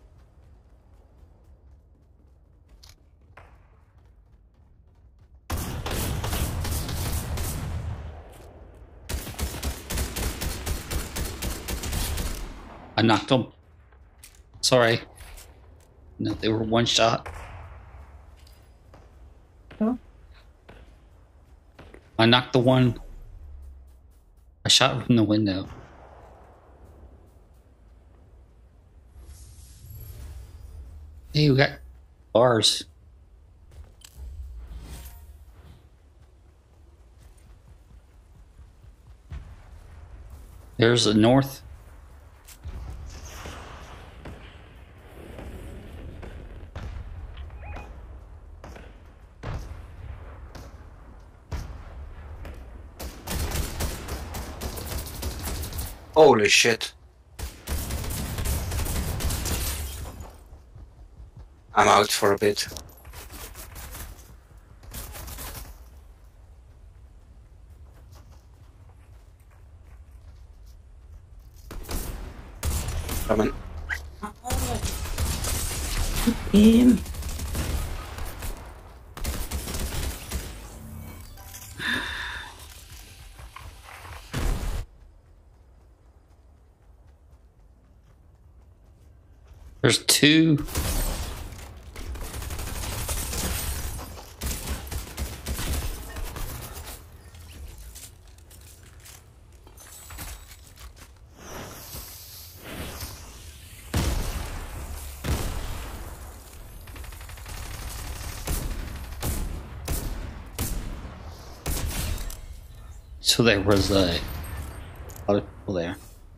I knocked them. Sorry. No, they were one shot. Huh? I knocked the one. I shot from the window. Hey, we got bars. There's the north. Holy shit. I'm out for a bit. Coming. Him. There's 2. So there was a lot of people there.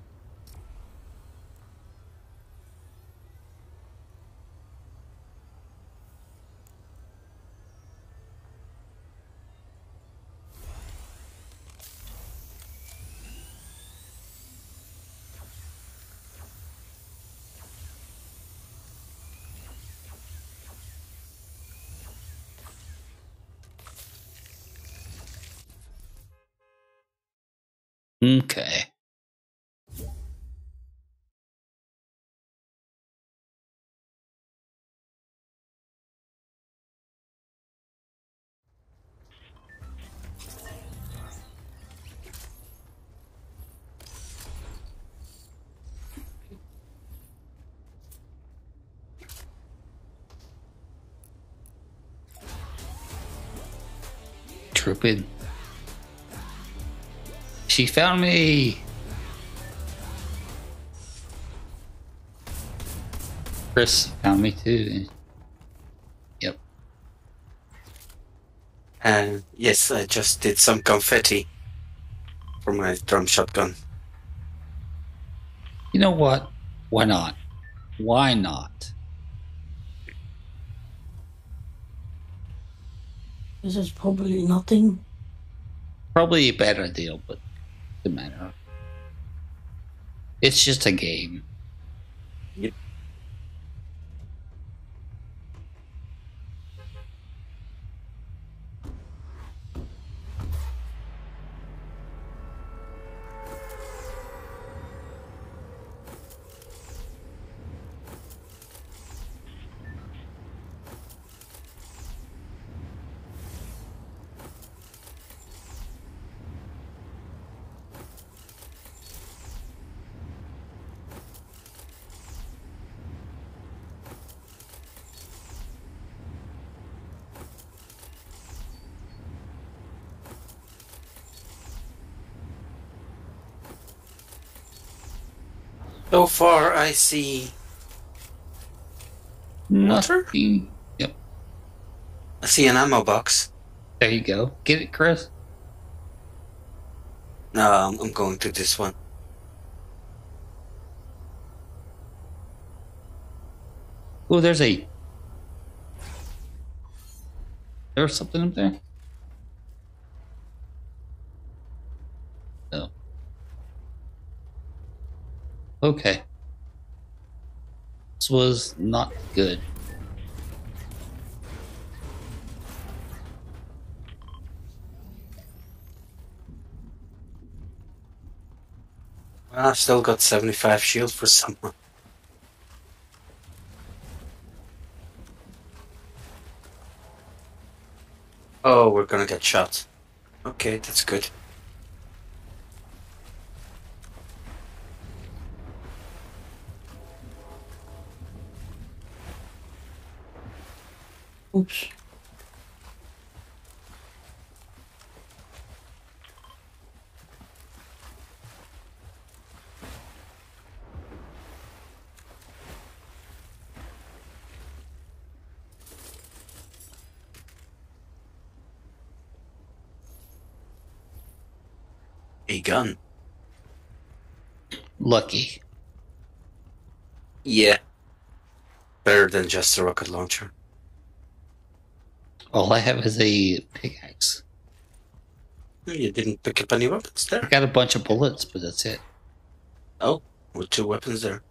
Okay. Trooping. She found me. Chris found me too. Yep. And yes, I just did some confetti for my drum shotgun. You know what? Why not? Why not? This is probably nothing. Probably a bad idea, but it doesn't matter. It's just a game. Yep. So far, I see water. Nothing. Yep. I see an ammo box. There you go. Get it, Chris? No, I'm going to this one. Oh, there's something up there? No. Okay. This was not good. Well, I've still got 75 shield for someone. Oh, we're gonna get shot. Okay, that's good. Oops. A gun. Lucky. Yeah. Better than just a rocket launcher. All I have is a pickaxe. You didn't pick up any weapons I there? got a bunch of bullets, but that's it. Oh, with 2 weapons there.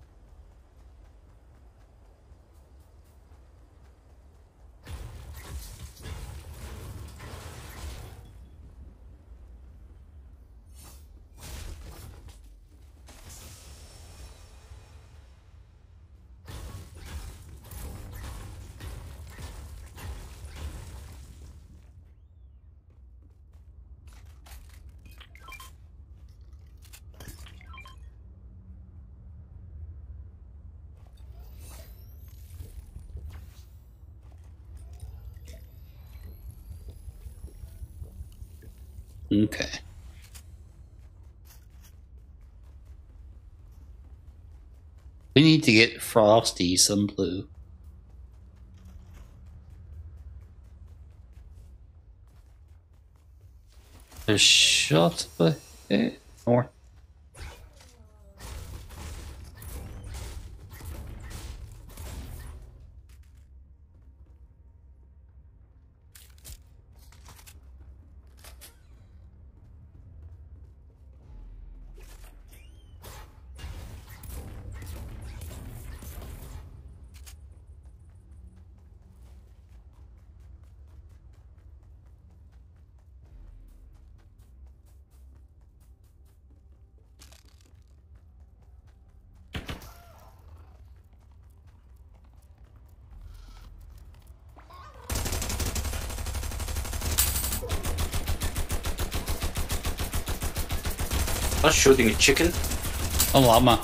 Okay. We need to get Frosty some blue. There's shots by north. I was shooting a chicken. A llama.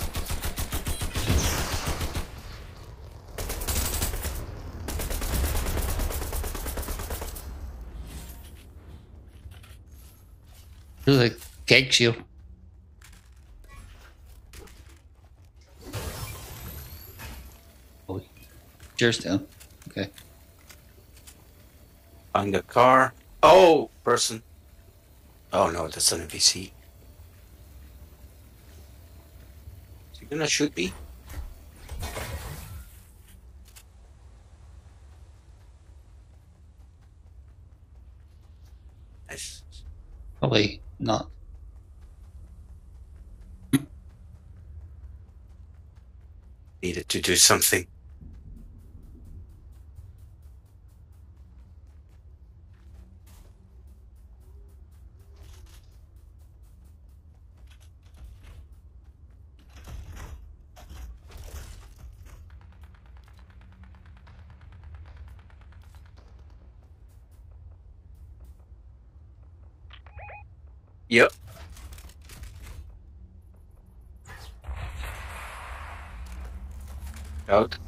There's a cake shield. Oh, yours down. Okay. Find a car. Oh, person. Oh no, that's an NPC. Is he gonna shoot me? Nice. Probably not. Needed to do something. Yep. Out.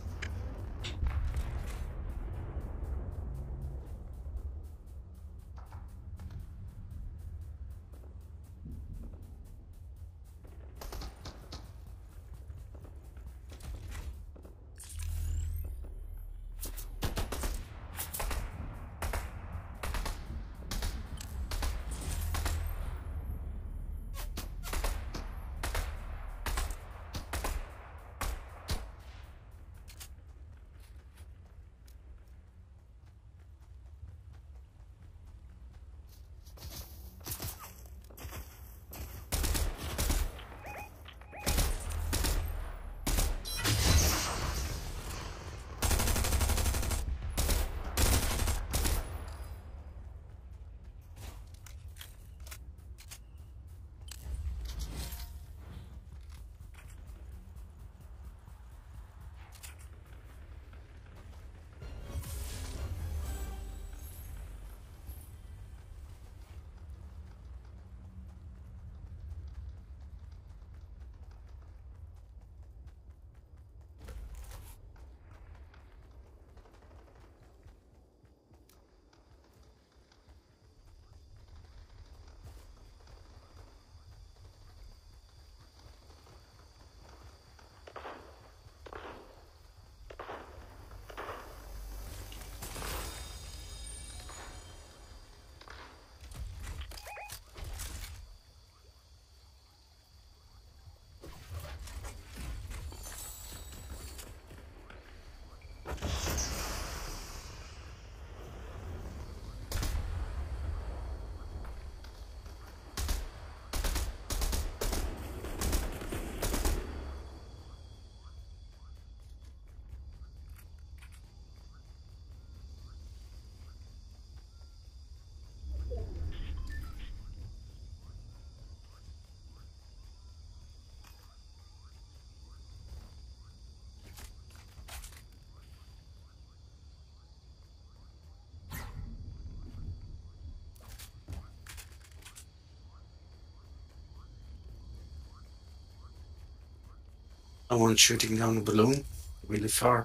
Someone shooting down a balloon really far.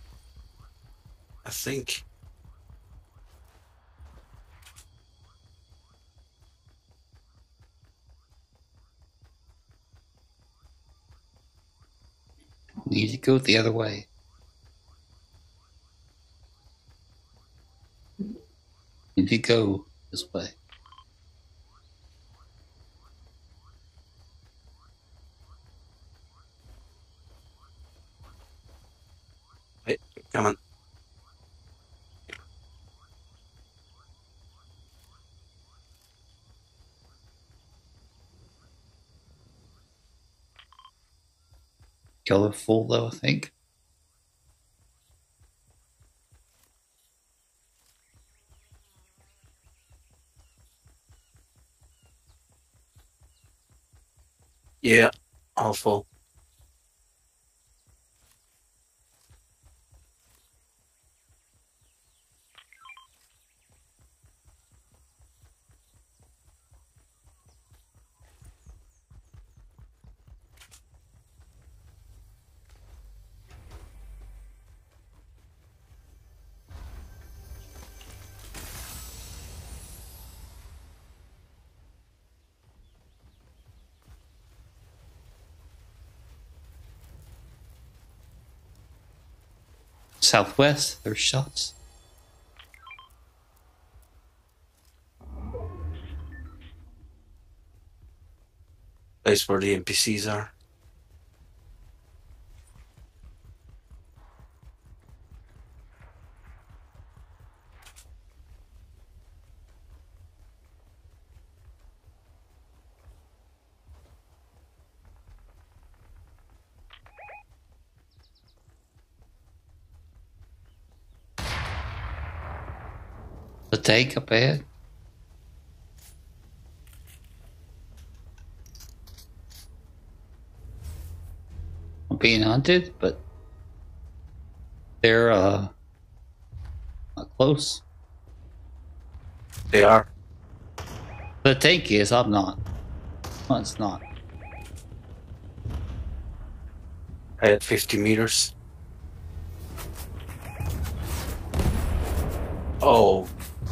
I think. Need to go the other way. Need to go this way. Hey, come on. Colorful though, I think. Yeah, awful. Southwest, there's shots. place where the NPCs are. The tank up ahead. I'm being hunted, but they're not close. They are. The tank is. I'm not. No, it's not. I had 50 meters. Oh.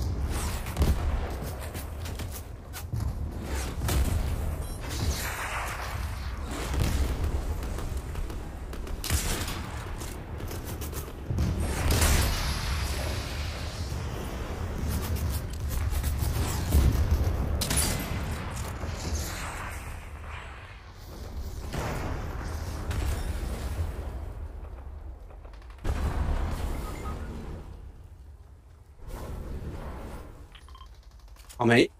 How many?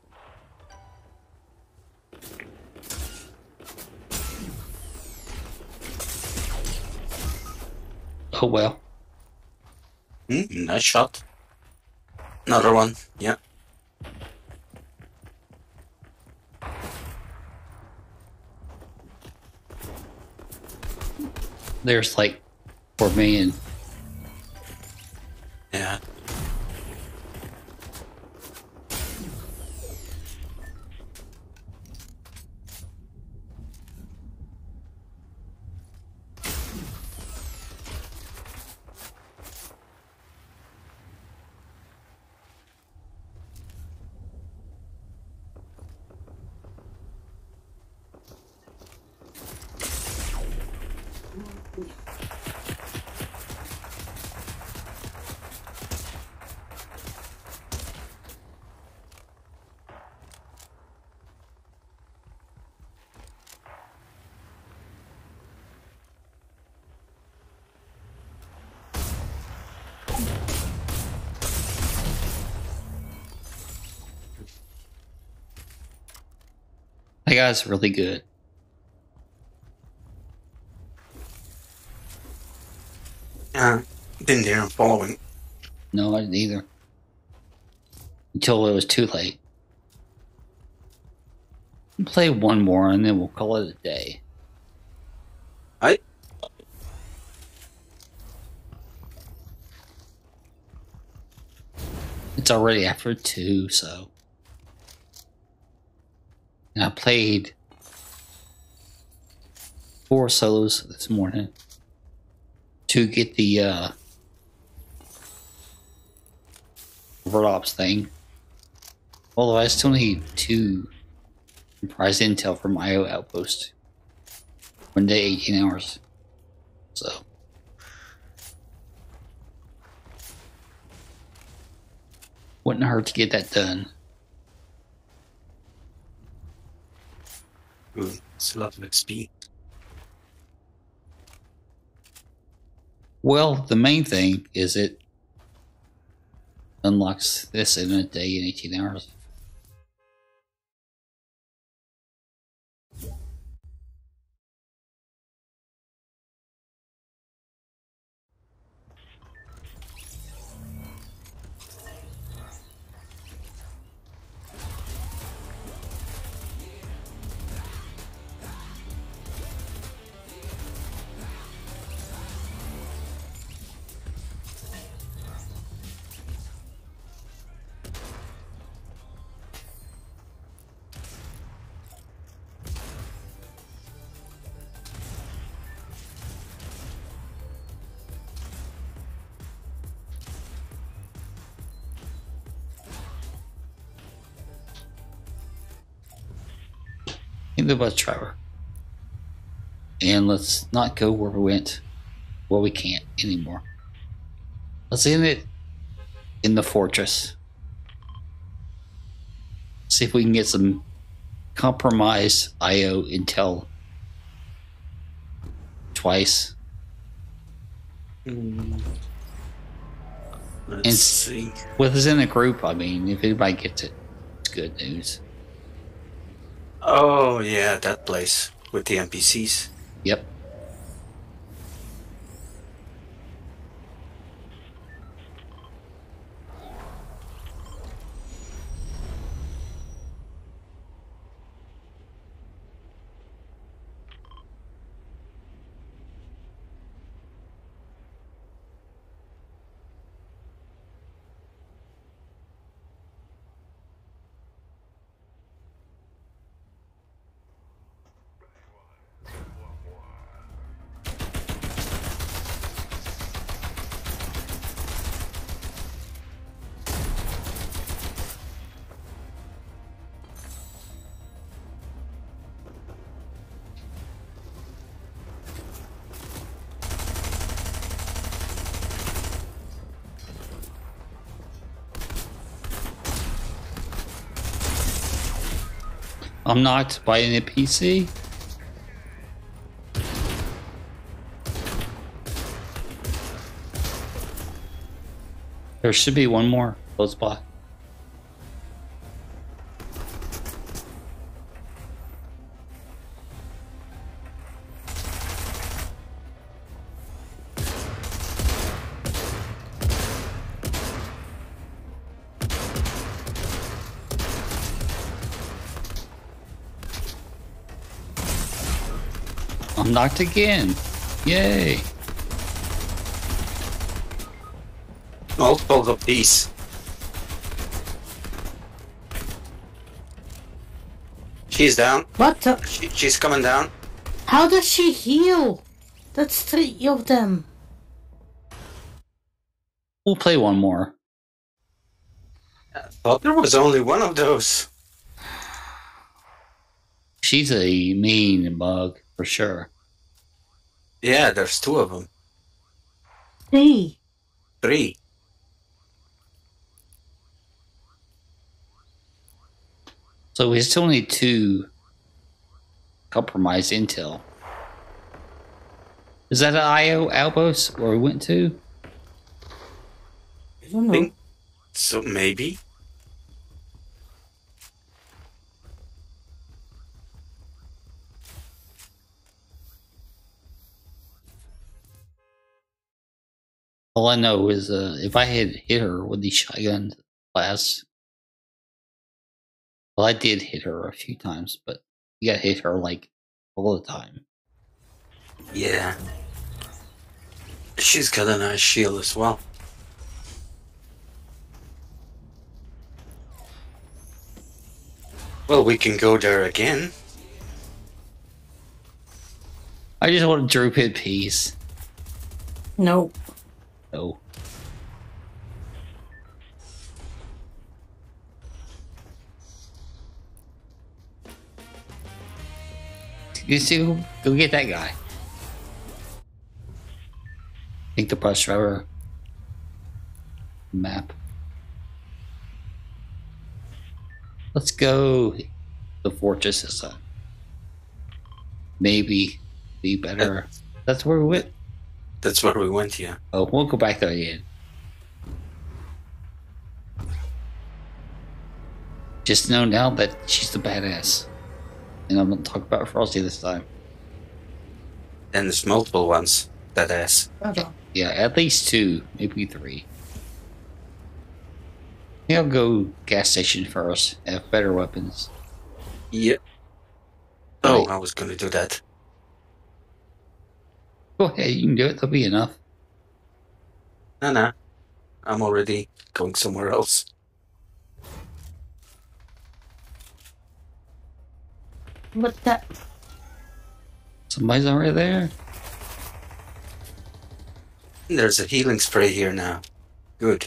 Oh well. Nice shot. Another one. Yeah. There's like 4 million. Yeah. That guy's really good. Didn't hear him following. No, I didn't either. Until it was too late. We'll play one more and then we'll call it a day. It's already after 2, so. And I played 4 solos this morning to get the Vertops thing. Although I still need 2 prize intel from IO Outpost. 1 day, 18 hours. So. Wouldn't hurt to get that done. Ooh, it's a lot of XP. Well, the main thing is it unlocks this in a day and 18 hours. In the bus driver. And let's not go where we went. Well, we can't anymore. Let's end it in the fortress. See if we can get some compromise IO Intel twice. Let's see. With us in a group, I mean, if anybody gets it, it's good news. Oh, yeah, that place with the NPCs. Yep. I'm knocked by an NPC. There should be one more close by. I'm knocked again. Yay. Multiples of these. She's down. What the? She's coming down. How does she heal? That's 3 of them. We'll play one more. I thought there was only one of those. She's a mean bug, for sure. Yeah, there's 2 of them. 3. 3. So we still need 2 compromised intel. Is that an IO outpost where we went to? I don't know. Think so, maybe. All I know is if I had hit her with the shotgun blast. Well, I did hit her a few times, but you gotta hit her like all the time. Yeah. She's got a nice shield as well. Well, we can go there again. I just want to droop in peace. No. No. You see, go get that guy. Take the bus driver map. Let's go. The fortress is maybe be better. That's where we went. That's where we went, yeah. Oh, we'll go back there again. Just know now that she's the badass. And I'm gonna talk about Frosty this time. And there's multiple ones. That ass. Yeah, at least 2, maybe 3. I think I'll go gas station first. Have better weapons. Yep. Oh, Right. I was gonna do that. Go ahead, you can do it. There'll be enough. Nah. I'm already going somewhere else. What that? Somebody's already there. There's a healing spray here now. Good.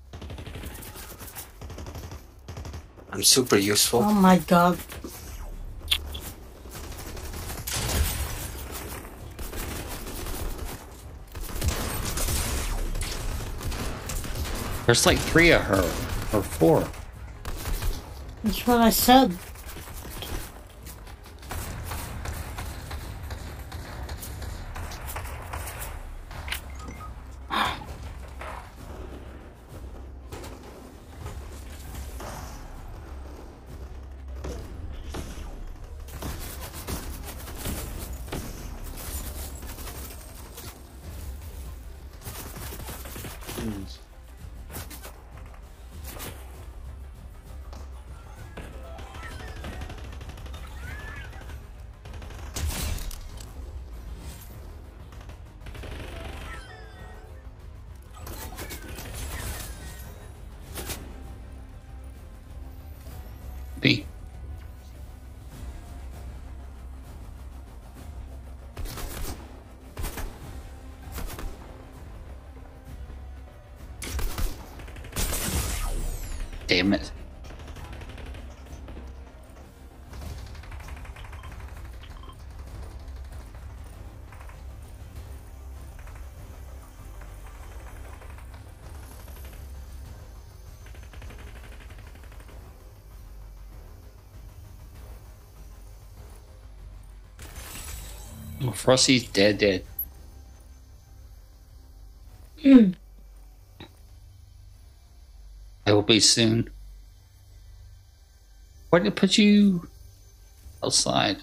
I'm super useful. Oh my god. There's like 3 of her. Or 4. That's what I said. buttons. B. Damn it. Oh, Frosty's dead. I will be soon. Why did it put you outside?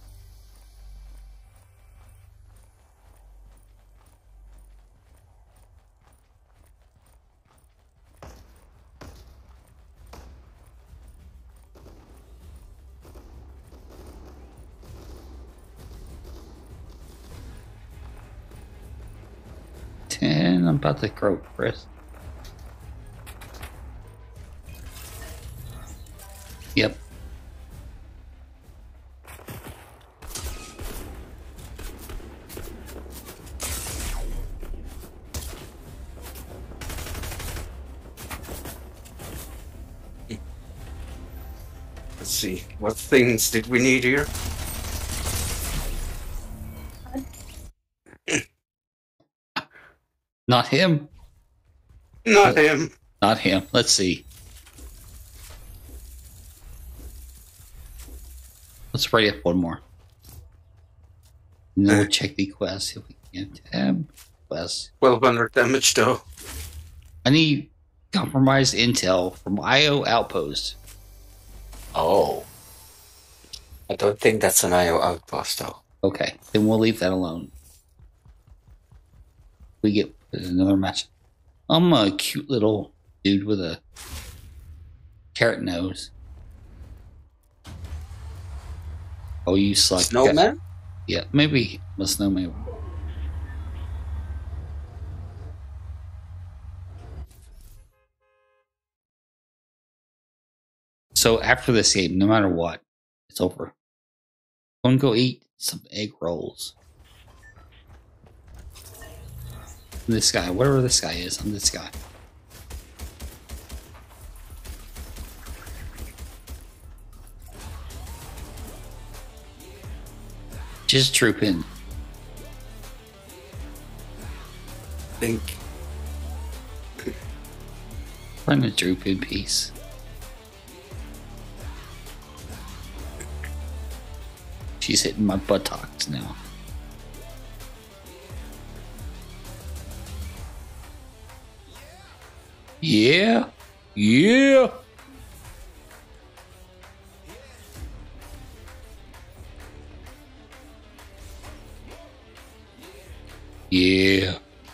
I'm about to grow, Chris. Yep. Let's see. What things did we need here? Not him. Not him. Not him. Let's see. Let's write up one more. And then we'll check the quest if we can. Tab quest. 1200 damage though. I need compromised intel from IO Outpost. Oh. I don't think that's an IO outpost though. Okay, then we'll leave that alone. We get another match. I'm a cute little dude with a carrot nose. Oh, you suck. Snowman? Yeah, maybe I'm a snowman. So after this game, no matter what, it's over. Go and go eat some egg rolls. This guy, whatever this guy is, I'm this guy. Just troop in. Think. Trying to droop in peace. She's hitting my buttocks now. Yeah. Yeah. Yeah.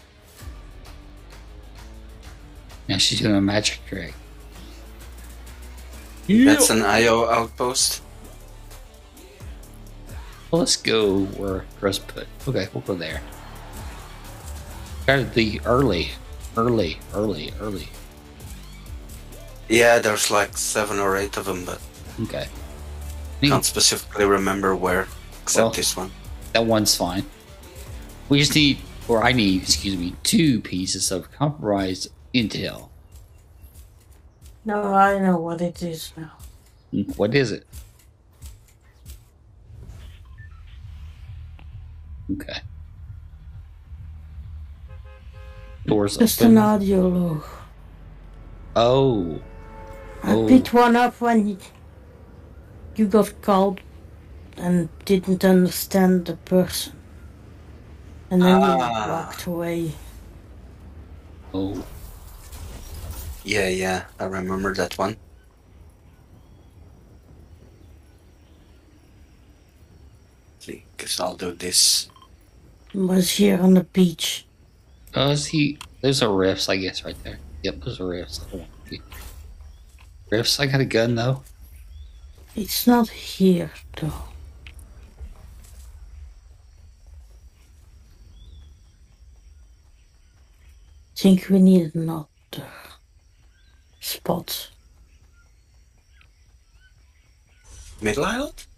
Now she's doing a magic trick. Yeah. That's an IO outpost. Well, let's go where Chris put. Okay, we'll go there. Gotta be early. Yeah, there's like 7 or 8 of them, but Okay. can't specifically remember where, except Well, this one. That one's fine. We just need, or I need, excuse me, 2 pieces of compromised intel. No, I know what it is now. What is it? Okay. Doors Just open. an audio log. Oh. I picked one up when you got called and didn't understand the person. And then you walked away. Oh. Yeah, I remember that one. See, guess I'll do this. Was here on the beach. Does he? Those are rifts, I guess, right there. Yep, those are rifts. I don't want to be. Rifts, I got a gun, though. It's not here, though. Think we need another spot. Middle Island?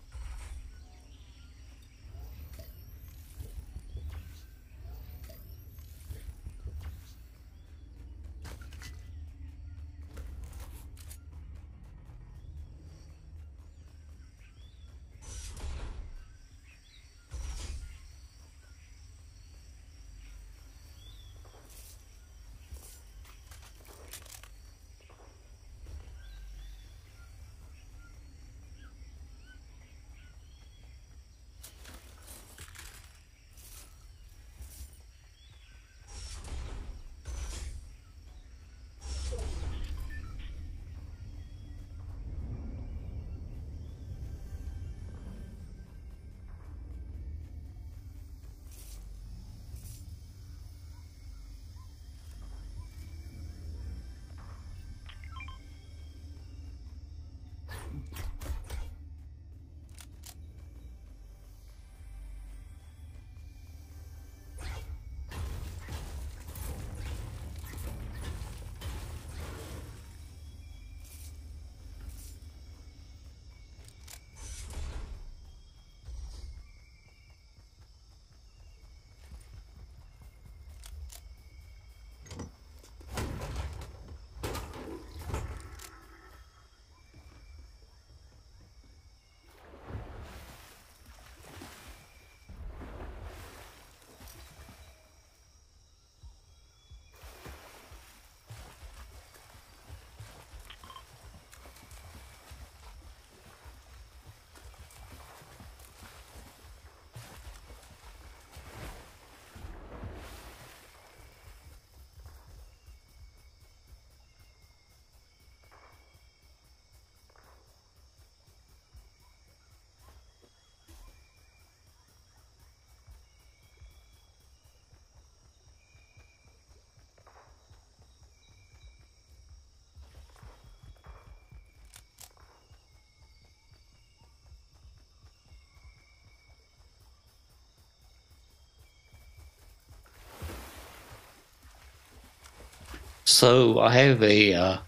So I have a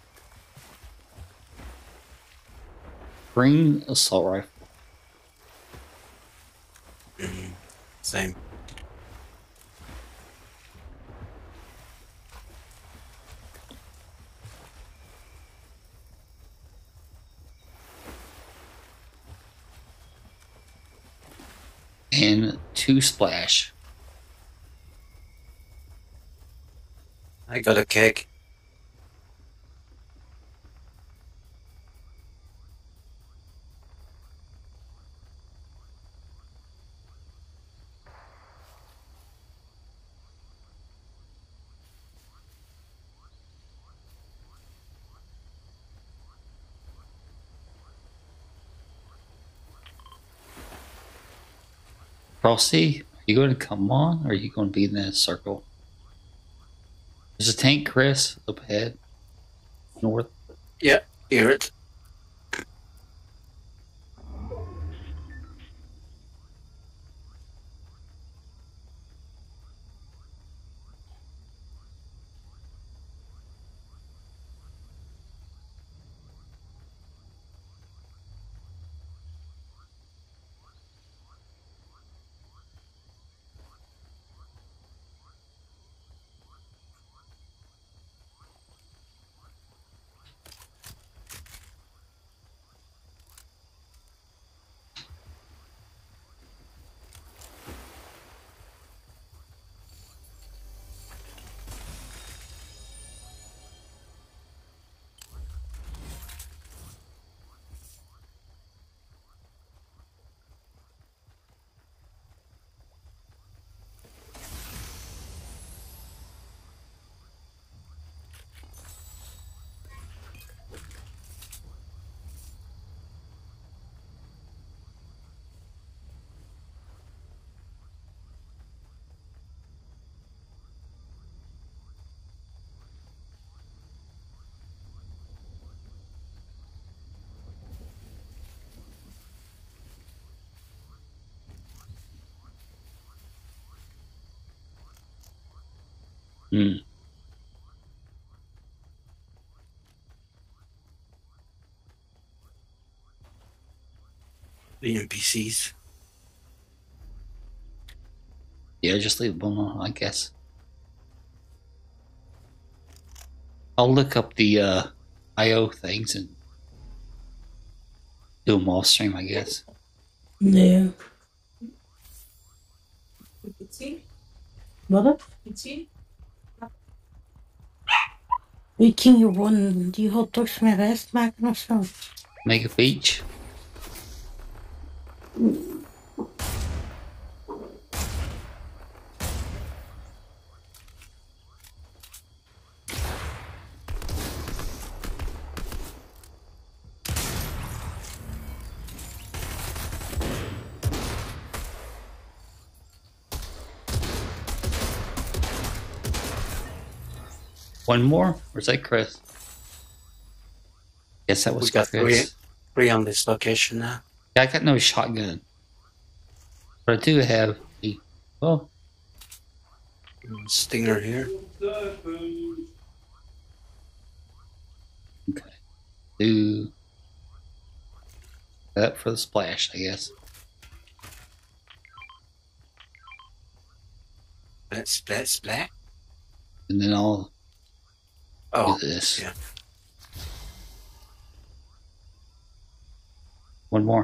green assault rifle. Same. And 2 splash. I got a keg. Frosty, are you going to come on, or are you going to be in that circle? There's a tank, Chris, up ahead. North. Yeah, hear it. Mm. The NPCs. Yeah, just leave them alone, I guess. I'll look up the IO things and do them off stream, I guess. Yeah. Wat? Ik ging gewoon die hotdogs met rijst maken of zo. Make a beach. One more? Or is that Chris? Yes, that was We got Chris. three on this location now. Yeah, I got no shotgun. But I do have the... Well, Stinger here. okay. Do that for the splash, I guess. Splat. And then I'll Oh, do this. yeah. One more.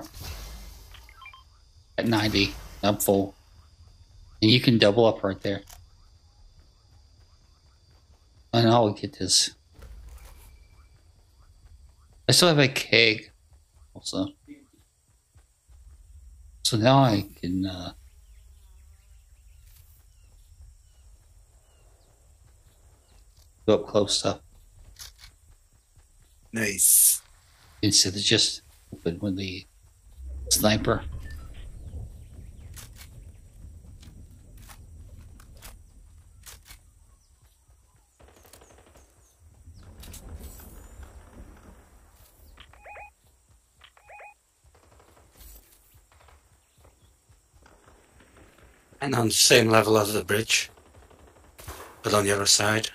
At 90. I'm full. And you can double up right there. And I'll get this. I still have a keg also. So now I can go up close stuff Nice. instead of just open with the sniper. And on the same level as the bridge, but on the other side.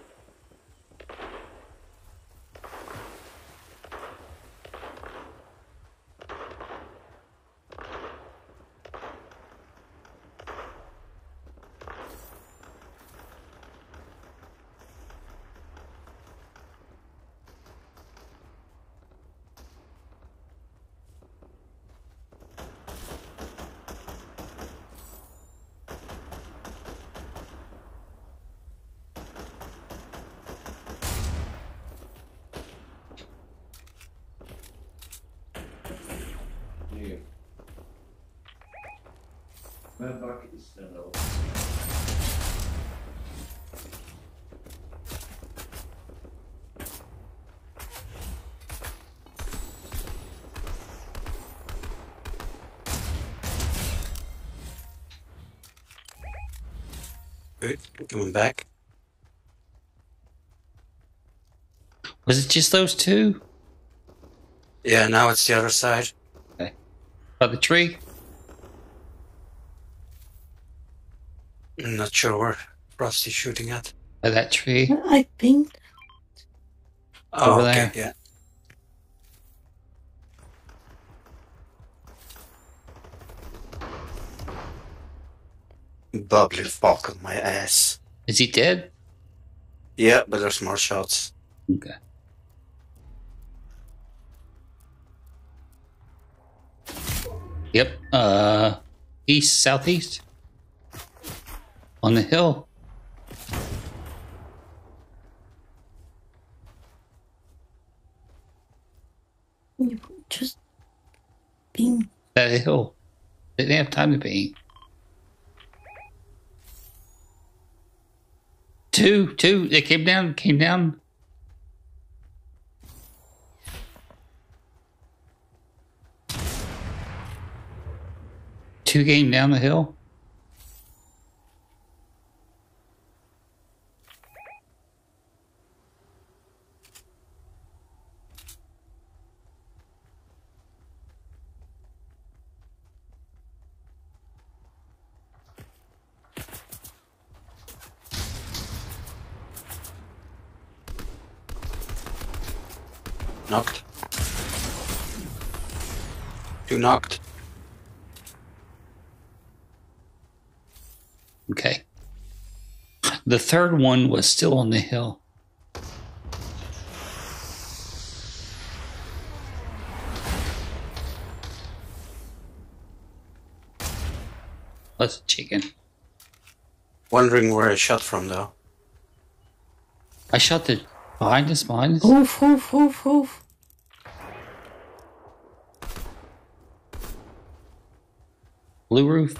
Mijn bucket is snel. Good. Coming back. Was it just those two? Yeah, now it's the other side. Okay. By the tree? I'm not sure where Frosty's shooting at. By that tree? I pinged. Oh, Over okay, there. yeah. Bubbly fuck on my ass. Is he dead? Yeah, but there's more shots. Okay. Yep. East, southeast. On the hill. You just ping. That hill. Didn't have time to be. Two. It came down. Two came down the hill. Knocked. 2 knocked. Okay. The third one was still on the hill. That's a chicken. Wondering where I shot from, though. I shot the behind us. Oof, oof, oof, oof. Blue roof.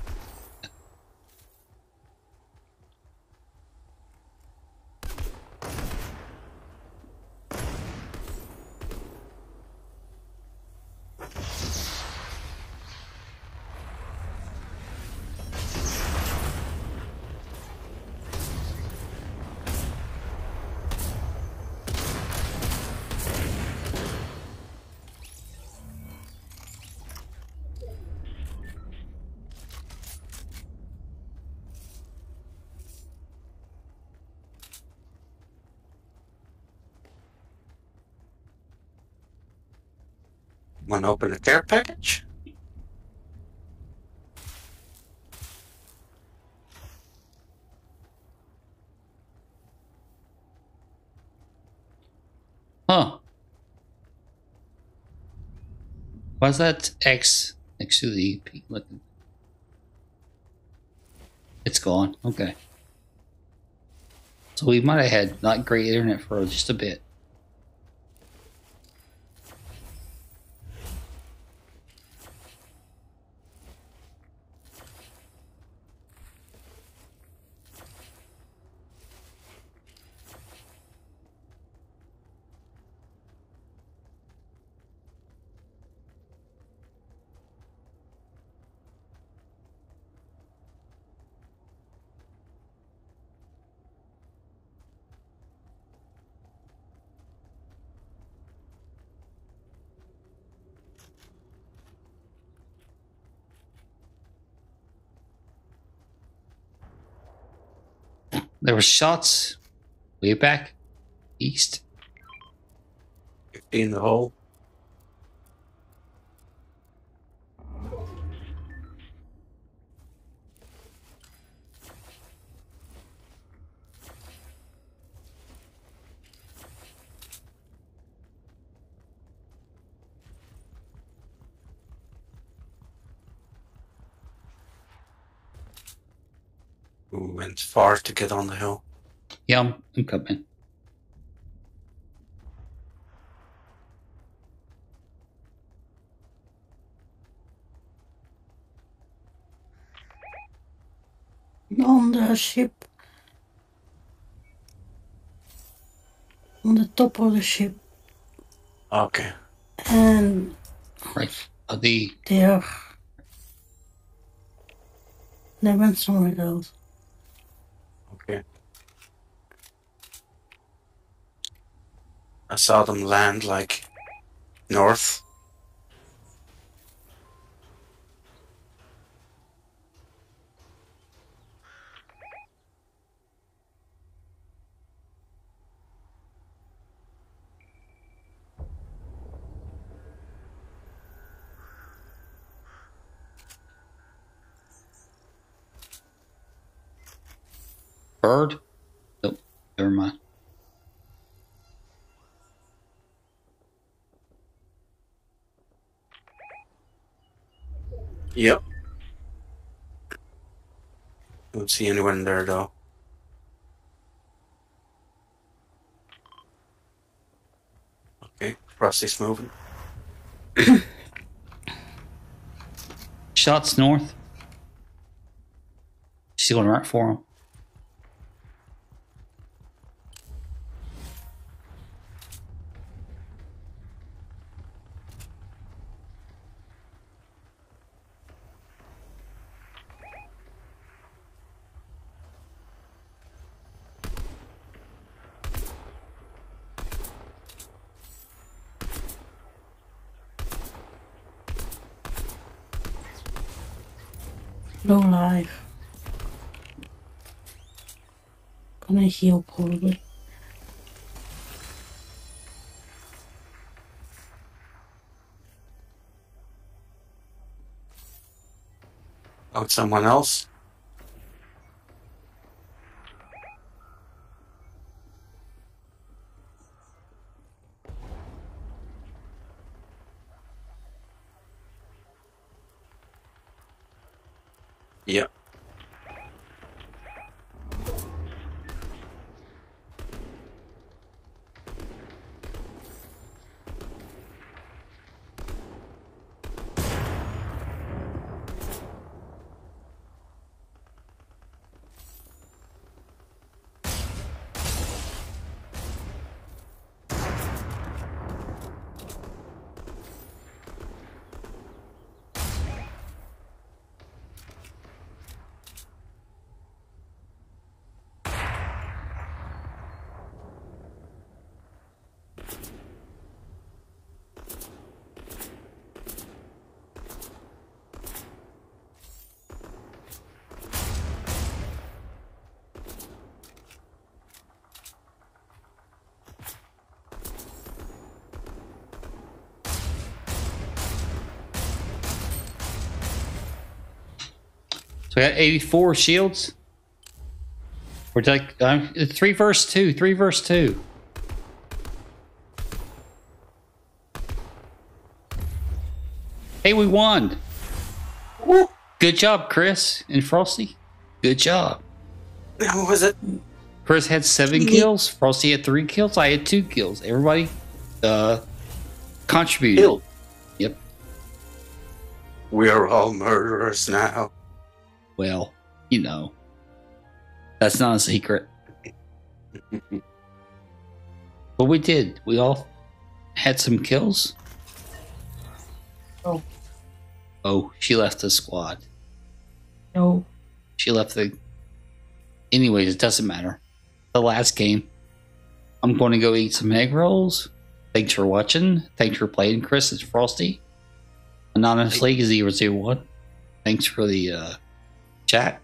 Wanna open a care package? Huh. Why's that X next to the pink looking? It's gone. Okay. So we might have had not great internet for just a bit. There were shots way back east. 50 in the hole. We went far to get on the hill. Yeah, I'm coming. On the ship. On the top of the ship. Okay. And Right. they went somewhere else. Okay. I saw them land like north. Bird? Nope. Never mind. Yep. Don't see anyone there though. Okay, Frosty's moving. Shots north. She's going right for him. No life. Gonna heal probably. Oh, it's someone else? Yeah. So I got 84 shields. We're like 3 versus 2. 3 versus 2. Hey, we won. Woo! Good job, Chris and Frosty. Good job. Who was it? Chris had 7 kills. Frosty had 3 kills. I had 2 kills. Everybody contributed. Kill. Yep. We are all murderers now. Well, you know, that's not a secret. But we did. We all had some kills. Oh. Oh, she left the squad. No. She left the... Anyways, it doesn't matter. The last game. I'm going to go eat some egg rolls. Thanks for watching. Thanks for playing, Chris. It's Frosty. Anonymous League is 001. Thanks for the chat.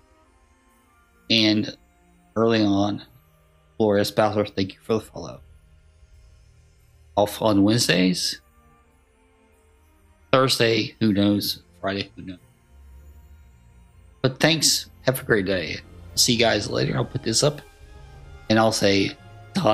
And early on, Glorious Bowser, thank you for the follow. Off on Wednesdays. Thursday, who knows? Friday, who knows? But thanks. Have a great day. See you guys later. I'll put this up and I'll say